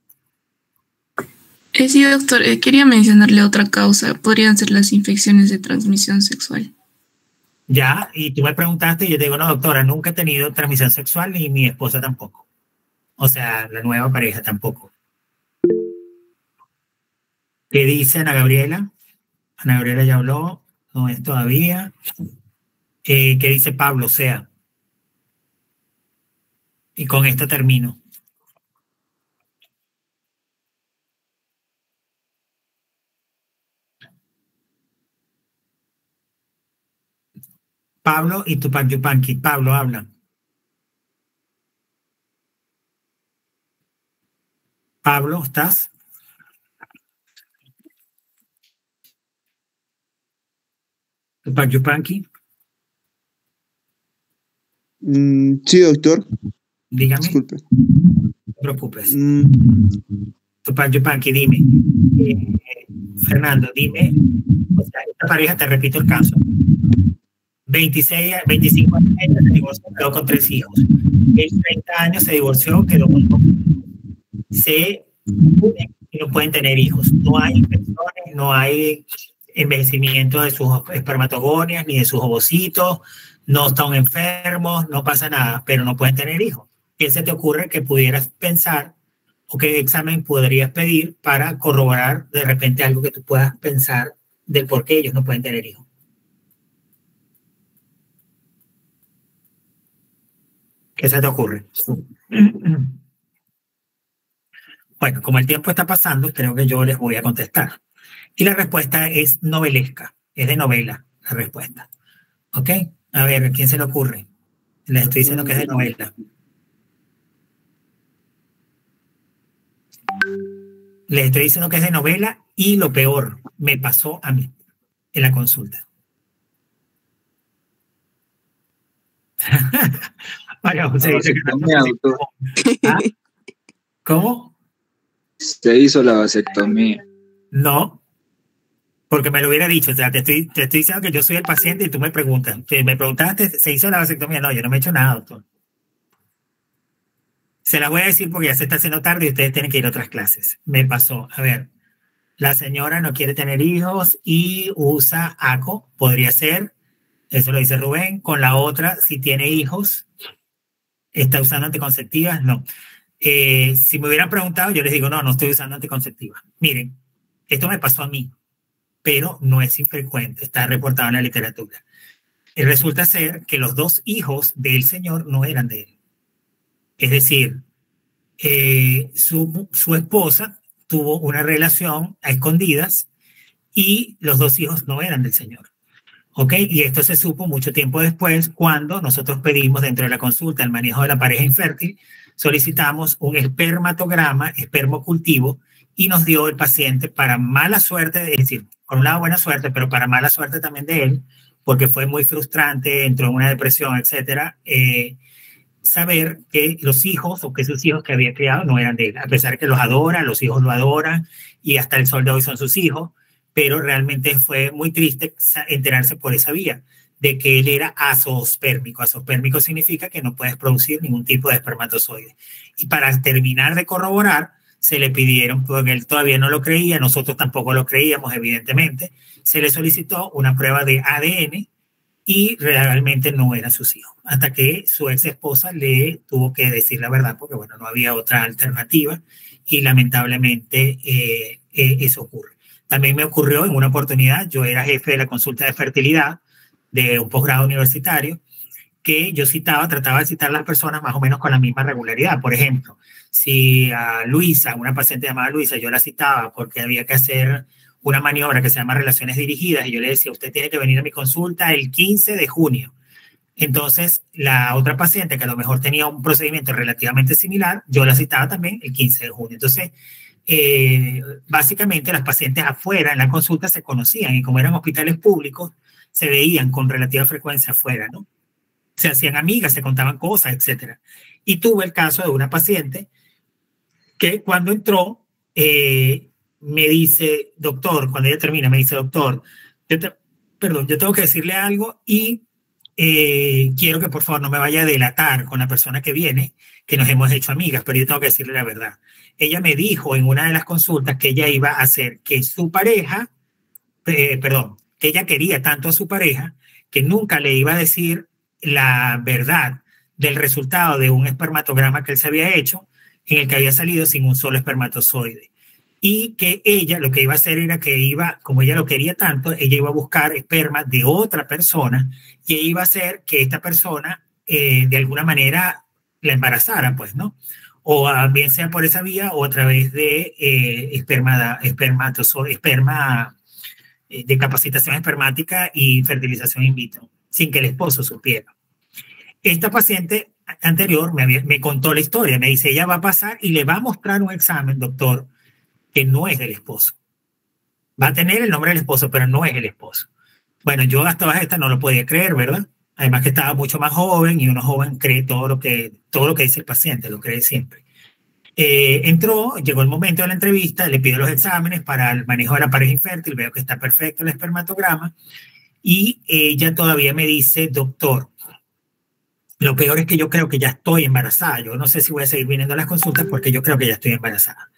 Eh, sí, doctor, eh, quería mencionarle otra causa. Podrían ser las infecciones de transmisión sexual. Ya, y tú me preguntaste y yo te digo, no, doctora, nunca he tenido transmisión sexual ni mi esposa tampoco. O sea, la nueva pareja tampoco. ¿Qué dice Ana Gabriela? Ana Gabriela ya habló, no es todavía. Eh, ¿Qué dice Pablo? O sea, y con esto termino. Pablo y Tupac Yupanqui. Pablo, habla. Pablo, ¿estás? Tupac Yupanqui. Mm, sí, doctor. Dígame. Disculpe. No te preocupes. Mm, Tupac Yupanqui, dime. Eh, Fernando, dime. O sea, esta pareja, te repito el caso. veintiséis, veinticinco años ella se divorció, quedó con tres hijos. En treinta años se divorció, quedó con dos. Se unen y no pueden tener hijos. No hay infecciones, no hay envejecimiento de sus espermatogonias ni de sus ovocitos, no están enfermos, no pasa nada, pero no pueden tener hijos. ¿Qué se te ocurre que pudieras pensar o qué examen podrías pedir para corroborar de repente algo que tú puedas pensar del por qué ellos no pueden tener hijos? ¿Qué se te ocurre? Bueno, como el tiempo está pasando, creo que yo les voy a contestar. Y la respuesta es novelesca, es de novela la respuesta. ¿Ok? A ver, ¿a quién se le ocurre? Les estoy diciendo que es de novela. Les estoy diciendo que es de novela y lo peor, me pasó a mí en la consulta. María José dice que no. ¿Ah? ¿Cómo? Se hizo la vasectomía. No, porque me lo hubiera dicho. O sea, te estoy, te estoy diciendo que yo soy el paciente y tú me preguntas. Me preguntaste, ¿se hizo la vasectomía? No, yo no me he hecho nada, doctor. Se las voy a decir porque ya se está haciendo tarde y ustedes tienen que ir a otras clases. Me pasó, a ver, la señora no quiere tener hijos y usa A C O, podría ser, eso lo dice Rubén. Con la otra, si tiene hijos, ¿está usando anticonceptivas? No. Eh, si me hubieran preguntado, yo les digo, no, no estoy usando anticonceptivas. Miren, esto me pasó a mí, pero no es infrecuente, está reportado en la literatura. Y resulta ser que los dos hijos del señor no eran de él. Es decir, eh, su, su esposa tuvo una relación a escondidas y los dos hijos no eran del señor. ¿Ok? Y esto se supo mucho tiempo después cuando nosotros pedimos dentro de la consulta el manejo de la pareja infértil, solicitamos un espermatograma, espermocultivo, y nos dio el paciente para mala suerte, es decir, con una buena suerte, pero para mala suerte también de él, porque fue muy frustrante, entró en una depresión, etcétera, eh, saber que los hijos o que sus hijos que había criado no eran de él, a pesar de que los adora, los hijos lo adoran y hasta el sol de hoy son sus hijos, pero realmente fue muy triste enterarse por esa vía de que él era azoospermico. Azoospermico significa que no puedes producir ningún tipo de espermatozoide. Y para terminar de corroborar, se le pidieron, porque él todavía no lo creía, nosotros tampoco lo creíamos, evidentemente, se le solicitó una prueba de A D N y realmente no eran sus hijos. Hasta que su ex esposa le tuvo que decir la verdad, porque bueno, no había otra alternativa y lamentablemente eh, eh, eso ocurre. También me ocurrió en una oportunidad, yo era jefe de la consulta de fertilidad de un posgrado universitario, que yo citaba, trataba de citar a las personas más o menos con la misma regularidad. Por ejemplo, si a Luisa, una paciente llamada Luisa, yo la citaba porque había que hacer una maniobra que se llama relaciones dirigidas y yo le decía, usted tiene que venir a mi consulta el quince de junio. Entonces, la otra paciente que a lo mejor tenía un procedimiento relativamente similar, yo la citaba también el quince de junio. Entonces, eh, básicamente las pacientes afuera en la consulta se conocían y como eran hospitales públicos, se veían con relativa frecuencia afuera, ¿no? Se hacían amigas, se contaban cosas, etcétera. Y tuve el caso de una paciente que cuando entró, eh, me dice, doctor, cuando ella termina, me dice, doctor, yo te, perdón, yo tengo que decirle algo y eh, quiero que por favor no me vaya a delatar con la persona que viene, que nos hemos hecho amigas, pero yo tengo que decirle la verdad. Ella me dijo en una de las consultas que ella iba a hacer que su pareja, eh, perdón, que ella quería tanto a su pareja que nunca le iba a decir la verdad del resultado de un espermatograma que él se había hecho en el que había salido sin un solo espermatozoide. Y que ella lo que iba a hacer era que iba, como ella lo quería tanto, ella iba a buscar esperma de otra persona y ella iba a hacer que esta persona eh, de alguna manera la embarazara, pues, ¿no? O uh, bien sea por esa vía o a través de eh, esperma, espermatozoide, esperma eh, de capacitación espermática y fertilización in vitro, sin que el esposo supiera. Esta paciente anterior me, había, me contó la historia, me dice, ella va a pasar y le va a mostrar un examen, doctor, que no es del esposo. Va a tener el nombre del esposo, pero no es el esposo. Bueno, yo hasta todas estas no lo podía creer, ¿verdad? Además que estaba mucho más joven y uno joven cree todo lo que, todo lo que dice el paciente, lo cree siempre. Eh, entró, llegó el momento de la entrevista, le pido los exámenes para el manejo de la pareja infértil, veo que está perfecto el espermatograma y ella todavía me dice, doctor, lo peor es que yo creo que ya estoy embarazada. Yo no sé si voy a seguir viniendo a las consultas porque yo creo que ya estoy embarazada.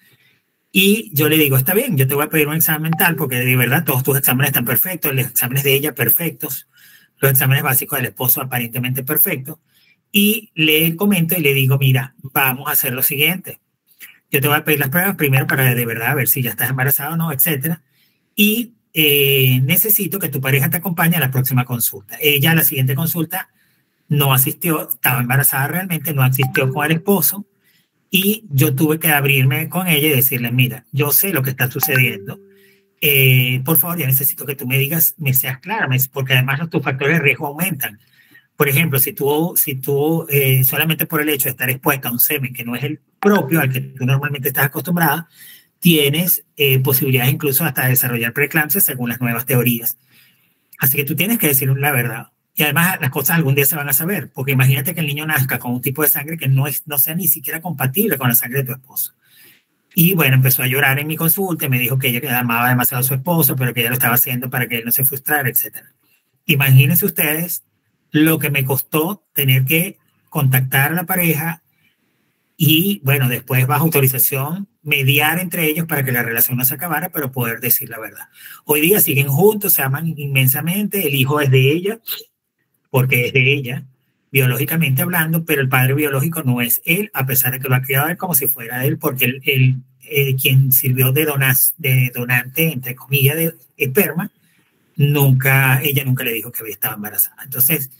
Y yo le digo, está bien, yo te voy a pedir un examen tal porque de verdad todos tus exámenes están perfectos, los exámenes de ella perfectos, los exámenes básicos del esposo aparentemente perfectos. Y le comento y le digo, mira, vamos a hacer lo siguiente. Yo te voy a pedir las pruebas primero para de verdad ver si ya estás embarazada o no, etcétera. Y eh, necesito que tu pareja te acompañe a la próxima consulta. Ella a la siguiente consulta no asistió, estaba embarazada realmente, no asistió con el esposo. Y yo tuve que abrirme con ella y decirle, mira, yo sé lo que está sucediendo. Eh, por favor, ya necesito que tú me digas, me seas clara, porque además tus factores de riesgo aumentan. Por ejemplo, si tú, si tú eh, solamente por el hecho de estar expuesta a un semen que no es el propio al que tú normalmente estás acostumbrada, tienes eh, posibilidades incluso hasta de desarrollar preeclampsia según las nuevas teorías. Así que tú tienes que decir la verdad. Y además las cosas algún día se van a saber, porque imagínate que el niño nazca con un tipo de sangre que no, es, no sea ni siquiera compatible con la sangre de tu esposo. Y bueno, empezó a llorar en mi consulta y me dijo que ella amaba demasiado a su esposo, pero que ella lo estaba haciendo para que él no se frustrara, etcétera. Imagínense ustedes lo que me costó tener que contactar a la pareja y, bueno, después bajo autorización, mediar entre ellos para que la relación no se acabara, pero poder decir la verdad. Hoy día siguen juntos, se aman inmensamente, el hijo es de ella, porque es de ella, biológicamente hablando, pero el padre biológico no es él, a pesar de que lo ha criado él como si fuera él, porque él, él eh, quien sirvió de, donas, de donante, entre comillas, de esperma, nunca, ella nunca le dijo que había estado embarazada. Entonces,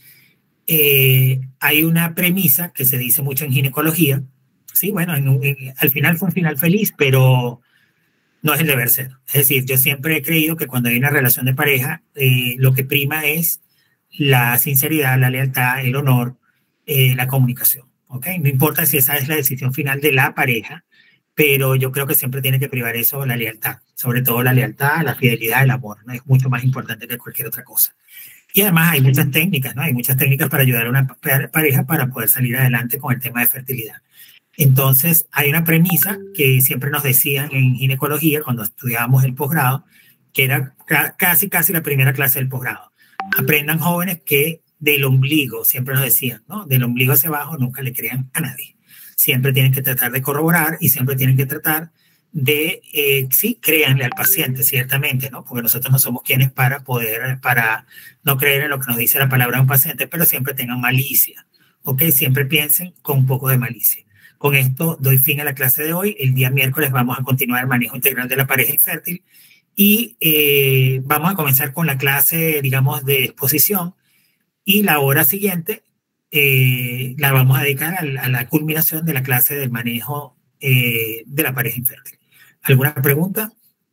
eh, hay una premisa que se dice mucho en ginecología, sí, bueno, en, en, al final fue un final feliz, pero no es el deber ser. Es decir, yo siempre he creído que cuando hay una relación de pareja, eh, lo que prima es la sinceridad, la lealtad, el honor, eh, la comunicación, ¿ok? No importa si esa es la decisión final de la pareja, pero yo creo que siempre tiene que privar eso, la lealtad, sobre todo la lealtad, la fidelidad, el amor, ¿no? Es mucho más importante que cualquier otra cosa. Y además hay muchas técnicas, ¿no? Hay muchas técnicas para ayudar a una pareja para poder salir adelante con el tema de fertilidad. Entonces, hay una premisa que siempre nos decían en ginecología cuando estudiábamos el posgrado, que era casi, casi la primera clase del posgrado. Aprendan jóvenes que del ombligo, siempre nos decían, ¿no? Del ombligo hacia abajo nunca le crean a nadie. Siempre tienen que tratar de corroborar y siempre tienen que tratar de, eh, sí, créanle al paciente, ciertamente, ¿no? Porque nosotros no somos quienes para poder, para no creer en lo que nos dice la palabra de un paciente, pero siempre tengan malicia, ¿ok? Siempre piensen con un poco de malicia. Con esto doy fin a la clase de hoy. El día miércoles vamos a continuar el manejo integral de la pareja infértil y eh, vamos a comenzar con la clase, digamos, de exposición y la hora siguiente eh, la vamos a dedicar a la, a la culminación de la clase del manejo eh, de la pareja infértil. ¿Alguna pregunta?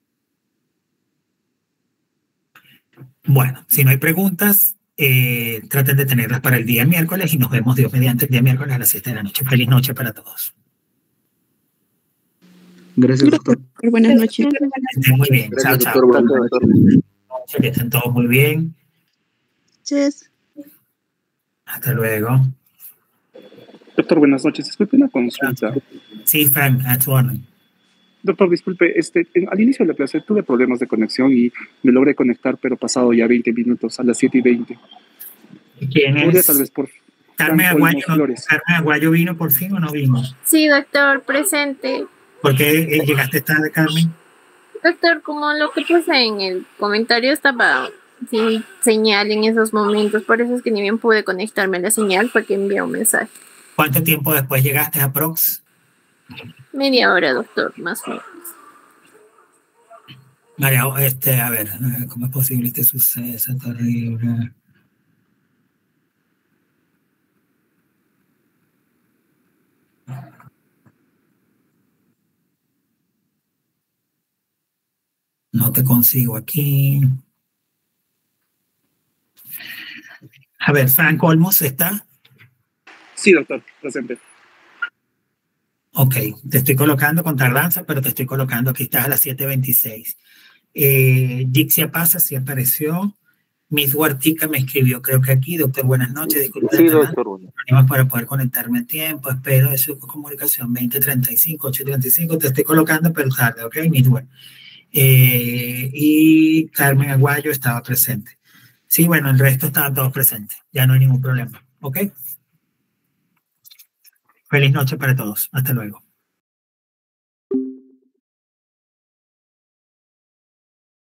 Bueno, si no hay preguntas, eh, traten de tenerlas para el día miércoles y nos vemos Dios mediante el día miércoles a las siete de la noche. Feliz noche para todos. Gracias, doctor. Buenas noches. Que estén muy bien. Chao, chao. Que estén todos muy bien. Yes. Hasta luego. Doctor, buenas noches. Disculpe una consulta. Sí, Frank, a tu orden. Doctor, disculpe, este, en- al inicio de la clase tuve problemas de conexión y me logré conectar, pero pasado ya veinte minutos, a las siete y veinte. ¿Quién ¿Podría es? tal vez por Carmen Fran Aguayo, Olmos Flores? Carmen Aguayo vino por fin o no vino? Sí, doctor, presente. ¿Por qué eh, llegaste tarde, Carmen? Doctor, como lo que puse en el comentario estaba sin señal en esos momentos, por eso es que ni bien pude conectarme a la señal, fue que envié un mensaje. ¿Cuánto tiempo después llegaste a Prox? Media hora, doctor, más o menos. María, este, a ver, eh, ¿cómo es posible este suceso terrible? No te consigo aquí. A ver, Frank Olmos está. Sí, doctor, presente. Ok, te estoy colocando con tardanza, pero te estoy colocando aquí, estás a las siete veintiséis. Eh, Dixia Pasa sí apareció. Miss Huartica me escribió, creo que aquí, doctor, buenas noches, disculpe. Sí, doctor. Problemas para poder conectarme a tiempo, espero de su comunicación veinte treinta y cinco, ocho treinta y cinco, te estoy colocando, pero tarde, ok, Miss Huart. Eh, y Carmen Aguayo estaba presente. Sí, bueno, el resto estaban todos presentes, ya no hay ningún problema, ok. Feliz noche para todos, hasta luego.